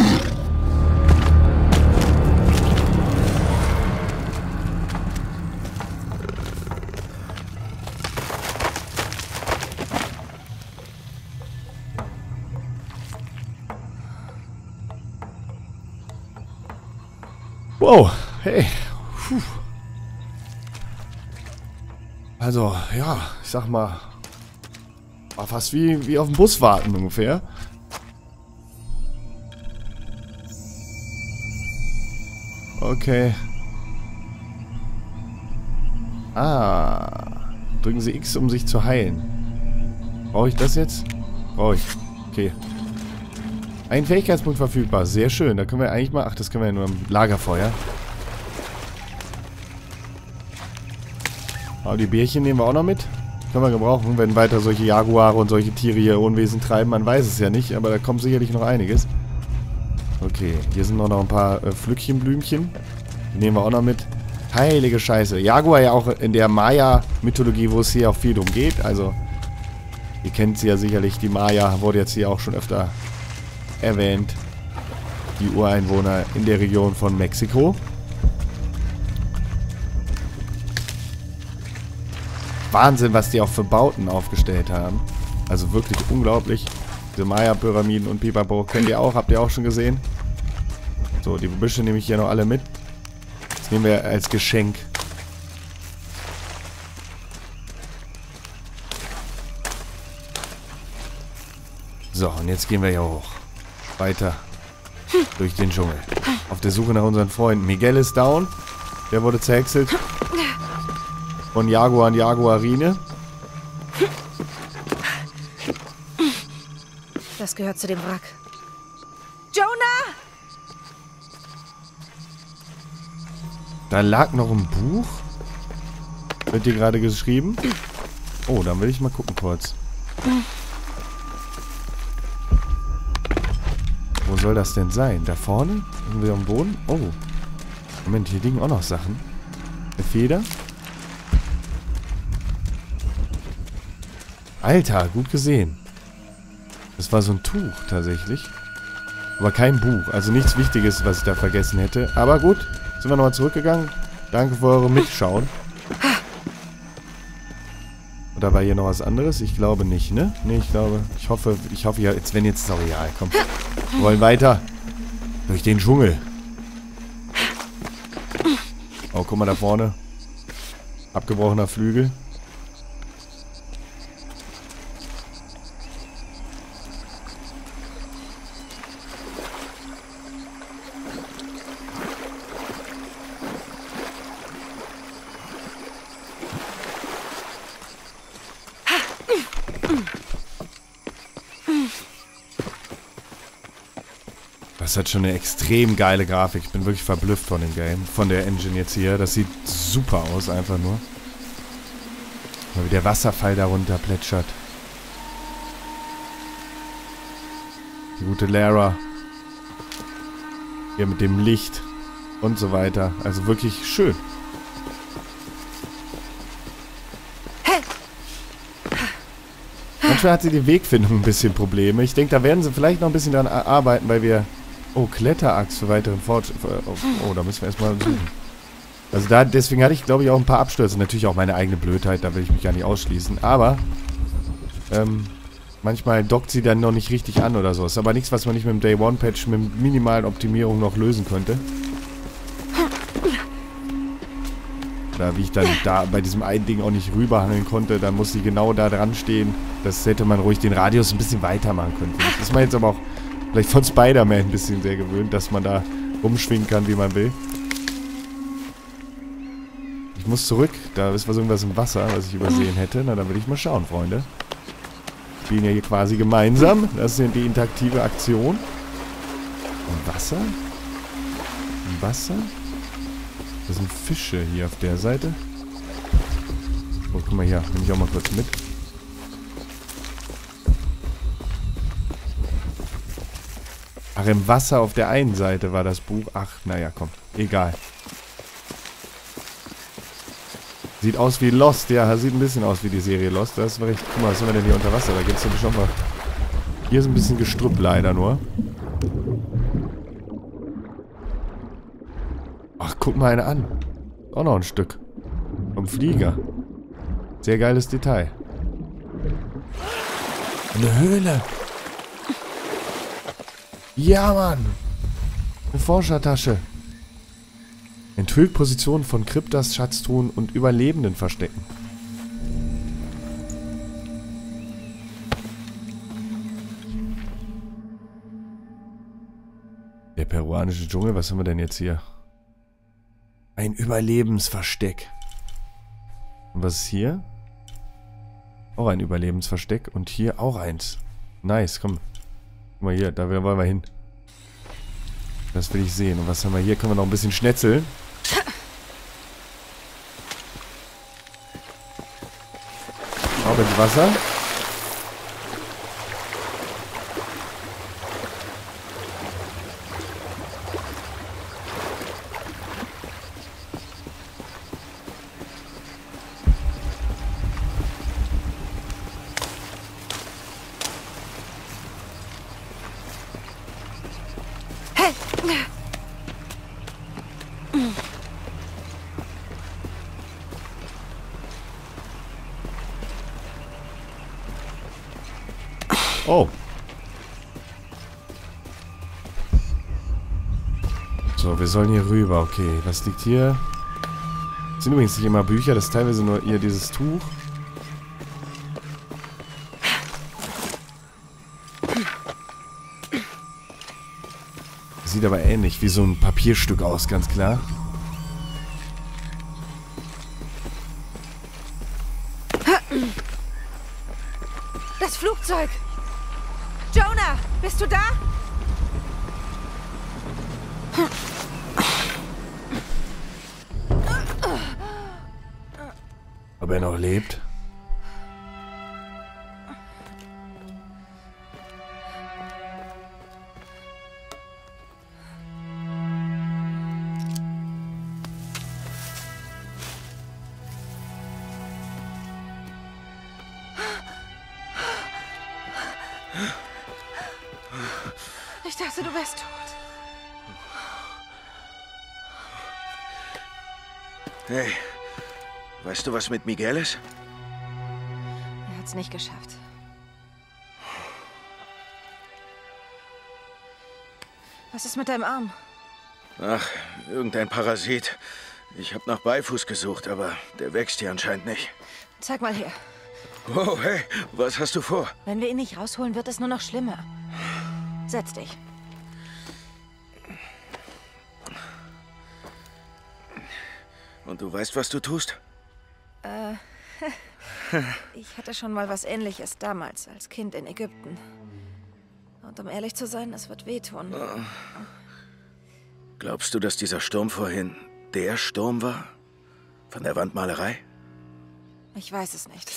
[SPEAKER 1] Wow, hey. Puh. Also, ja, ich sag mal, war fast wie auf dem Bus warten ungefähr. Okay. Ah. Drücken Sie X, um sich zu heilen. Brauche ich das jetzt? Brauche ich. Okay. Ein Fähigkeitspunkt verfügbar. Sehr schön. Da können wir eigentlich mal... Ach, das können wir ja nur im Lagerfeuer. Aber die Bärchen nehmen wir auch noch mit. Können wir gebrauchen, wenn weiter solche Jaguare und solche Tiere hier Unwesen treiben. Man weiß es ja nicht, aber da kommt sicherlich noch einiges. Okay, hier sind noch ein paar Pflückchenblümchen. Die nehmen wir auch noch mit. Heilige Scheiße. Jaguar ja auch in der Maya-Mythologie, wo es hier auch viel drum geht. Also, ihr kennt sie ja sicherlich. Die Maya wurde jetzt hier auch schon öfter erwähnt. Die Ureinwohner in der Region von Mexiko. Wahnsinn, was die auch für Bauten aufgestellt haben. Also wirklich unglaublich. Diese Maya-Pyramiden und Pipapo kennt ihr auch, habt ihr auch schon gesehen. So, die Büsche nehme ich hier noch alle mit. Das nehmen wir als Geschenk. So, und jetzt gehen wir hier hoch. Weiter durch den Dschungel. Auf der Suche nach unseren Freunden. Miguel ist down. Der wurde zerhäckselt. Von Jaguar und Jaguarine.
[SPEAKER 2] Das gehört zu dem Wrack. Jonah!
[SPEAKER 1] Da lag noch ein Buch. Wird hier gerade geschrieben? Oh, dann will ich mal gucken kurz. Wo soll das denn sein? Da vorne? Irgendwie am Boden? Oh. Moment, hier liegen auch noch Sachen. Eine Feder. Alter, gut gesehen. Das war so ein Tuch tatsächlich. Aber kein Buch. Also nichts Wichtiges, was ich da vergessen hätte. Aber gut, sind wir nochmal zurückgegangen. Danke für eure Mitschauen. Oder war hier noch was anderes? Ich glaube nicht, ne? Ne, ich hoffe, ja, jetzt, wenn jetzt, sorry, ja, komm. Wir wollen weiter. Durch den Dschungel. Oh, guck mal da vorne. Abgebrochener Flügel. Das hat schon eine extrem geile Grafik. Ich bin wirklich verblüfft von dem Game. Von der Engine jetzt hier. Das sieht super aus, einfach nur. Mal wie der Wasserfall darunter plätschert. Die gute Lara. Hier mit dem Licht. Und so weiter. Also wirklich schön. manchmal hat sie die Wegfindung ein bisschen Probleme. Ich denke, da werden sie vielleicht noch ein bisschen dran arbeiten, weil wir... Oh, Kletterachs für weiteren Fortschritt. Oh, da müssen wir erstmal suchen. Also deswegen hatte ich, glaube ich, auch ein paar Abstürze. Natürlich auch meine eigene Blödheit, da will ich mich gar nicht ausschließen. Aber, manchmal dockt sie dann noch nicht richtig an oder so. Ist aber nichts, was man nicht mit dem Day-One-Patch mit minimalen Optimierungen noch lösen könnte. Oder wie ich dann da bei diesem einen Ding auch nicht rüberhangeln konnte, dann muss sie genau da dran stehen. Das hätte man ruhig den Radius ein bisschen weiter machen können. Das ist man jetzt aber auch vielleicht von Spider-Man ein bisschen sehr gewöhnt, dass man da rumschwingen kann, wie man will. Ich muss zurück. Da ist was irgendwas im Wasser, was ich übersehen hätte. Na, dann will ich mal schauen, Freunde. Wir spielen ja hier quasi gemeinsam. Das ist die interaktive Aktion. Im Wasser? Im Wasser? Das sind Fische hier auf der Seite. Oh, guck mal hier. Nehme ich auch mal kurz mit. Ach, im Wasser auf der einen Seite war das Buch. Ach, naja, komm. Egal. Sieht aus wie Lost. Ja, sieht ein bisschen aus wie die Serie Lost. Das war recht... Guck mal, was haben wir denn hier unter Wasser? Da geht's nämlich schon mal... Hier ist ein bisschen Gestrüpp leider nur. Ach, guck mal eine an. Auch noch ein Stück. Vom Flieger. Sehr geiles Detail. Eine Höhle. Ja, Mann. Eine Forschertasche. Enthüllt Positionen von Kryptas, Schatztruhen und Überlebenden verstecken. Der peruanische Dschungel, was haben wir denn jetzt hier? Ein Überlebensversteck. Und was ist hier? Auch ein Überlebensversteck. Und hier auch eins. Nice, komm. Guck mal hier, da wollen wir hin. Das will ich sehen. Und was haben wir hier? Können wir noch ein bisschen schnetzeln. Auch ins Wasser. Oh. So, wir sollen hier rüber. Okay, was liegt hier? Das sind übrigens nicht immer Bücher, das ist teilweise nur hier dieses Tuch. Sieht aber ähnlich wie so ein Papierstück aus, ganz klar.
[SPEAKER 2] Das Flugzeug! Jonah, bist du da?
[SPEAKER 1] Ob er noch lebt?
[SPEAKER 2] Ich dachte, du wärst tot.
[SPEAKER 4] Hey, weißt du, was mit Miguel ist?
[SPEAKER 2] Er hat's nicht geschafft. Was ist mit deinem Arm?
[SPEAKER 4] Ach, irgendein Parasit. Ich habe nach Beifuß gesucht, aber der wächst hier anscheinend nicht.
[SPEAKER 2] Zeig mal her.
[SPEAKER 4] Oh, hey, was hast du vor?
[SPEAKER 2] Wenn wir ihn nicht rausholen, wird es nur noch schlimmer. Setz dich.
[SPEAKER 4] Und du weißt, was du tust?
[SPEAKER 2] Ich hatte schon mal was Ähnliches damals, als Kind in Ägypten. Und um ehrlich zu sein, es wird wehtun.
[SPEAKER 4] Glaubst du, dass dieser Sturm vorhin der Sturm war? Von der Wandmalerei?
[SPEAKER 2] Ich weiß es nicht.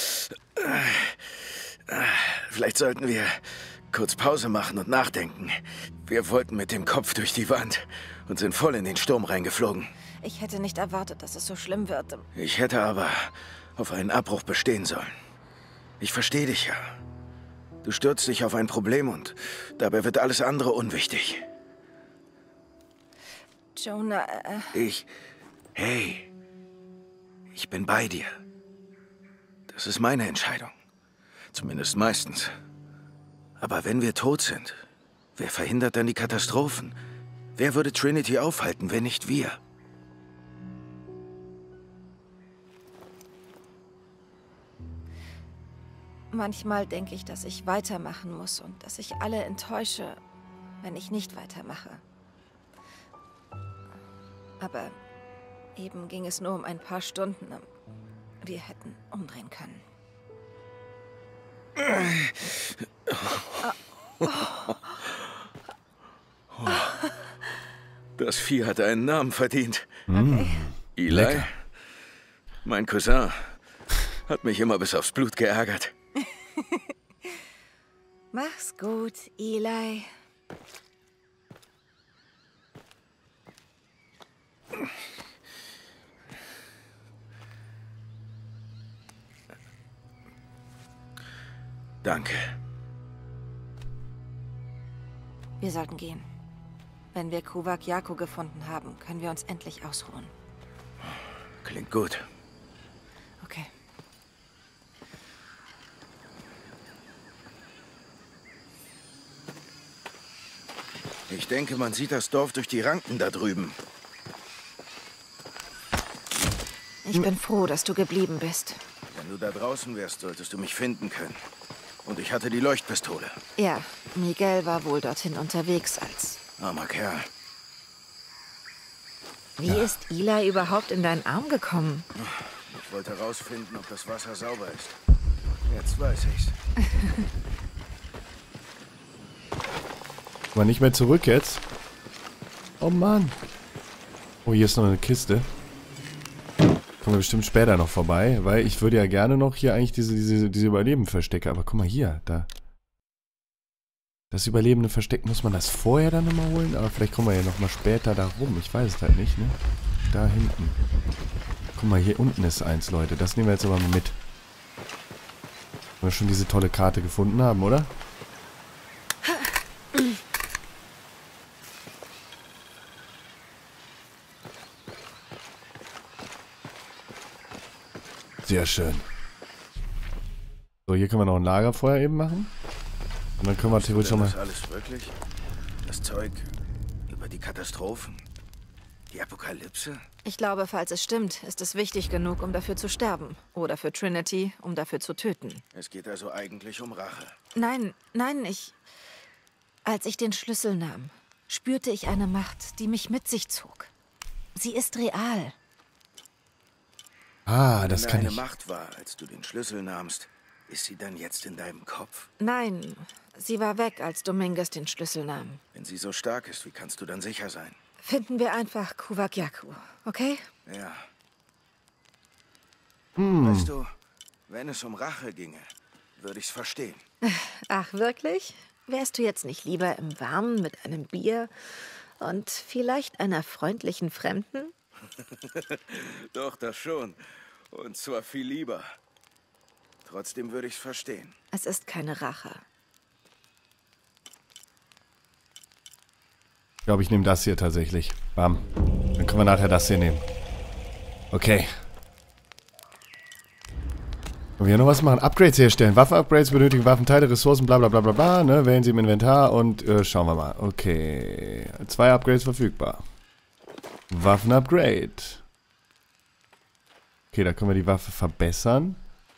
[SPEAKER 4] Vielleicht sollten wir kurz Pause machen und nachdenken. Wir wollten mit dem Kopf durch die Wand und sind voll in den Sturm reingeflogen.
[SPEAKER 2] Ich hätte nicht erwartet, dass es so schlimm wird.
[SPEAKER 4] Ich hätte aber auf einen Abbruch bestehen sollen. Ich verstehe dich ja. Du stürzt dich auf ein Problem und dabei wird alles andere unwichtig.
[SPEAKER 2] Jonah,
[SPEAKER 4] Hey, ich bin bei dir. Das ist meine Entscheidung. Zumindest meistens. Aber wenn wir tot sind, wer verhindert dann die Katastrophen? Wer würde Trinity aufhalten, wenn nicht wir?
[SPEAKER 2] Manchmal denke ich, dass ich weitermachen muss und dass ich alle enttäusche, wenn ich nicht weitermache. Aber eben ging es nur um ein paar Stunden. Wir hätten umdrehen können.
[SPEAKER 4] Das Vieh hat einen Namen verdient.
[SPEAKER 1] Okay.
[SPEAKER 4] Eli,
[SPEAKER 1] Lecker.
[SPEAKER 4] Mein Cousin, hat mich immer bis aufs Blut geärgert.
[SPEAKER 2] Mach's gut, Eli.
[SPEAKER 4] Danke.
[SPEAKER 2] Wir sollten gehen. Wenn wir Kuvak Yaku gefunden haben, können wir uns endlich ausruhen.
[SPEAKER 4] Klingt gut.
[SPEAKER 2] Okay.
[SPEAKER 4] Ich denke, man sieht das Dorf durch die Ranken da drüben.
[SPEAKER 2] Ich bin froh, dass du geblieben bist.
[SPEAKER 4] Wenn du da draußen wärst, solltest du mich finden können. Und ich hatte die Leuchtpistole.
[SPEAKER 2] Ja, Miguel war wohl dorthin unterwegs als...
[SPEAKER 4] Armer Kerl.
[SPEAKER 2] Wie ist Eli überhaupt in deinen Arm gekommen?
[SPEAKER 4] Ich wollte herausfinden, ob das Wasser sauber ist. Jetzt weiß ich's.
[SPEAKER 1] Mal nicht mehr zurück jetzt. Oh Mann. Oh, hier ist noch eine Kiste. Kommen wir bestimmt später noch vorbei, weil ich würde ja gerne noch hier eigentlich diese Überleben verstecken. Aber guck mal hier, da. Das überlebende Versteck, muss man das vorher dann nochmal holen? Aber vielleicht kommen wir ja nochmal später da rum. Ich weiß es halt nicht, ne? Da hinten. Guck mal, hier unten ist eins, Leute. Das nehmen wir jetzt aber mal mit. Wenn wir schon diese tolle Karte gefunden haben, oder? Sehr schön. So, hier können wir noch ein Lagerfeuer eben machen. Und dann können wir theoretisch schon mal...
[SPEAKER 4] Das alles wirklich? Das Zeug über die Katastrophen? Die Apokalypse?
[SPEAKER 2] Ich glaube, falls es stimmt, ist es wichtig genug, um dafür zu sterben. Oder für Trinity, um dafür zu töten.
[SPEAKER 4] Es geht also eigentlich um Rache.
[SPEAKER 2] Nein, Als ich den Schlüssel nahm, spürte ich eine Macht, die mich mit sich zog. Sie ist real.
[SPEAKER 1] Ah, das kann ich...
[SPEAKER 4] Wenn eine Macht war, als du den Schlüssel nahmst, ist sie dann jetzt in deinem Kopf?
[SPEAKER 2] Nein, sie war weg, als Dominguez den Schlüssel nahm.
[SPEAKER 4] Wenn sie so stark ist, wie kannst du dann sicher sein?
[SPEAKER 2] Finden wir einfach Kuvak Yaku, okay?
[SPEAKER 4] Ja.
[SPEAKER 1] Hm.
[SPEAKER 4] Weißt du, wenn es um Rache ginge, würde ich's verstehen.
[SPEAKER 2] Ach, wirklich? Wärst du jetzt nicht lieber im Warmen mit einem Bier und vielleicht einer freundlichen Fremden?
[SPEAKER 4] Doch, das schon. Und zwar viel lieber. Trotzdem würde ich's verstehen.
[SPEAKER 2] Es ist keine Rache.
[SPEAKER 1] Ich glaube, ich nehme das hier tatsächlich. Bam. Dann können wir nachher das hier nehmen. Okay. Können wir hier noch was machen? Upgrades herstellen. Waffen-Upgrades benötigen Waffenteile, Ressourcen, bla bla bla bla bla. Ne? Wählen Sie im Inventar und schauen wir mal. Okay. 2 Upgrades verfügbar. Waffen-Upgrade. Okay, da können wir die Waffe verbessern.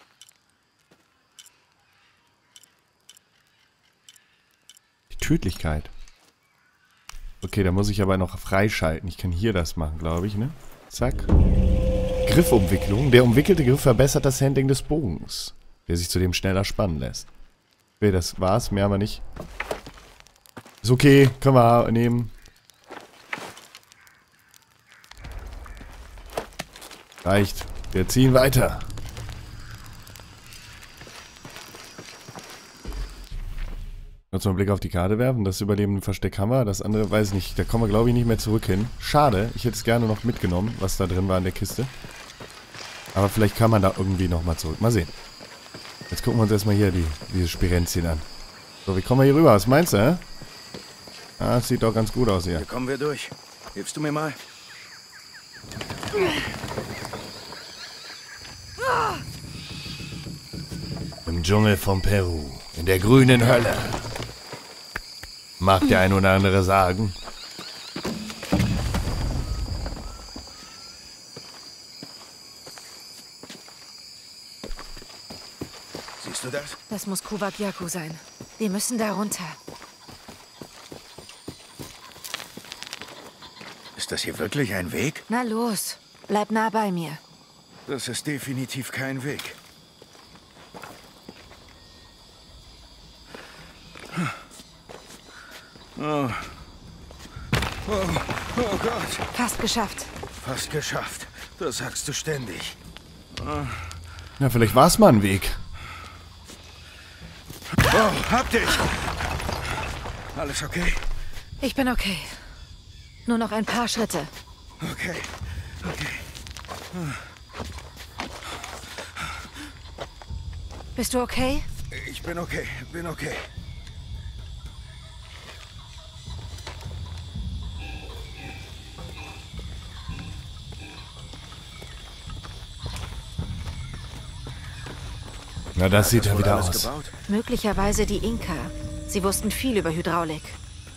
[SPEAKER 1] Die Tödlichkeit. Okay, da muss ich aber noch freischalten. Ich kann hier das machen, glaube ich, ne? Zack. Griffumwicklung. Der umwickelte Griff verbessert das Handling des Bogens, der sich zudem schneller spannen lässt. Okay, das war's. Mehr haben wir nicht. Ist okay. Können wir nehmen. Reicht. Wir ziehen weiter. Kannst du mal einen Blick auf die Karte werfen? Das überlebende Versteck haben wir. Das andere weiß ich nicht. Da kommen wir, glaube ich, nicht mehr zurück hin. Schade. Ich hätte es gerne noch mitgenommen, was da drin war in der Kiste. Aber vielleicht kann man da irgendwie nochmal zurück. Mal sehen. Jetzt gucken wir uns erstmal hier diese Spirenzchen an. So, wie kommen wir hier rüber? Was meinst du, hä? Ah, das sieht doch ganz gut aus hier.
[SPEAKER 3] Hier kommen wir durch. Hilfst du mir mal?
[SPEAKER 1] Im Dschungel von Peru. In der grünen Hölle. Mag der ein oder andere sagen.
[SPEAKER 3] Siehst du das?
[SPEAKER 2] Das muss Kuwagyaku sein. Wir müssen da runter.
[SPEAKER 3] Ist das hier wirklich ein Weg?
[SPEAKER 2] Na los, bleib nah bei mir.
[SPEAKER 3] Das ist definitiv kein Weg. Oh. Oh Gott.
[SPEAKER 2] Fast geschafft.
[SPEAKER 3] Fast geschafft. Das sagst du ständig.
[SPEAKER 1] Ja, vielleicht war es mal ein Weg.
[SPEAKER 3] Oh, hab dich! Alles okay?
[SPEAKER 2] Ich bin okay. Nur noch ein paar Schritte.
[SPEAKER 3] Okay.
[SPEAKER 2] Bist du okay?
[SPEAKER 3] Ich bin okay.
[SPEAKER 1] Na, das sieht ja wieder aus.
[SPEAKER 3] Gebaut?
[SPEAKER 2] Möglicherweise die Inka. Sie wussten viel über Hydraulik.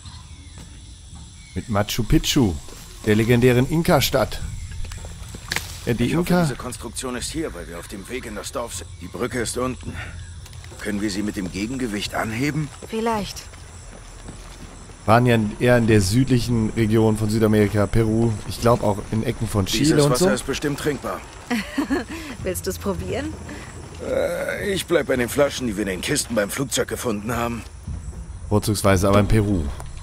[SPEAKER 1] Mit Machu Picchu, der legendären Inka-Stadt. Ja, die Inka...
[SPEAKER 3] Diese Konstruktion ist hier, weil wir auf dem Weg in das Dorf sind. Die Brücke ist unten. Können wir sie mit dem Gegengewicht anheben?
[SPEAKER 2] Vielleicht.
[SPEAKER 1] Waren ja eher in der südlichen Region von Südamerika, Peru. Ich glaube auch in Ecken von Chile
[SPEAKER 3] Dieses
[SPEAKER 1] und so.
[SPEAKER 3] Wasser ist bestimmt trinkbar.
[SPEAKER 2] Willst du es probieren?
[SPEAKER 3] Ich bleib bei den Flaschen, die wir in den Kisten beim Flugzeug gefunden haben.
[SPEAKER 1] Vorzugsweise aber in Peru.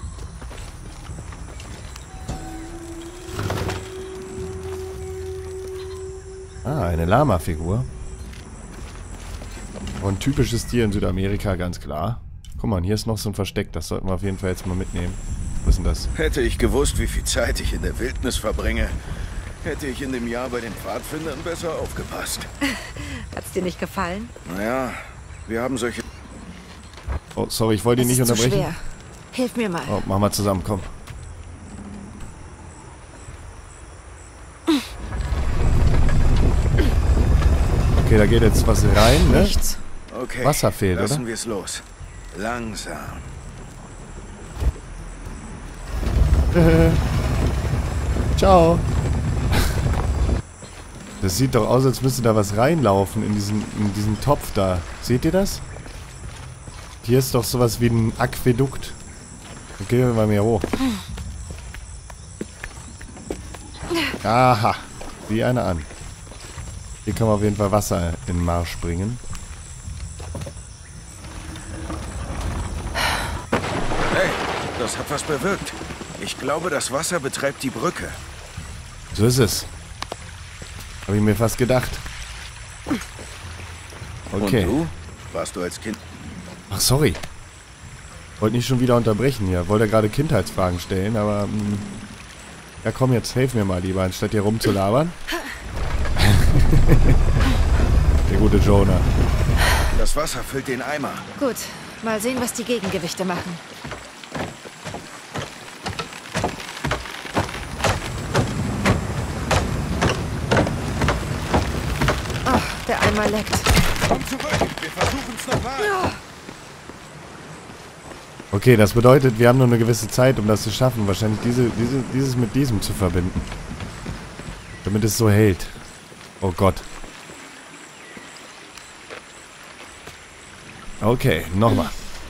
[SPEAKER 1] Ah, eine Lama-Figur. Und ein typisches Tier in Südamerika, ganz klar. Guck mal, hier ist noch so ein Versteck. Das sollten wir auf jeden Fall jetzt mal mitnehmen. Was ist denn das?
[SPEAKER 3] Hätte ich gewusst, wie viel Zeit ich in der Wildnis verbringe, hätte ich in dem Jahr bei den Pfadfindern besser aufgepasst.
[SPEAKER 2] Hat's dir nicht gefallen?
[SPEAKER 3] Naja, wir haben solche...
[SPEAKER 1] Oh, sorry, ich wollte ihn nicht unterbrechen.
[SPEAKER 2] Zu schwer. Hilf mir mal.
[SPEAKER 1] Oh, machen wir zusammen, komm. Okay, da geht jetzt was rein, ne?
[SPEAKER 2] Nichts.
[SPEAKER 3] Okay,
[SPEAKER 1] Wasser fehlt, oder?
[SPEAKER 3] Lassen wir es los. Langsam.
[SPEAKER 1] Ciao. Das sieht doch aus, als müsste da was reinlaufen in diesen Topf da. Seht ihr das? Hier ist doch sowas wie ein Aquädukt. Okay, wir mal mehr hoch. Aha. Wie eine an. Hier kann man auf jeden Fall Wasser in den Marsch bringen.
[SPEAKER 3] Hey, das hat was bewirkt. Ich glaube, das Wasser betreibt die Brücke.
[SPEAKER 1] So ist es. Habe ich mir fast gedacht. Okay.
[SPEAKER 3] Und du? Warst du als Kind...
[SPEAKER 1] Ach, sorry. Wollte nicht schon wieder unterbrechen hier. Wollte gerade Kindheitsfragen stellen, aber... ja, komm jetzt, helf mir mal lieber, anstatt hier rumzulabern. Der gute Jonah.
[SPEAKER 3] Das Wasser füllt den Eimer.
[SPEAKER 2] Gut, mal sehen, was die Gegengewichte machen. Oh, der Eimer leckt.
[SPEAKER 3] Komm zurück, wir versuchen es nochmal. Ja.
[SPEAKER 1] Okay, das bedeutet, wir haben nur eine gewisse Zeit, um das zu schaffen. Wahrscheinlich dieses mit diesem zu verbinden. Damit es so hält. Oh Gott. Okay, nochmal.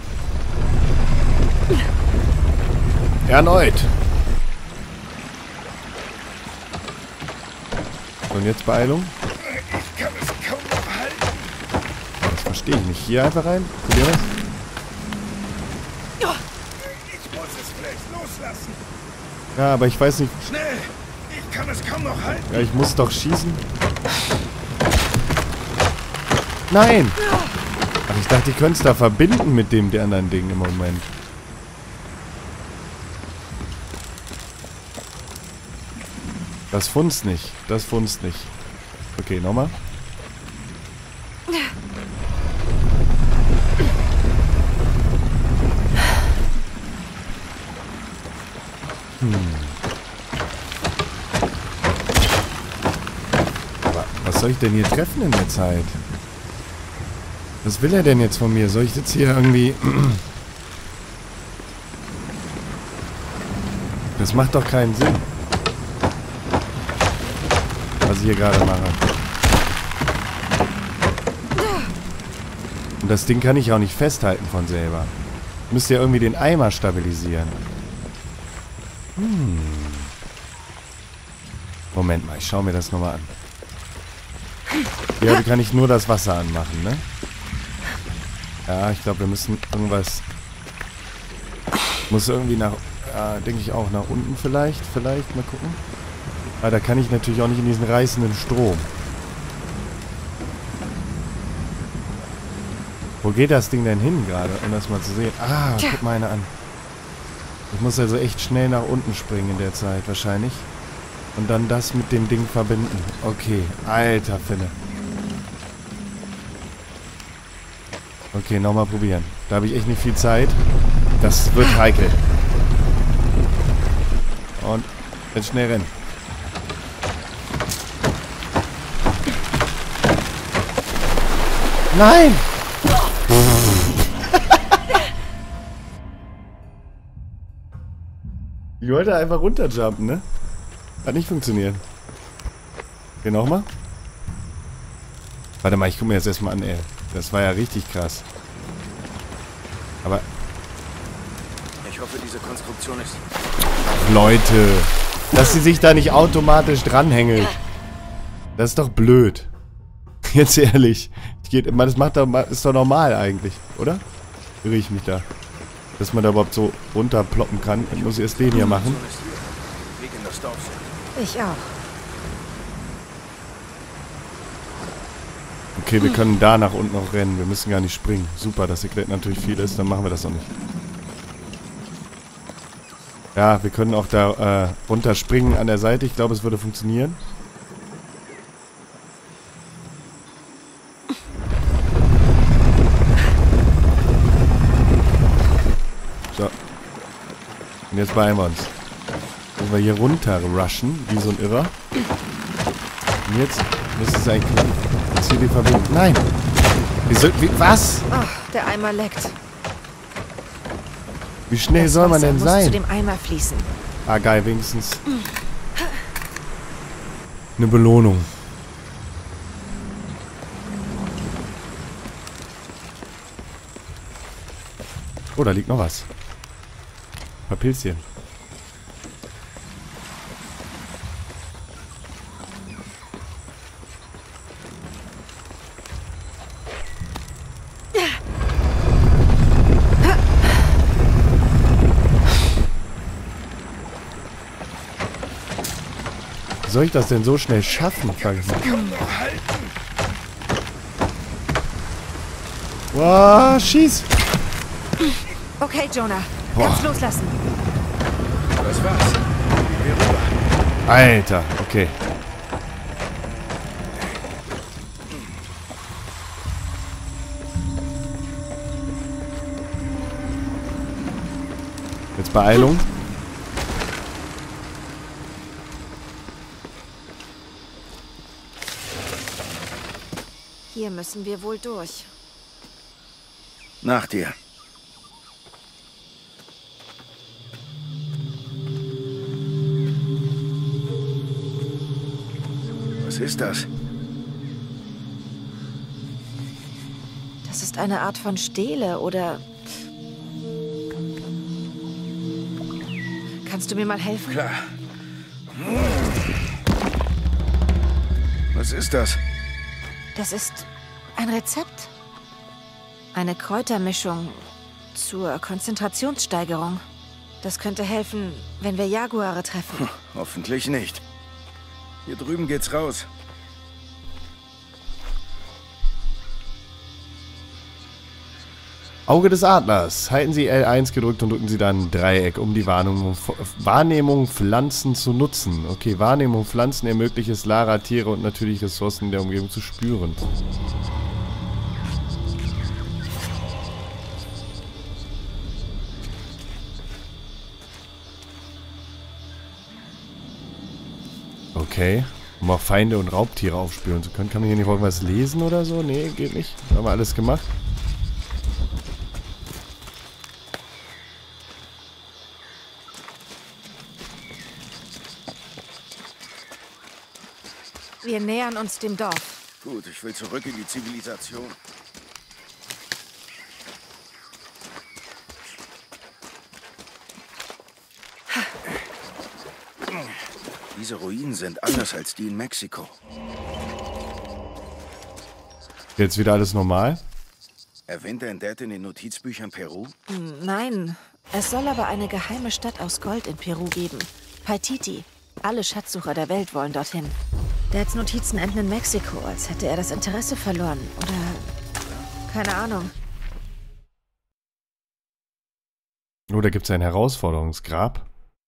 [SPEAKER 1] Erneut. Und jetzt Beeilung.
[SPEAKER 3] Ich kann es kaum noch halten.
[SPEAKER 1] Das verstehe ich nicht. Hier einfach rein. Probier das.
[SPEAKER 3] Ich muss es vielleicht loslassen.
[SPEAKER 1] Ja, aber ich weiß nicht.
[SPEAKER 3] Schnell! Ich kann es kaum noch halten.
[SPEAKER 1] Ja, ich muss doch schießen. Nein! Ach, ich dachte, ich könnte es da verbinden mit dem anderen Ding im Moment. Das funzt nicht. Das funzt nicht. Okay, nochmal. soll ich denn hier treffen in der Zeit? Was will er denn jetzt von mir? Soll ich jetzt hier irgendwie... Das macht doch keinen Sinn. Was ich hier gerade mache. Und das Ding kann ich auch nicht festhalten von selber. Ich müsste ja irgendwie den Eimer stabilisieren. Moment mal, ich schaue mir das nochmal an. Hier kann ich nur das Wasser anmachen, ne? Ja, ich glaube, wir müssen irgendwas... Muss irgendwie nach... Ja, denke ich auch, nach unten vielleicht. Vielleicht, mal gucken. Aber da kann ich natürlich auch nicht in diesen reißenden Strom. Wo geht das Ding denn hin gerade, um das mal zu sehen? Ah, guck mal eine an. Ich muss also echt schnell nach unten springen in der Zeit, wahrscheinlich. Und dann das mit dem Ding verbinden. Okay, alter Finne. Okay, nochmal probieren. Da habe ich echt nicht viel Zeit. Das wird heikel. Und jetzt schnell rennen. Nein! Ich wollte einfach runterjumpen, ne? Hat nicht funktioniert. Okay, nochmal. Warte mal, ich gucke mir das erstmal an, ey. Das war ja richtig krass. Aber...
[SPEAKER 4] Ich hoffe, diese Konstruktion ist...
[SPEAKER 1] Leute, dass sie sich da nicht automatisch dranhängelt. Das ist doch blöd. Jetzt ehrlich. Das ist doch normal eigentlich, oder? Irre ich mich da. Dass man da überhaupt so runterploppen kann. Ich muss erst den hier machen.
[SPEAKER 2] Ich auch.
[SPEAKER 1] Okay, wir können da nach unten auch rennen. Wir müssen gar nicht springen. Super, dass hier natürlich viel ist. Dann machen wir das auch nicht. Ja, wir können auch da runterspringen an der Seite. Ich glaube, es würde funktionieren. So. Und jetzt beeilen wir uns. Wenn wir hier runter rushen, wie so ein Irrer. Und jetzt müsste es eigentlich klappen. Jetzt hier die Verbindung. Nein! Was?
[SPEAKER 2] Ach, der Eimer leckt.
[SPEAKER 1] Wie schnell soll man denn sein?
[SPEAKER 2] Muss zu dem Eimer fließen.
[SPEAKER 1] Ah, geil, wenigstens. Eine Belohnung. Oh, da liegt noch was. Ein paar Pilzchen. Wie soll ich das denn so schnell schaffen? Frag ich mal. Wow, schieß!
[SPEAKER 2] Okay, Jonah. Ganz loslassen.
[SPEAKER 3] Das war's. Wir rüber.
[SPEAKER 1] Alter, okay. Jetzt Beeilung.
[SPEAKER 2] Hier müssen wir wohl durch.
[SPEAKER 4] Nach dir. Was ist das?
[SPEAKER 2] Das ist eine Art von Stele, oder... Kannst du mir mal helfen?
[SPEAKER 4] Klar. Was ist das?
[SPEAKER 2] Das ist ein Rezept. Eine Kräutermischung zur Konzentrationssteigerung. Das könnte helfen, wenn wir Jaguare treffen.
[SPEAKER 4] Hoffentlich nicht. Hier drüben geht's raus.
[SPEAKER 1] Auge des Adlers. Halten Sie L1 gedrückt und drücken Sie dann Dreieck, um die Wahrnehmung Pflanzen zu nutzen. Okay, Wahrnehmung Pflanzen ermöglicht es Lara, Tiere und natürlich Ressourcen der Umgebung zu spüren. Okay. Um auch Feinde und Raubtiere aufspüren zu können. Kann man hier nicht irgendwas lesen oder so? Nee, geht nicht. Haben wir alles gemacht.
[SPEAKER 2] Wir nähern uns dem Dorf.
[SPEAKER 3] Gut, ich will zurück in die Zivilisation. Diese Ruinen sind anders als die in Mexiko.
[SPEAKER 1] Jetzt wieder alles normal?
[SPEAKER 3] Erwähnt dein Dad in den Notizbüchern Peru?
[SPEAKER 2] Nein, es soll aber eine geheime Stadt aus Gold in Peru geben. Paititi. Alle Schatzsucher der Welt wollen dorthin. Dads Notizen enden in Mexiko, als hätte er das Interesse verloren. Oder... keine Ahnung.
[SPEAKER 1] Oh, da gibt es ein Herausforderungsgrab.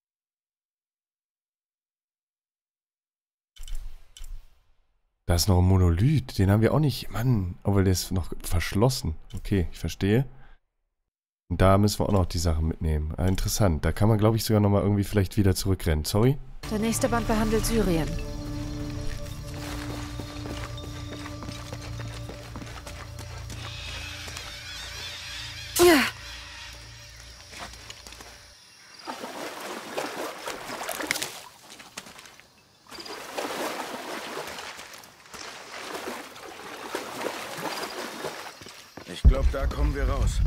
[SPEAKER 1] Da ist noch ein Monolith. Den haben wir auch nicht... Mann, aber der ist noch verschlossen. Okay, ich verstehe. Und da müssen wir auch noch die Sachen mitnehmen. Ah, interessant. Da kann man, glaube ich, sogar nochmal irgendwie vielleicht wieder zurückrennen. Sorry.
[SPEAKER 2] Der nächste Band behandelt Syrien. Ja.
[SPEAKER 3] Ich glaube, da kommen wir raus.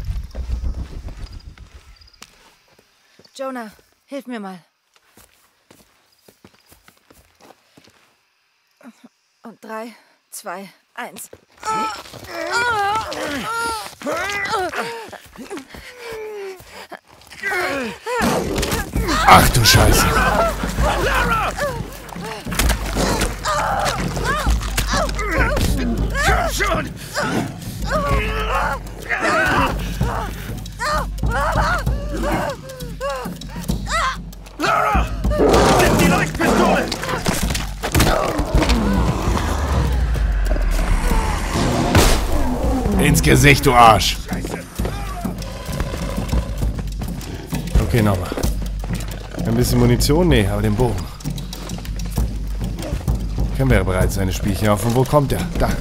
[SPEAKER 2] Jonah, hilf mir mal. Und 3, 2, 1.
[SPEAKER 1] Ach du Scheiße.
[SPEAKER 3] Lara! Komm schon! Lara! Nimm die Leuchtpistole!
[SPEAKER 1] Ins Gesicht, du Arsch! Okay, nochmal. Ein bisschen Munition? Nee, aber den Bogen. Kennen wir ja bereits seine Spielchen. Ja, von wo kommt der? Da.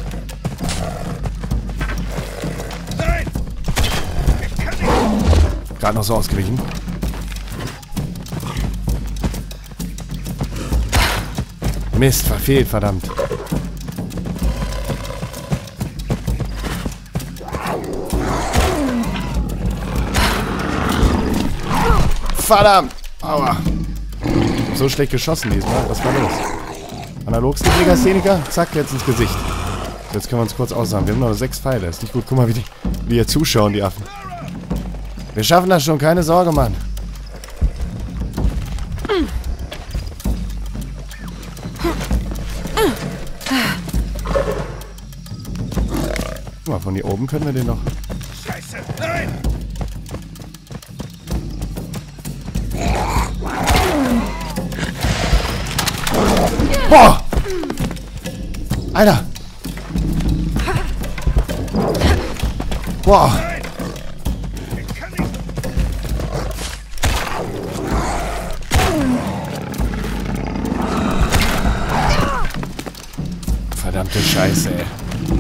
[SPEAKER 1] Gerade noch so ausgewichen. Mist, verfehlt, verdammt. Verdammt! Aua. So schlecht geschossen diesmal. Was war los? Analogstick, Szeniker. Zack, jetzt ins Gesicht. Jetzt können wir uns kurz aussagen. Wir haben noch 6 Pfeile. Ist nicht gut. Guck mal, wie die hier zuschauen, die Affen. Wir schaffen das schon. Keine Sorge, Mann. Guck mal, von hier oben können wir den noch...
[SPEAKER 3] Scheiße! Nein!
[SPEAKER 1] Boah! Alter! Boah! Verdammte Scheiße, ey.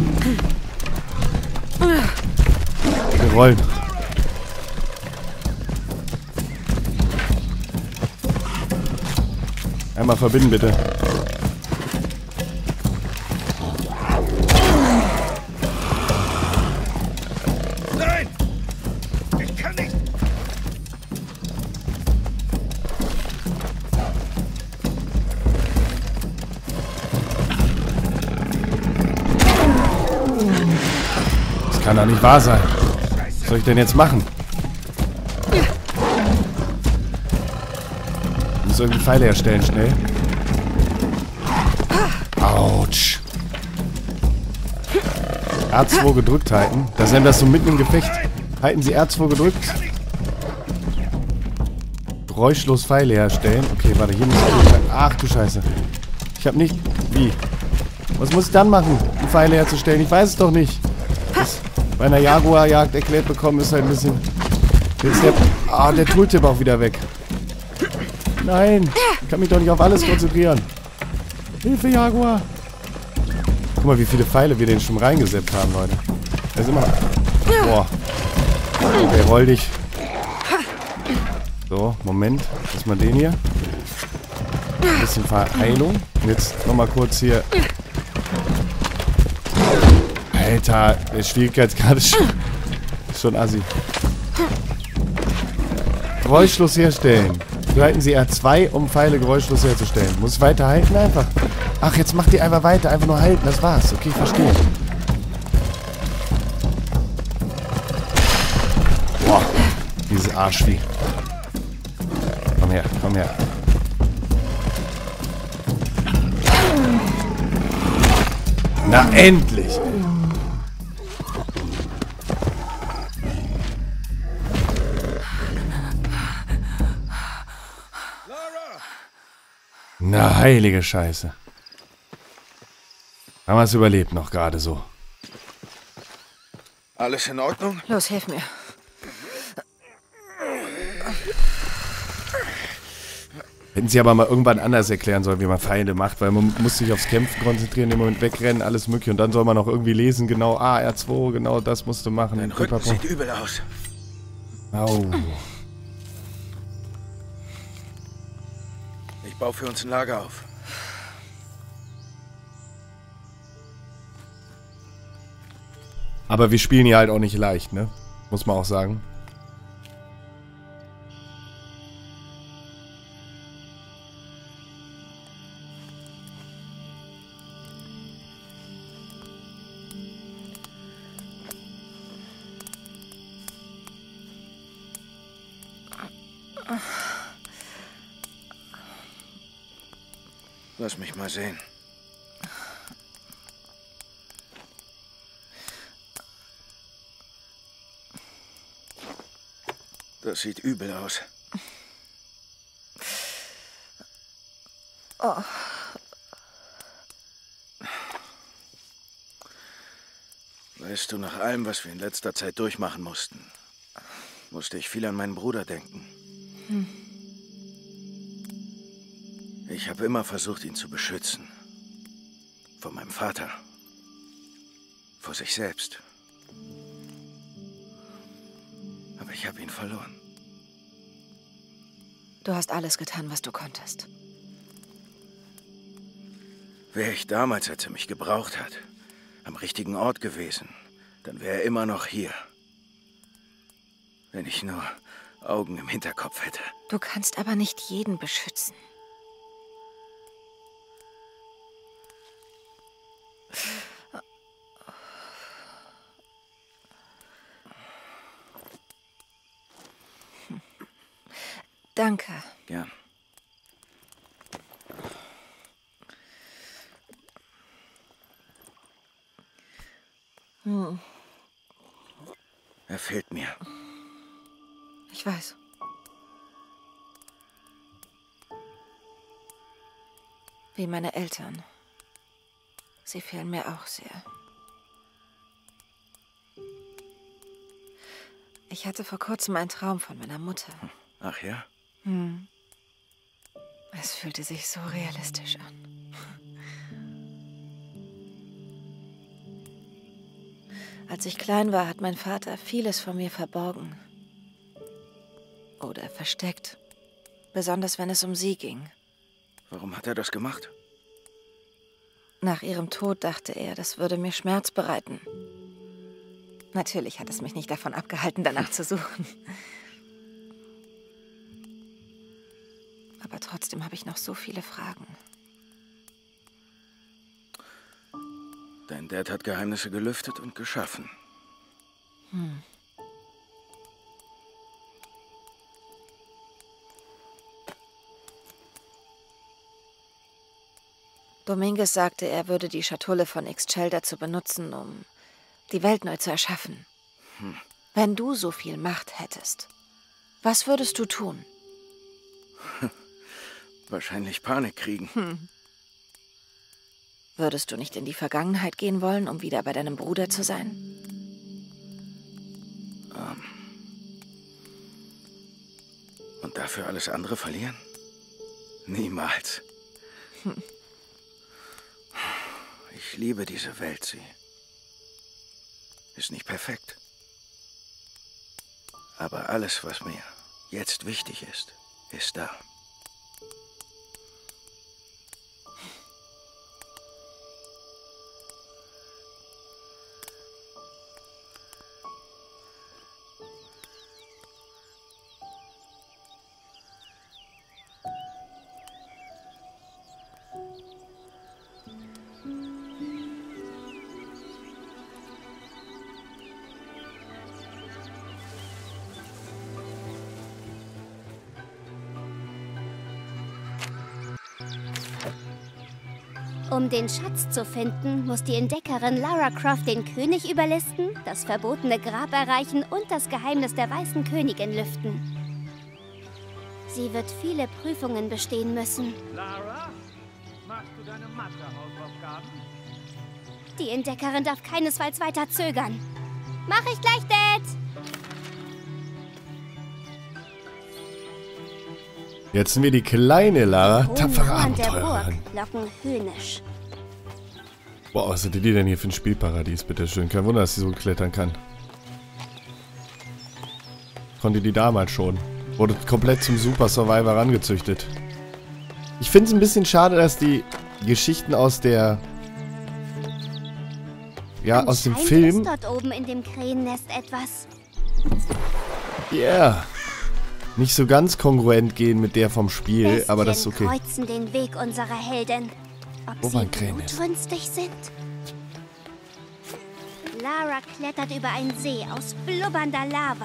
[SPEAKER 1] Wir rollen. Einmal verbinden, bitte.
[SPEAKER 3] Nein! Ich kann nicht!
[SPEAKER 1] Das kann doch nicht wahr sein. Was soll ich denn jetzt machen? Ich muss irgendwie Pfeile herstellen, schnell. Autsch. R2 gedrückt halten. Da sind wir so mitten im Gefecht. Halten Sie R2 gedrückt. Geräuschlos Pfeile herstellen. Okay, warte, hier muss ich... Ach du Scheiße. Ich hab nicht... Wie? Was muss ich dann machen, um Pfeile herzustellen? Ich weiß es doch nicht. Das bei einer Jaguar-Jagd erklärt bekommen ist halt ein bisschen... Jetzt ist der Tooltip auch wieder weg. Nein, ich kann mich doch nicht auf alles konzentrieren. Hilfe, Jaguar! Guck mal, wie viele Pfeile wir den schon reingesetzt haben, Leute. Der ist immer noch... Boah. Okay, roll dich. So, Moment. Erstmal den hier. Ein bisschen Verheilung. Und jetzt nochmal kurz hier... Alter, der Schwierigkeitsgrad ist schon assi. Geräuschlos herstellen. Halten Sie R2, um Pfeile geräuschlos herzustellen. Muss ich weiter halten einfach? Ach, jetzt macht ihr einfach weiter. Einfach nur halten, das war's. Okay, verstehe. Boah, dieses Arschvieh. Komm her, komm her. Na, endlich! Na, heilige Scheiße. Haben wir es überlebt noch gerade so.
[SPEAKER 3] Alles in Ordnung?
[SPEAKER 2] Los, hilf mir.
[SPEAKER 1] Hätten Sie aber mal irgendwann anders erklären sollen, wie man Pfeile macht, weil man muss sich aufs Kämpfen konzentrieren, im Moment wegrennen, alles mögliche. Und dann soll man noch irgendwie lesen, genau, R2, genau das musst du machen.
[SPEAKER 3] Dein Rücken sieht übel aus.
[SPEAKER 1] Au.
[SPEAKER 3] Ich baue für uns ein Lager auf.
[SPEAKER 1] Aber wir spielen hier halt auch nicht leicht, ne? Muss man auch sagen.
[SPEAKER 3] Lass mich mal sehen. Das sieht übel aus.
[SPEAKER 2] Oh.
[SPEAKER 3] Weißt du, nach allem, was wir in letzter Zeit durchmachen mussten, musste ich viel an meinen Bruder denken. Ich habe immer versucht, ihn zu beschützen. Vor meinem Vater. Vor sich selbst. Aber ich habe ihn verloren.
[SPEAKER 2] Du hast alles getan, was du konntest.
[SPEAKER 3] Wäre ich damals, als er mich gebraucht hat, am richtigen Ort gewesen, dann wäre er immer noch hier. Wenn ich nur Augen im Hinterkopf hätte.
[SPEAKER 2] Du kannst aber nicht jeden beschützen. Danke.
[SPEAKER 3] Gern. Er fehlt mir.
[SPEAKER 2] Ich weiß. Wie meine Eltern. Sie fehlen mir auch sehr. Ich hatte vor kurzem einen Traum von meiner Mutter.
[SPEAKER 3] Ach ja?
[SPEAKER 2] Es fühlte sich so realistisch an. Als ich klein war, hat mein Vater vieles von mir verborgen. Oder versteckt. Besonders wenn es um sie ging.
[SPEAKER 3] Warum hat er das gemacht?
[SPEAKER 2] Nach ihrem Tod dachte er, das würde mir Schmerz bereiten. Natürlich hat es mich nicht davon abgehalten, danach zu suchen. Aber trotzdem habe ich noch so viele Fragen.
[SPEAKER 3] Dein Dad hat Geheimnisse gelüftet und geschaffen.
[SPEAKER 2] Dominguez sagte, er würde die Schatulle von Ixchel dazu benutzen, um die Welt neu zu erschaffen. Wenn du so viel Macht hättest, was würdest du tun?
[SPEAKER 3] Wahrscheinlich Panik kriegen.
[SPEAKER 2] Würdest du nicht in die Vergangenheit gehen wollen, um wieder bei deinem Bruder zu sein?
[SPEAKER 3] Und dafür alles andere verlieren? Niemals.
[SPEAKER 4] Ich liebe diese Welt, sie ist nicht perfekt. Aber alles, was mir jetzt wichtig ist, ist da.
[SPEAKER 16] Um den Schatz zu finden, muss die Entdeckerin Lara Croft den König überlisten, das verbotene Grab erreichen und das Geheimnis der Weißen Königin lüften. Sie wird viele Prüfungen bestehen müssen.
[SPEAKER 10] Lara, machst du deine Mathe-Hausaufgaben?
[SPEAKER 16] Die Entdeckerin darf keinesfalls weiter zögern. Mach ich gleich, Dad!
[SPEAKER 1] Jetzt sind wir die kleine Lara, tapfere
[SPEAKER 16] Mauern der
[SPEAKER 1] Abenteurerin.
[SPEAKER 16] Burg locken höhnisch.
[SPEAKER 1] Boah, was hatte die denn hier für ein Spielparadies, bitteschön? Kein Wunder, dass sie so klettern kann. Konnte die damals schon. Wurde komplett zum Super Survivor rangezüchtet. Ich finde es ein bisschen schade, dass die Geschichten aus der... Ja, aus dem Film...
[SPEAKER 16] Ist dort oben in dem Krähennest etwas.
[SPEAKER 1] Yeah. Nicht so ganz kongruent gehen mit der vom Spiel, aber das ist okay.
[SPEAKER 16] Kreuzen den Weg unserer Helden. Ob sie blutrünstig sind? Lara klettert über einen See aus blubbernder Lava.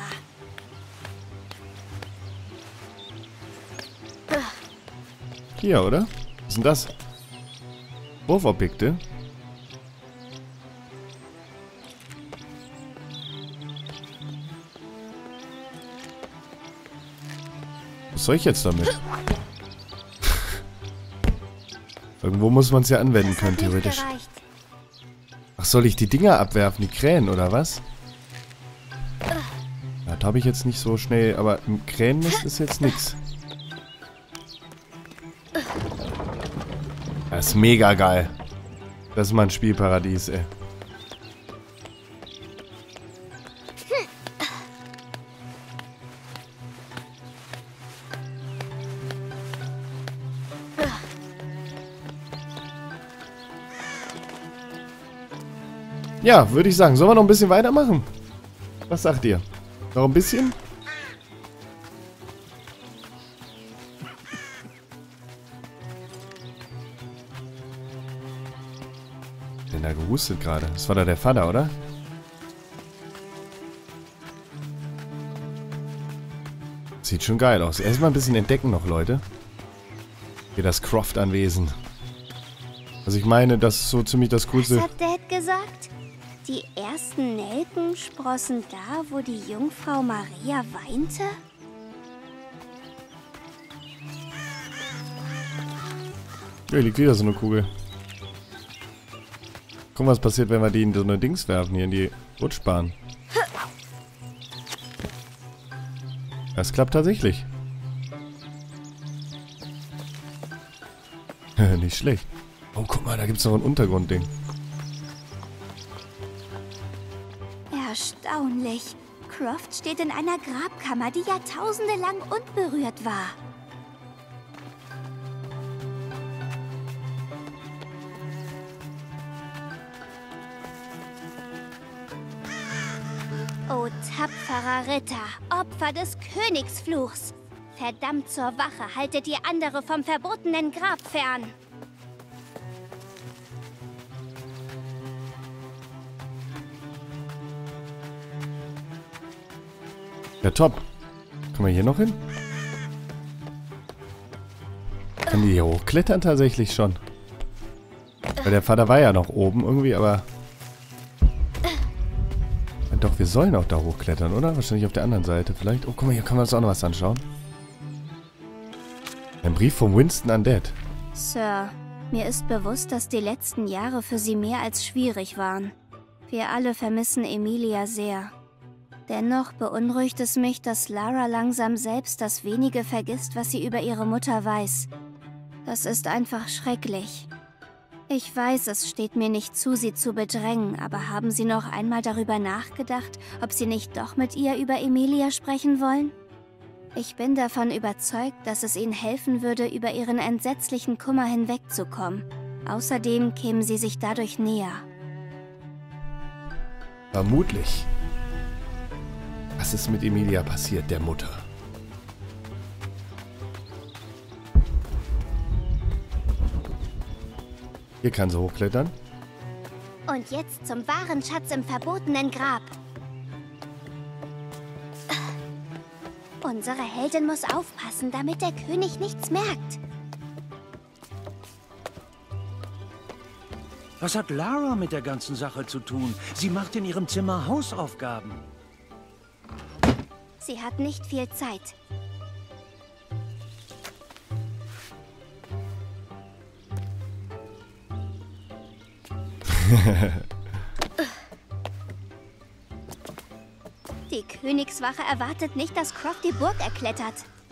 [SPEAKER 1] Hier, oder? Was ist denn das? Wurfobjekte? Was soll ich jetzt damit? Irgendwo muss man es ja anwenden können, theoretisch. Ach, soll ich die Dinger abwerfen, die Krähen, oder was? Ja, da habe ich jetzt nicht so schnell, aber im Krähennest ist jetzt nichts. Das ist mega geil. Das ist mal ein Spielparadies, ey. Ja, würde ich sagen. Sollen wir noch ein bisschen weitermachen? Was sagt ihr? Noch ein bisschen? Denn da gehustet gerade. Das war da der Vater, oder? Sieht schon geil aus. Erstmal ein bisschen entdecken noch, Leute. Hier das Croft-Anwesen. Also ich meine, das ist so ziemlich das Coolste.
[SPEAKER 16] Was hat Dad gesagt? Die ersten Nelken sprossen da, wo die Jungfrau Maria weinte?
[SPEAKER 1] Ja, liegt wieder so eine Kugel. Guck mal, was passiert, wenn wir die in so eine Dings werfen, hier in die Rutschbahn. Das klappt tatsächlich. Nicht schlecht. Oh, guck mal, da gibt es noch ein Untergrundding.
[SPEAKER 16] Erstaunlich. Croft steht in einer Grabkammer, die Jahrtausende lang unberührt war. O tapferer Ritter, Opfer des Königsfluchs! Verdammt zur Wache, haltet ihr andere vom verbotenen Grab fern!
[SPEAKER 1] Ja, top. Kommen wir hier noch hin? Kann die hier hochklettern tatsächlich schon? Weil der Vater war ja noch oben irgendwie, aber... Ja, doch, wir sollen auch da hochklettern, oder? Wahrscheinlich auf der anderen Seite vielleicht. Oh, guck mal, hier können wir uns auch noch was anschauen. Ein Brief von Winston an Dad.
[SPEAKER 16] Sir, mir ist bewusst, dass die letzten Jahre für Sie mehr als schwierig waren. Wir alle vermissen Emilia sehr. Dennoch beunruhigt es mich, dass Lara langsam selbst das Wenige vergisst, was sie über ihre Mutter weiß. Das ist einfach schrecklich. Ich weiß, es steht mir nicht zu, Sie zu bedrängen, aber haben Sie noch einmal darüber nachgedacht, ob Sie nicht doch mit ihr über Emilia sprechen wollen? Ich bin davon überzeugt, dass es Ihnen helfen würde, über Ihren entsetzlichen Kummer hinwegzukommen. Außerdem kämen Sie sich dadurch näher.
[SPEAKER 1] Vermutlich. Was ist mit Emilia passiert, der Mutter? Hier kann sie hochklettern.
[SPEAKER 16] Und jetzt zum wahren Schatz im verbotenen Grab. Unsere Heldin muss aufpassen, damit der König nichts merkt.
[SPEAKER 17] Was hat Lara mit der ganzen Sache zu tun? Sie macht in ihrem Zimmer Hausaufgaben.
[SPEAKER 16] Sie hat nicht viel Zeit. Die Königswache erwartet nicht, dass Croft die Burg erklettert.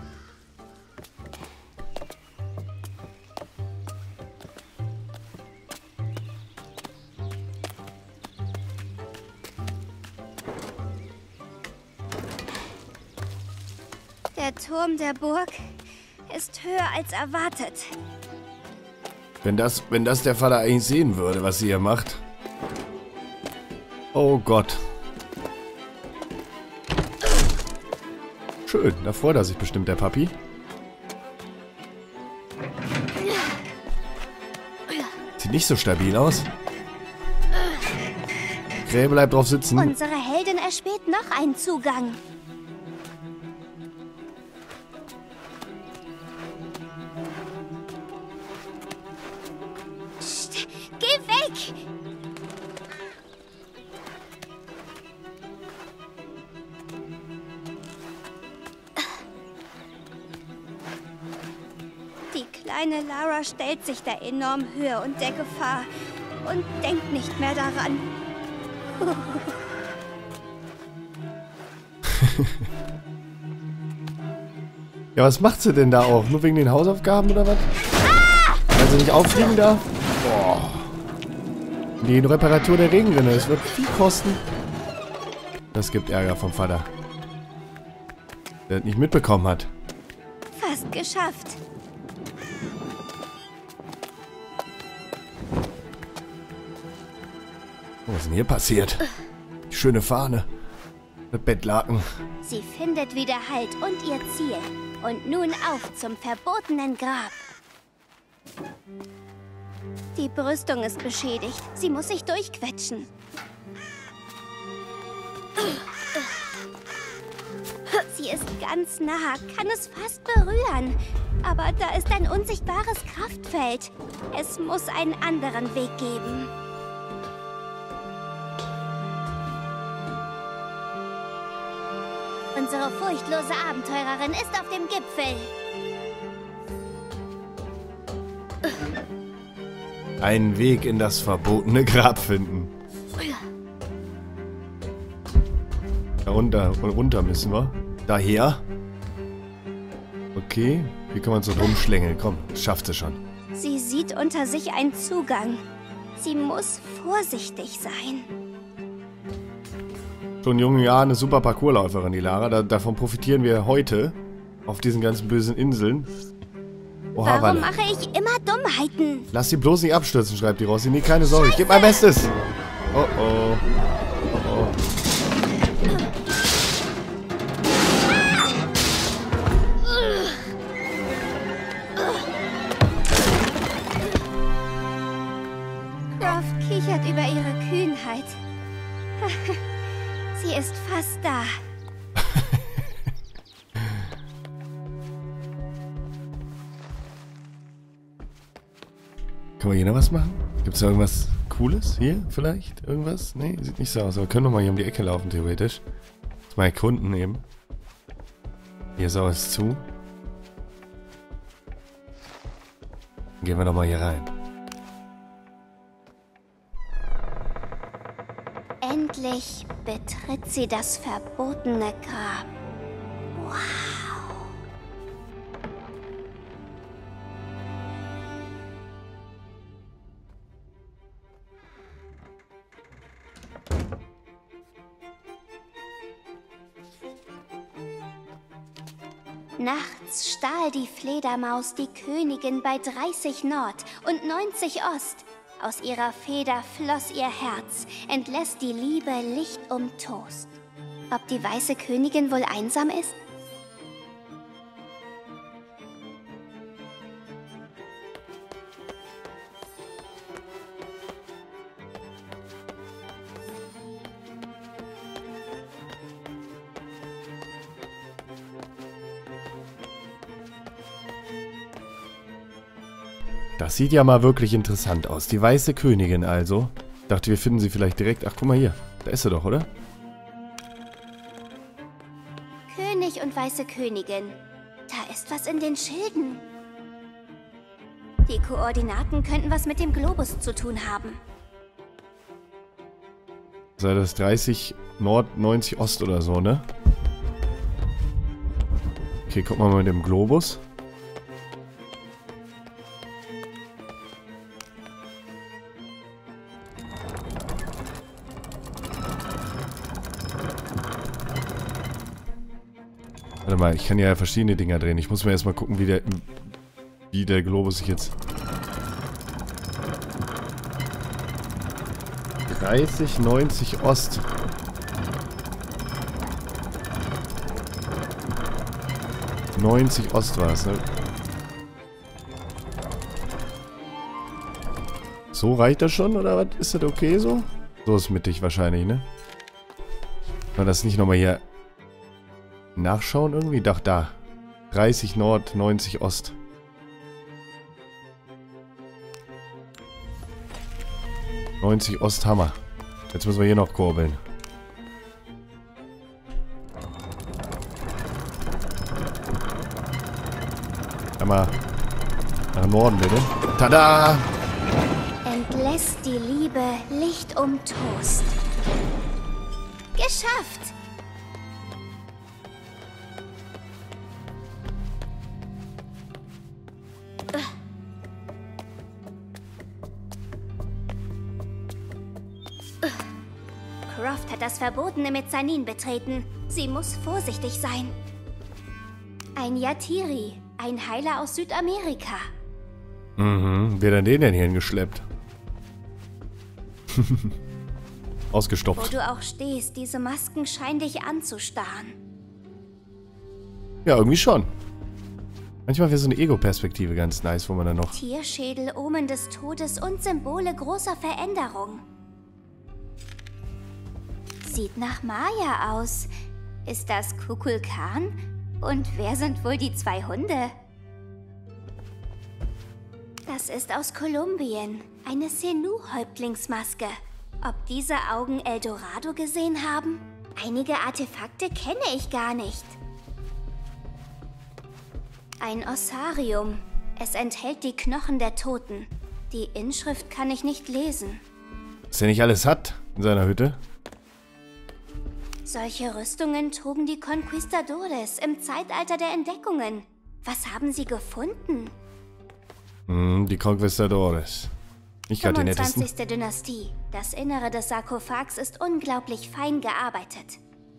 [SPEAKER 16] Der Turm der Burg ist höher als erwartet.
[SPEAKER 1] Wenn das der Vater eigentlich sehen würde, was sie hier macht. Oh Gott. Schön, da freut er sich bestimmt, der Papi. Sieht nicht so stabil aus. Krähe bleibt drauf sitzen.
[SPEAKER 16] Unsere Heldin erspäht noch einen Zugang. Psst, geh weg! Die kleine Lara stellt sich der enormen Höhe und der Gefahr und denkt nicht mehr daran.
[SPEAKER 1] Ja, was macht sie denn da auch? Nur wegen den Hausaufgaben oder was? Weil sie nicht auffliegen darf? Boah. Die Reparatur der Regenrinne, das wird viel kosten. Das gibt Ärger vom Vater. Der das nicht mitbekommen hat.
[SPEAKER 16] Fast geschafft.
[SPEAKER 1] Was ist denn hier passiert? Die schöne Fahne. Das Bettlaken.
[SPEAKER 16] Sie findet wieder Halt und ihr Ziel. Und nun auf zum verbotenen Grab. Die Brüstung ist beschädigt. Sie muss sich durchquetschen. Sie ist ganz nah, kann es fast berühren. Aber da ist ein unsichtbares Kraftfeld. Es muss einen anderen Weg geben. Unsere furchtlose Abenteurerin ist auf dem Gipfel.
[SPEAKER 1] Einen Weg in das verbotene Grab finden. Da runter müssen wir. Daher. Okay, hier kann man so rumschlängeln. Komm, das schafft sie schon.
[SPEAKER 16] Sie sieht unter sich einen Zugang. Sie muss vorsichtig sein.
[SPEAKER 1] Schon in jungen Jahren eine super Parkourläuferin, die Lara. Davon profitieren wir heute auf diesen ganzen bösen Inseln. Oha,
[SPEAKER 16] Warum mache ich immer Dummheiten?
[SPEAKER 1] Lass sie bloß nicht abstürzen, schreibt die Rossi. Nee, keine Sorge, ich gebe mein Bestes. Oh oh. Oh oh.
[SPEAKER 16] Croft kichert über ihre Kühnheit. Sie ist fast da.
[SPEAKER 1] Können wir hier noch was machen? Gibt es da irgendwas Cooles? Hier vielleicht? Irgendwas? Nee, sieht nicht so aus. Aber wir können doch mal hier um die Ecke laufen, theoretisch. Das mal erkunden eben. Hier ist auch was zu. Dann gehen wir doch mal hier rein.
[SPEAKER 16] Endlich betritt sie das verbotene Grab. Wow. Nachts stahl die Fledermaus die Königin bei 30 Nord und 90 Ost. Aus ihrer Feder floss ihr Herz, entlässt die Liebe Licht um Toast. Ob die weiße Königin wohl einsam ist?
[SPEAKER 1] Das sieht ja mal wirklich interessant aus. Die weiße Königin also. Ich dachte, wir finden sie vielleicht direkt. Ach, guck mal hier. Da ist sie doch, oder?
[SPEAKER 16] König und weiße Königin. Da ist was in den Schilden. Die Koordinaten könnten was mit dem Globus zu tun haben.
[SPEAKER 1] Sei das 30 Nord, 90 Ost oder so, ne? Okay, guck mal mit dem Globus. Warte mal, ich kann ja verschiedene Dinger drehen. Ich muss mir erstmal gucken, wie der Globus sich jetzt... 30, 90 Ost. Ost war es, ne? So reicht das schon, oder was? Ist das okay so? So ist mittig wahrscheinlich, ne? Kann das nicht nochmal hier nachschauen irgendwie? Doch, da. 30 Nord, 90 Ost. Ost, Hammer. Jetzt müssen wir hier noch kurbeln. Einmal nach Norden, bitte. Tada!
[SPEAKER 16] Entlässt die Liebe Licht um Toast. Geschafft! Croft hat das verbotene Mezzanin betreten. Sie muss vorsichtig sein. Ein Yatiri, ein Heiler aus Südamerika.
[SPEAKER 1] Mhm, wer hat den denn hier hingeschleppt? Ausgestopft.
[SPEAKER 16] Wo du auch stehst, diese Masken scheinen dich anzustarren.
[SPEAKER 1] Ja, irgendwie schon. Manchmal wäre so eine Ego-Perspektive ganz nice, wo man dann noch...
[SPEAKER 16] Tierschädel, Omen des Todes und Symbole großer Veränderung. Sieht nach Maya aus. Ist das Kukulkan? Und wer sind wohl die zwei Hunde? Das ist aus Kolumbien. Eine Senu-Häuptlingsmaske. Ob diese Augen Eldorado gesehen haben? Einige Artefakte kenne ich gar nicht. Ein Ossarium. Es enthält die Knochen der Toten. Die Inschrift kann ich nicht lesen.
[SPEAKER 1] Was er nicht alles hat in seiner Hütte.
[SPEAKER 16] Solche Rüstungen trugen die Conquistadores im Zeitalter der Entdeckungen. Was haben sie gefunden?
[SPEAKER 1] Die Conquistadores. Nicht gerade die nettesten.
[SPEAKER 16] 25. Dynastie. Das Innere des Sarkophags ist unglaublich fein gearbeitet.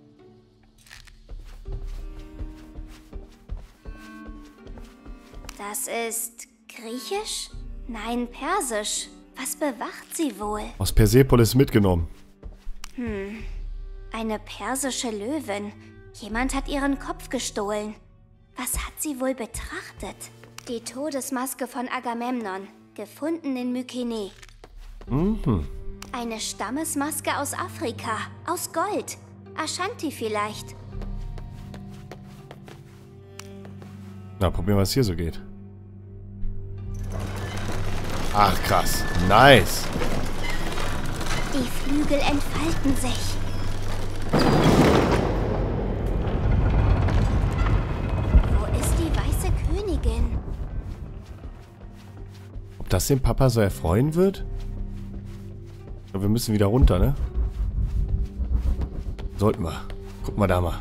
[SPEAKER 16] Das ist griechisch? Nein, persisch. Was bewacht sie wohl?
[SPEAKER 1] Aus Persepolis mitgenommen.
[SPEAKER 16] Eine persische Löwin. Jemand hat ihren Kopf gestohlen. Was hat sie wohl betrachtet? Die Todesmaske von Agamemnon, gefunden in Mykene. Eine Stammesmaske aus Afrika, aus Gold. Ashanti vielleicht.
[SPEAKER 1] Na, probieren wir, was hier so geht. Ach, krass. Nice.
[SPEAKER 16] Die Flügel entfalten sich. Wo ist die weiße Königin?
[SPEAKER 1] Ob das den Papa so erfreuen wird? Aber wir müssen wieder runter, ne? Sollten wir. Guck mal da mal.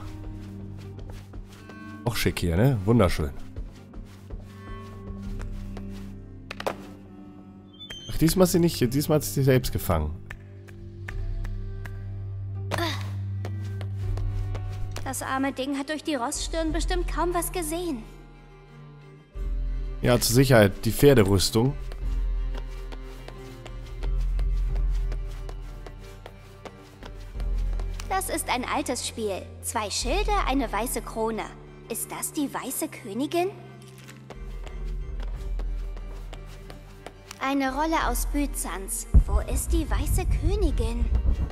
[SPEAKER 1] Auch schick hier, ne? Wunderschön. Ach, diesmal ist sie nicht. Diesmal hat sie sich selbst gefangen.
[SPEAKER 16] Das arme Ding hat durch die Roststirn bestimmt kaum was gesehen.
[SPEAKER 1] Ja, zur Sicherheit die Pferderüstung.
[SPEAKER 16] Das ist ein altes Spiel. 2 Schilde, eine weiße Krone. Ist das die weiße Königin? Eine Rolle aus Byzanz. Wo ist die weiße Königin?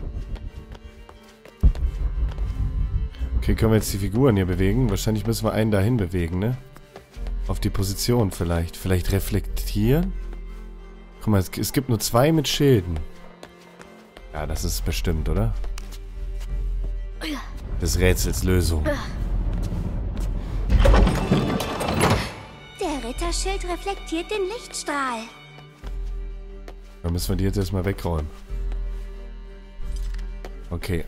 [SPEAKER 1] Okay, können wir jetzt die Figuren hier bewegen? Wahrscheinlich müssen wir einen dahin bewegen, ne? Auf die Position vielleicht. Vielleicht reflektieren? Guck mal, es gibt nur 2 mit Schilden. Ja, das ist bestimmt, oder? Des Rätsels Lösung.
[SPEAKER 16] Der Ritterschild reflektiert den Lichtstrahl.
[SPEAKER 1] Dann müssen wir die jetzt erstmal wegräumen. Okay.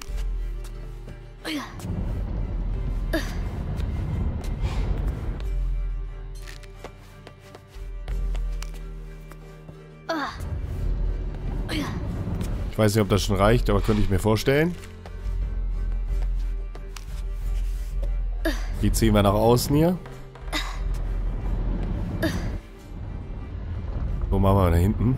[SPEAKER 1] Ich weiß nicht, ob das schon reicht, aber könnte ich mir vorstellen. Die ziehen wir nach außen hier. So machen wir da hinten.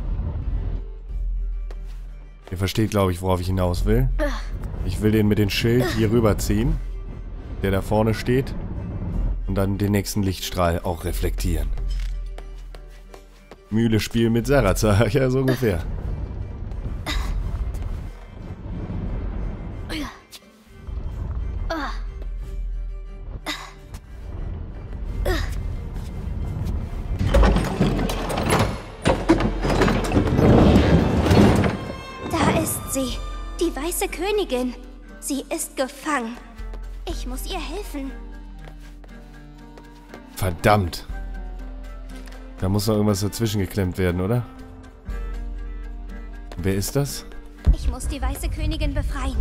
[SPEAKER 1] Ihr versteht, glaube ich, worauf ich hinaus will. Ich will den mit dem Schild hier rüberziehen, der da vorne steht. Und dann den nächsten Lichtstrahl auch reflektieren. Mühle spielen mit Sarazar, ja, so ungefähr.
[SPEAKER 16] Die weiße Königin. Sie ist gefangen. Ich muss ihr helfen.
[SPEAKER 1] Verdammt. Da muss noch irgendwas dazwischen geklemmt werden, oder? Wer ist das?
[SPEAKER 16] Ich muss die weiße Königin befreien.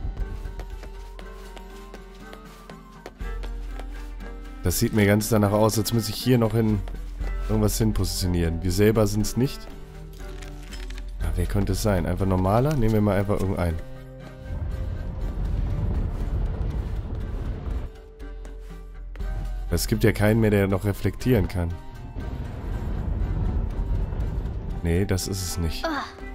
[SPEAKER 1] Das sieht mir ganz danach aus, als müsste ich hier noch irgendwas hin positionieren. Wir selber sind es nicht. Ja, wer könnte es sein? Einfach normaler? Nehmen wir mal einfach irgendeinen. Es gibt ja keinen mehr, der noch reflektieren kann. Nee, das ist es nicht.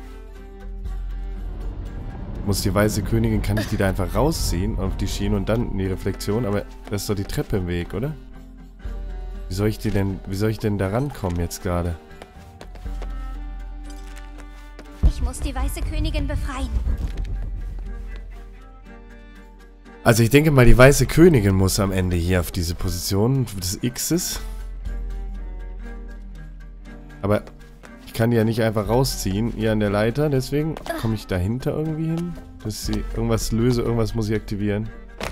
[SPEAKER 1] Muss die weiße Königin, kann ich die da einfach rausziehen auf die Schiene und dann in die Reflexion? Aber das ist doch die Treppe im Weg, oder? Wie soll ich denn da rankommen jetzt gerade?
[SPEAKER 16] Ich muss die weiße Königin befreien.
[SPEAKER 1] Also ich denke mal, die weiße Königin muss am Ende hier auf diese Position des Xs. Aber ich kann die ja nicht einfach rausziehen, hier an der Leiter, deswegen komme ich dahinter irgendwie hin. Dass sie irgendwas löse, irgendwas muss ich aktivieren.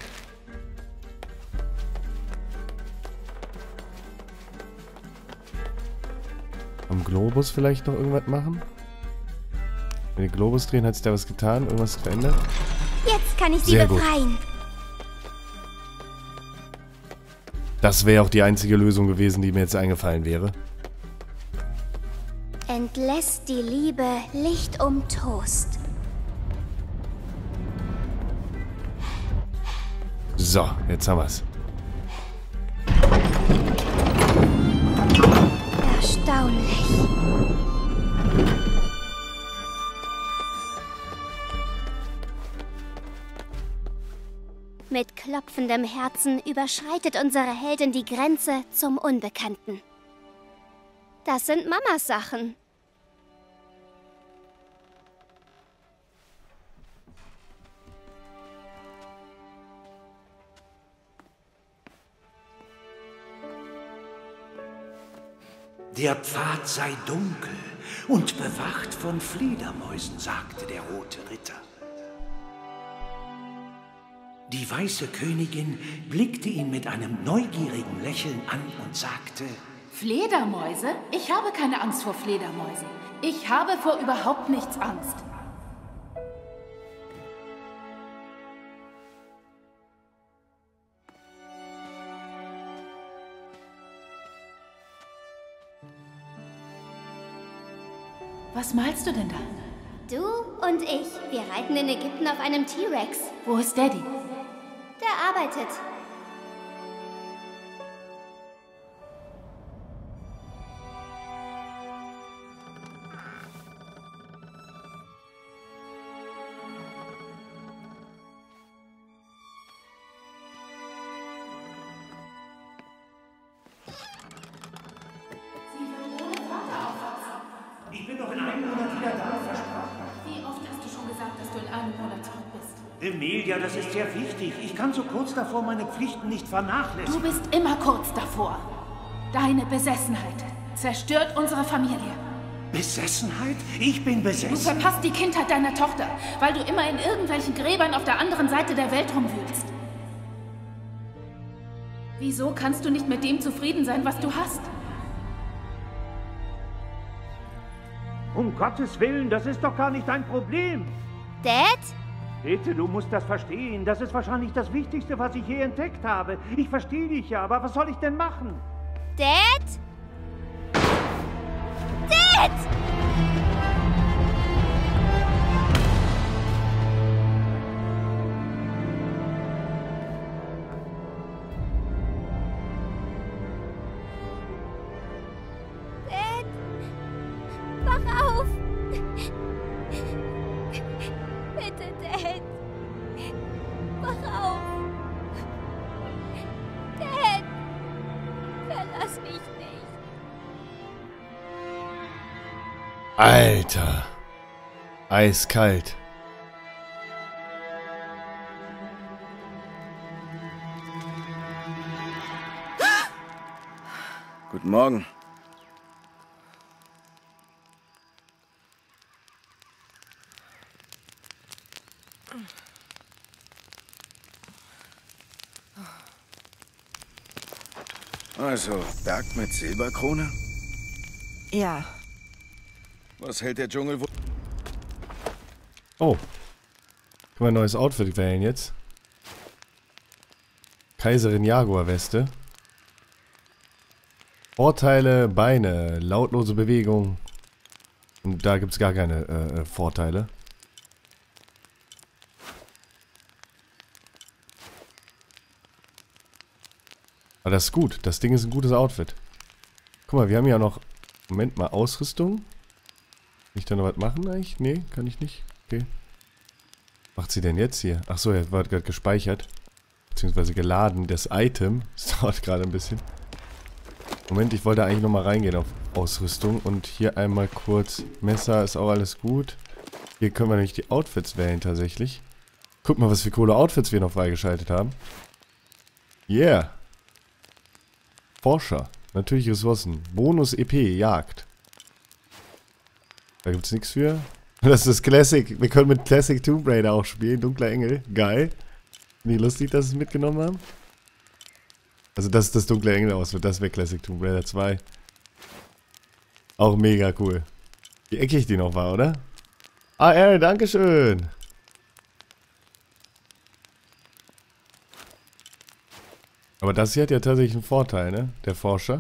[SPEAKER 1] Am Globus vielleicht noch irgendwas machen? Wenn die Globus drehen, hat sich da was getan? Irgendwas verändert?
[SPEAKER 16] Jetzt kann ich sie befreien.
[SPEAKER 1] Das wäre auch die einzige Lösung gewesen, die mir jetzt eingefallen wäre.
[SPEAKER 16] Entlässt die Liebe Licht um Toast.
[SPEAKER 1] So, jetzt haben wir's.
[SPEAKER 16] Erstaunlich. Mit klopfendem Herzen überschreitet unsere Heldin die Grenze zum Unbekannten. Das sind Mamas Sachen.
[SPEAKER 17] Der Pfad sei dunkel und bewacht von Fledermäusen, sagte der rote Ritter. Die weiße Königin blickte ihn mit einem neugierigen Lächeln an und sagte:
[SPEAKER 18] Fledermäuse? Ich habe keine Angst vor Fledermäusen. Ich habe vor überhaupt nichts Angst. Was malst du denn da?
[SPEAKER 16] Du und ich, wir reiten in Ägypten auf einem T-Rex.
[SPEAKER 18] Wo ist Daddy?
[SPEAKER 16] Der arbeitet.
[SPEAKER 17] Ich bin doch in einem Monat wieder da, versprochen.
[SPEAKER 18] Wie oft hast du schon gesagt, dass du in einem Monat zurück bist?
[SPEAKER 17] Emilia, das ist sehr wichtig. Ich kann so kurz davor meine Pflichten nicht vernachlässigen.
[SPEAKER 18] Du bist immer kurz davor. Deine Besessenheit zerstört unsere Familie.
[SPEAKER 17] Besessenheit? Ich bin besessen.
[SPEAKER 18] Du verpasst die Kindheit deiner Tochter, weil du immer in irgendwelchen Gräbern auf der anderen Seite der Welt rumwühlst. Wieso kannst du nicht mit dem zufrieden sein, was du hast?
[SPEAKER 17] Um Gottes Willen, das ist doch gar nicht dein Problem.
[SPEAKER 16] Dad?
[SPEAKER 17] Bitte, du musst das verstehen. Das ist wahrscheinlich das Wichtigste, was ich je entdeckt habe. Ich verstehe dich ja, aber was soll ich denn machen?
[SPEAKER 16] Dad? Dad! Dad! Wach auf! Bitte, Dad! Wach auf! Dad! Verlass mich nicht!
[SPEAKER 1] Alter. Eiskalt.
[SPEAKER 4] Guten Morgen. Also, Berg mit Silberkrone?
[SPEAKER 2] Ja.
[SPEAKER 3] Was hält der Dschungel wohl?
[SPEAKER 1] Oh. Können wir ein neues Outfit wählen jetzt? Kaiserin Jaguar-Weste. Vorteile, Beine, lautlose Bewegung. Und da gibt es gar keine Vorteile. Aber das ist gut. Das Ding ist ein gutes Outfit. Guck mal, wir haben ja noch... Moment mal, Ausrüstung. Kann ich da noch was machen eigentlich? Nee, kann ich nicht. Okay. Was macht sie denn jetzt hier? Achso, er war gerade gespeichert. Beziehungsweise geladen. Das Item. Das dauert gerade ein bisschen. Moment, ich wollte eigentlich nochmal reingehen auf Ausrüstung. Und hier einmal kurz. Messer ist auch alles gut. Hier können wir nämlich die Outfits wählen tatsächlich. Guck mal, was für coole Outfits wir noch freigeschaltet haben. Yeah. Forscher. Natürliche Ressourcen. Bonus EP. Jagd. Da gibt's nichts für. Das ist Classic. Wir können mit Classic Tomb Raider auch spielen. Dunkler Engel. Geil. Finde ich lustig, dass sie es mitgenommen haben. Also, dass das Dunkle Engel auswirkt. Das wäre Classic Tomb Raider 2. Auch mega cool. Wie eckig die noch war, oder? Ah, Aaron, dankeschön. Aber das hier hat ja tatsächlich einen Vorteil, ne? Der Forscher.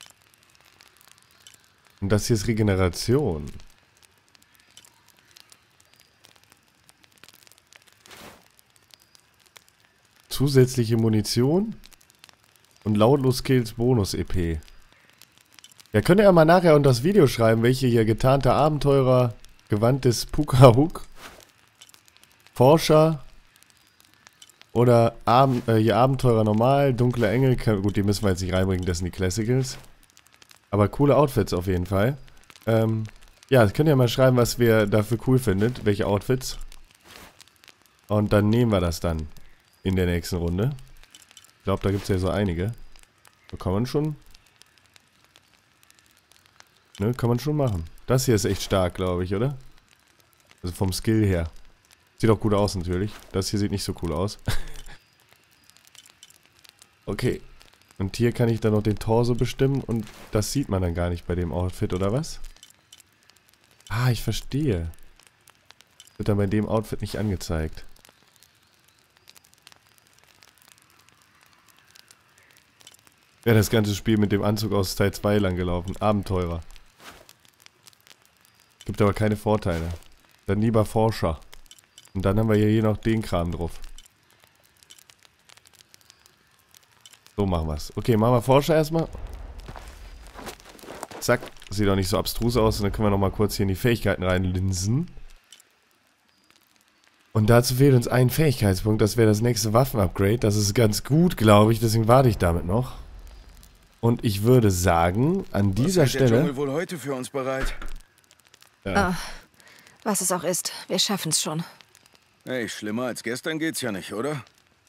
[SPEAKER 1] Und das hier ist Regeneration. Zusätzliche Munition. Und lautlos Kills Bonus EP. Ja, könnt ihr ja mal nachher unter das Video schreiben, welche hier getarnte Abenteurer, gewandtes Puka-Hook, Forscher oder hier Abenteurer normal, dunkle Engel, gut, die müssen wir jetzt nicht reinbringen, das sind die Classicals. Aber coole Outfits auf jeden Fall. Ja, könnt ihr mal schreiben, was wir dafür cool findet, welche Outfits. Und dann nehmen wir das dann in der nächsten Runde. Ich glaube, da gibt es ja so einige. So kann man schon... Ne, kann man schon machen. Das hier ist echt stark, glaube ich, oder? Also vom Skill her. Sieht auch gut aus natürlich. Das hier sieht nicht so cool aus. Okay. Und hier kann ich dann noch den Torso bestimmen und das sieht man dann gar nicht bei dem Outfit, oder was? Ah, ich verstehe. Wird dann bei dem Outfit nicht angezeigt. Wäre das ganze Spiel mit dem Anzug aus Teil 2 lang gelaufen. Abenteurer. Gibt aber keine Vorteile. Dann lieber Forscher. Und dann haben wir hier noch den Kram drauf.
[SPEAKER 19] So machen wir es. Okay, machen wir Forscher erstmal. Zack. Sieht doch nicht so abstrus aus. Und dann können wir nochmal kurz hier in die Fähigkeiten reinlinsen. Und dazu fehlt uns ein Fähigkeitspunkt. Das wäre das nächste Waffenupgrade. Das ist ganz gut, glaube ich. Deswegen warte ich damit noch. Und ich würde sagen, an dieser Stelle...
[SPEAKER 3] Was hat der Dschungel wohl heute für uns bereit?
[SPEAKER 2] Ja. Was es auch ist, wir schaffen es schon.
[SPEAKER 3] Hey, schlimmer als gestern geht's ja nicht, oder?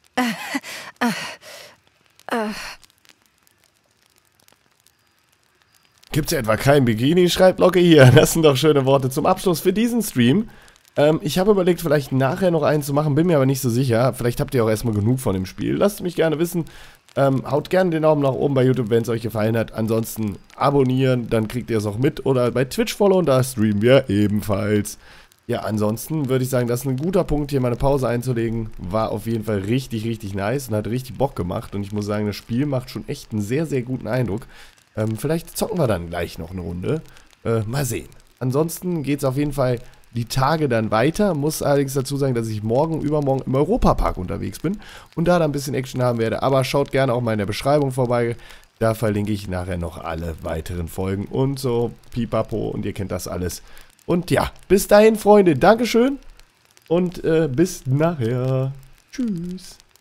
[SPEAKER 19] Gibt's ja etwa kein Bikini? Schreibt Locke hier. Das sind doch schöne Worte zum Abschluss für diesen Stream. Ich habe überlegt, vielleicht nachher noch einen zu machen, bin mir aber nicht so sicher. Vielleicht habt ihr auch erstmal genug von dem Spiel. Lasst mich gerne wissen. Haut gerne den Daumen nach oben bei YouTube, wenn es euch gefallen hat. Ansonsten abonnieren, dann kriegt ihr es auch mit. Oder bei Twitch followen, da streamen wir ebenfalls. Ja, ansonsten würde ich sagen, das ist ein guter Punkt, hier mal eine Pause einzulegen. War auf jeden Fall richtig, richtig nice und hat richtig Bock gemacht. Und ich muss sagen, das Spiel macht schon echt einen sehr, sehr guten Eindruck. Vielleicht zocken wir dann gleich noch eine Runde. Mal sehen. Ansonsten geht es auf jeden Fall die Tage dann weiter. Muss allerdings dazu sagen, dass ich morgen, übermorgen im Europapark unterwegs bin und da dann ein bisschen Action haben werde. Aber schaut gerne auch mal in der Beschreibung vorbei. Da verlinke ich nachher noch alle weiteren Folgen und so. Pipapo und ihr kennt das alles. Und ja, bis dahin, Freunde. Dankeschön und bis nachher. Tschüss.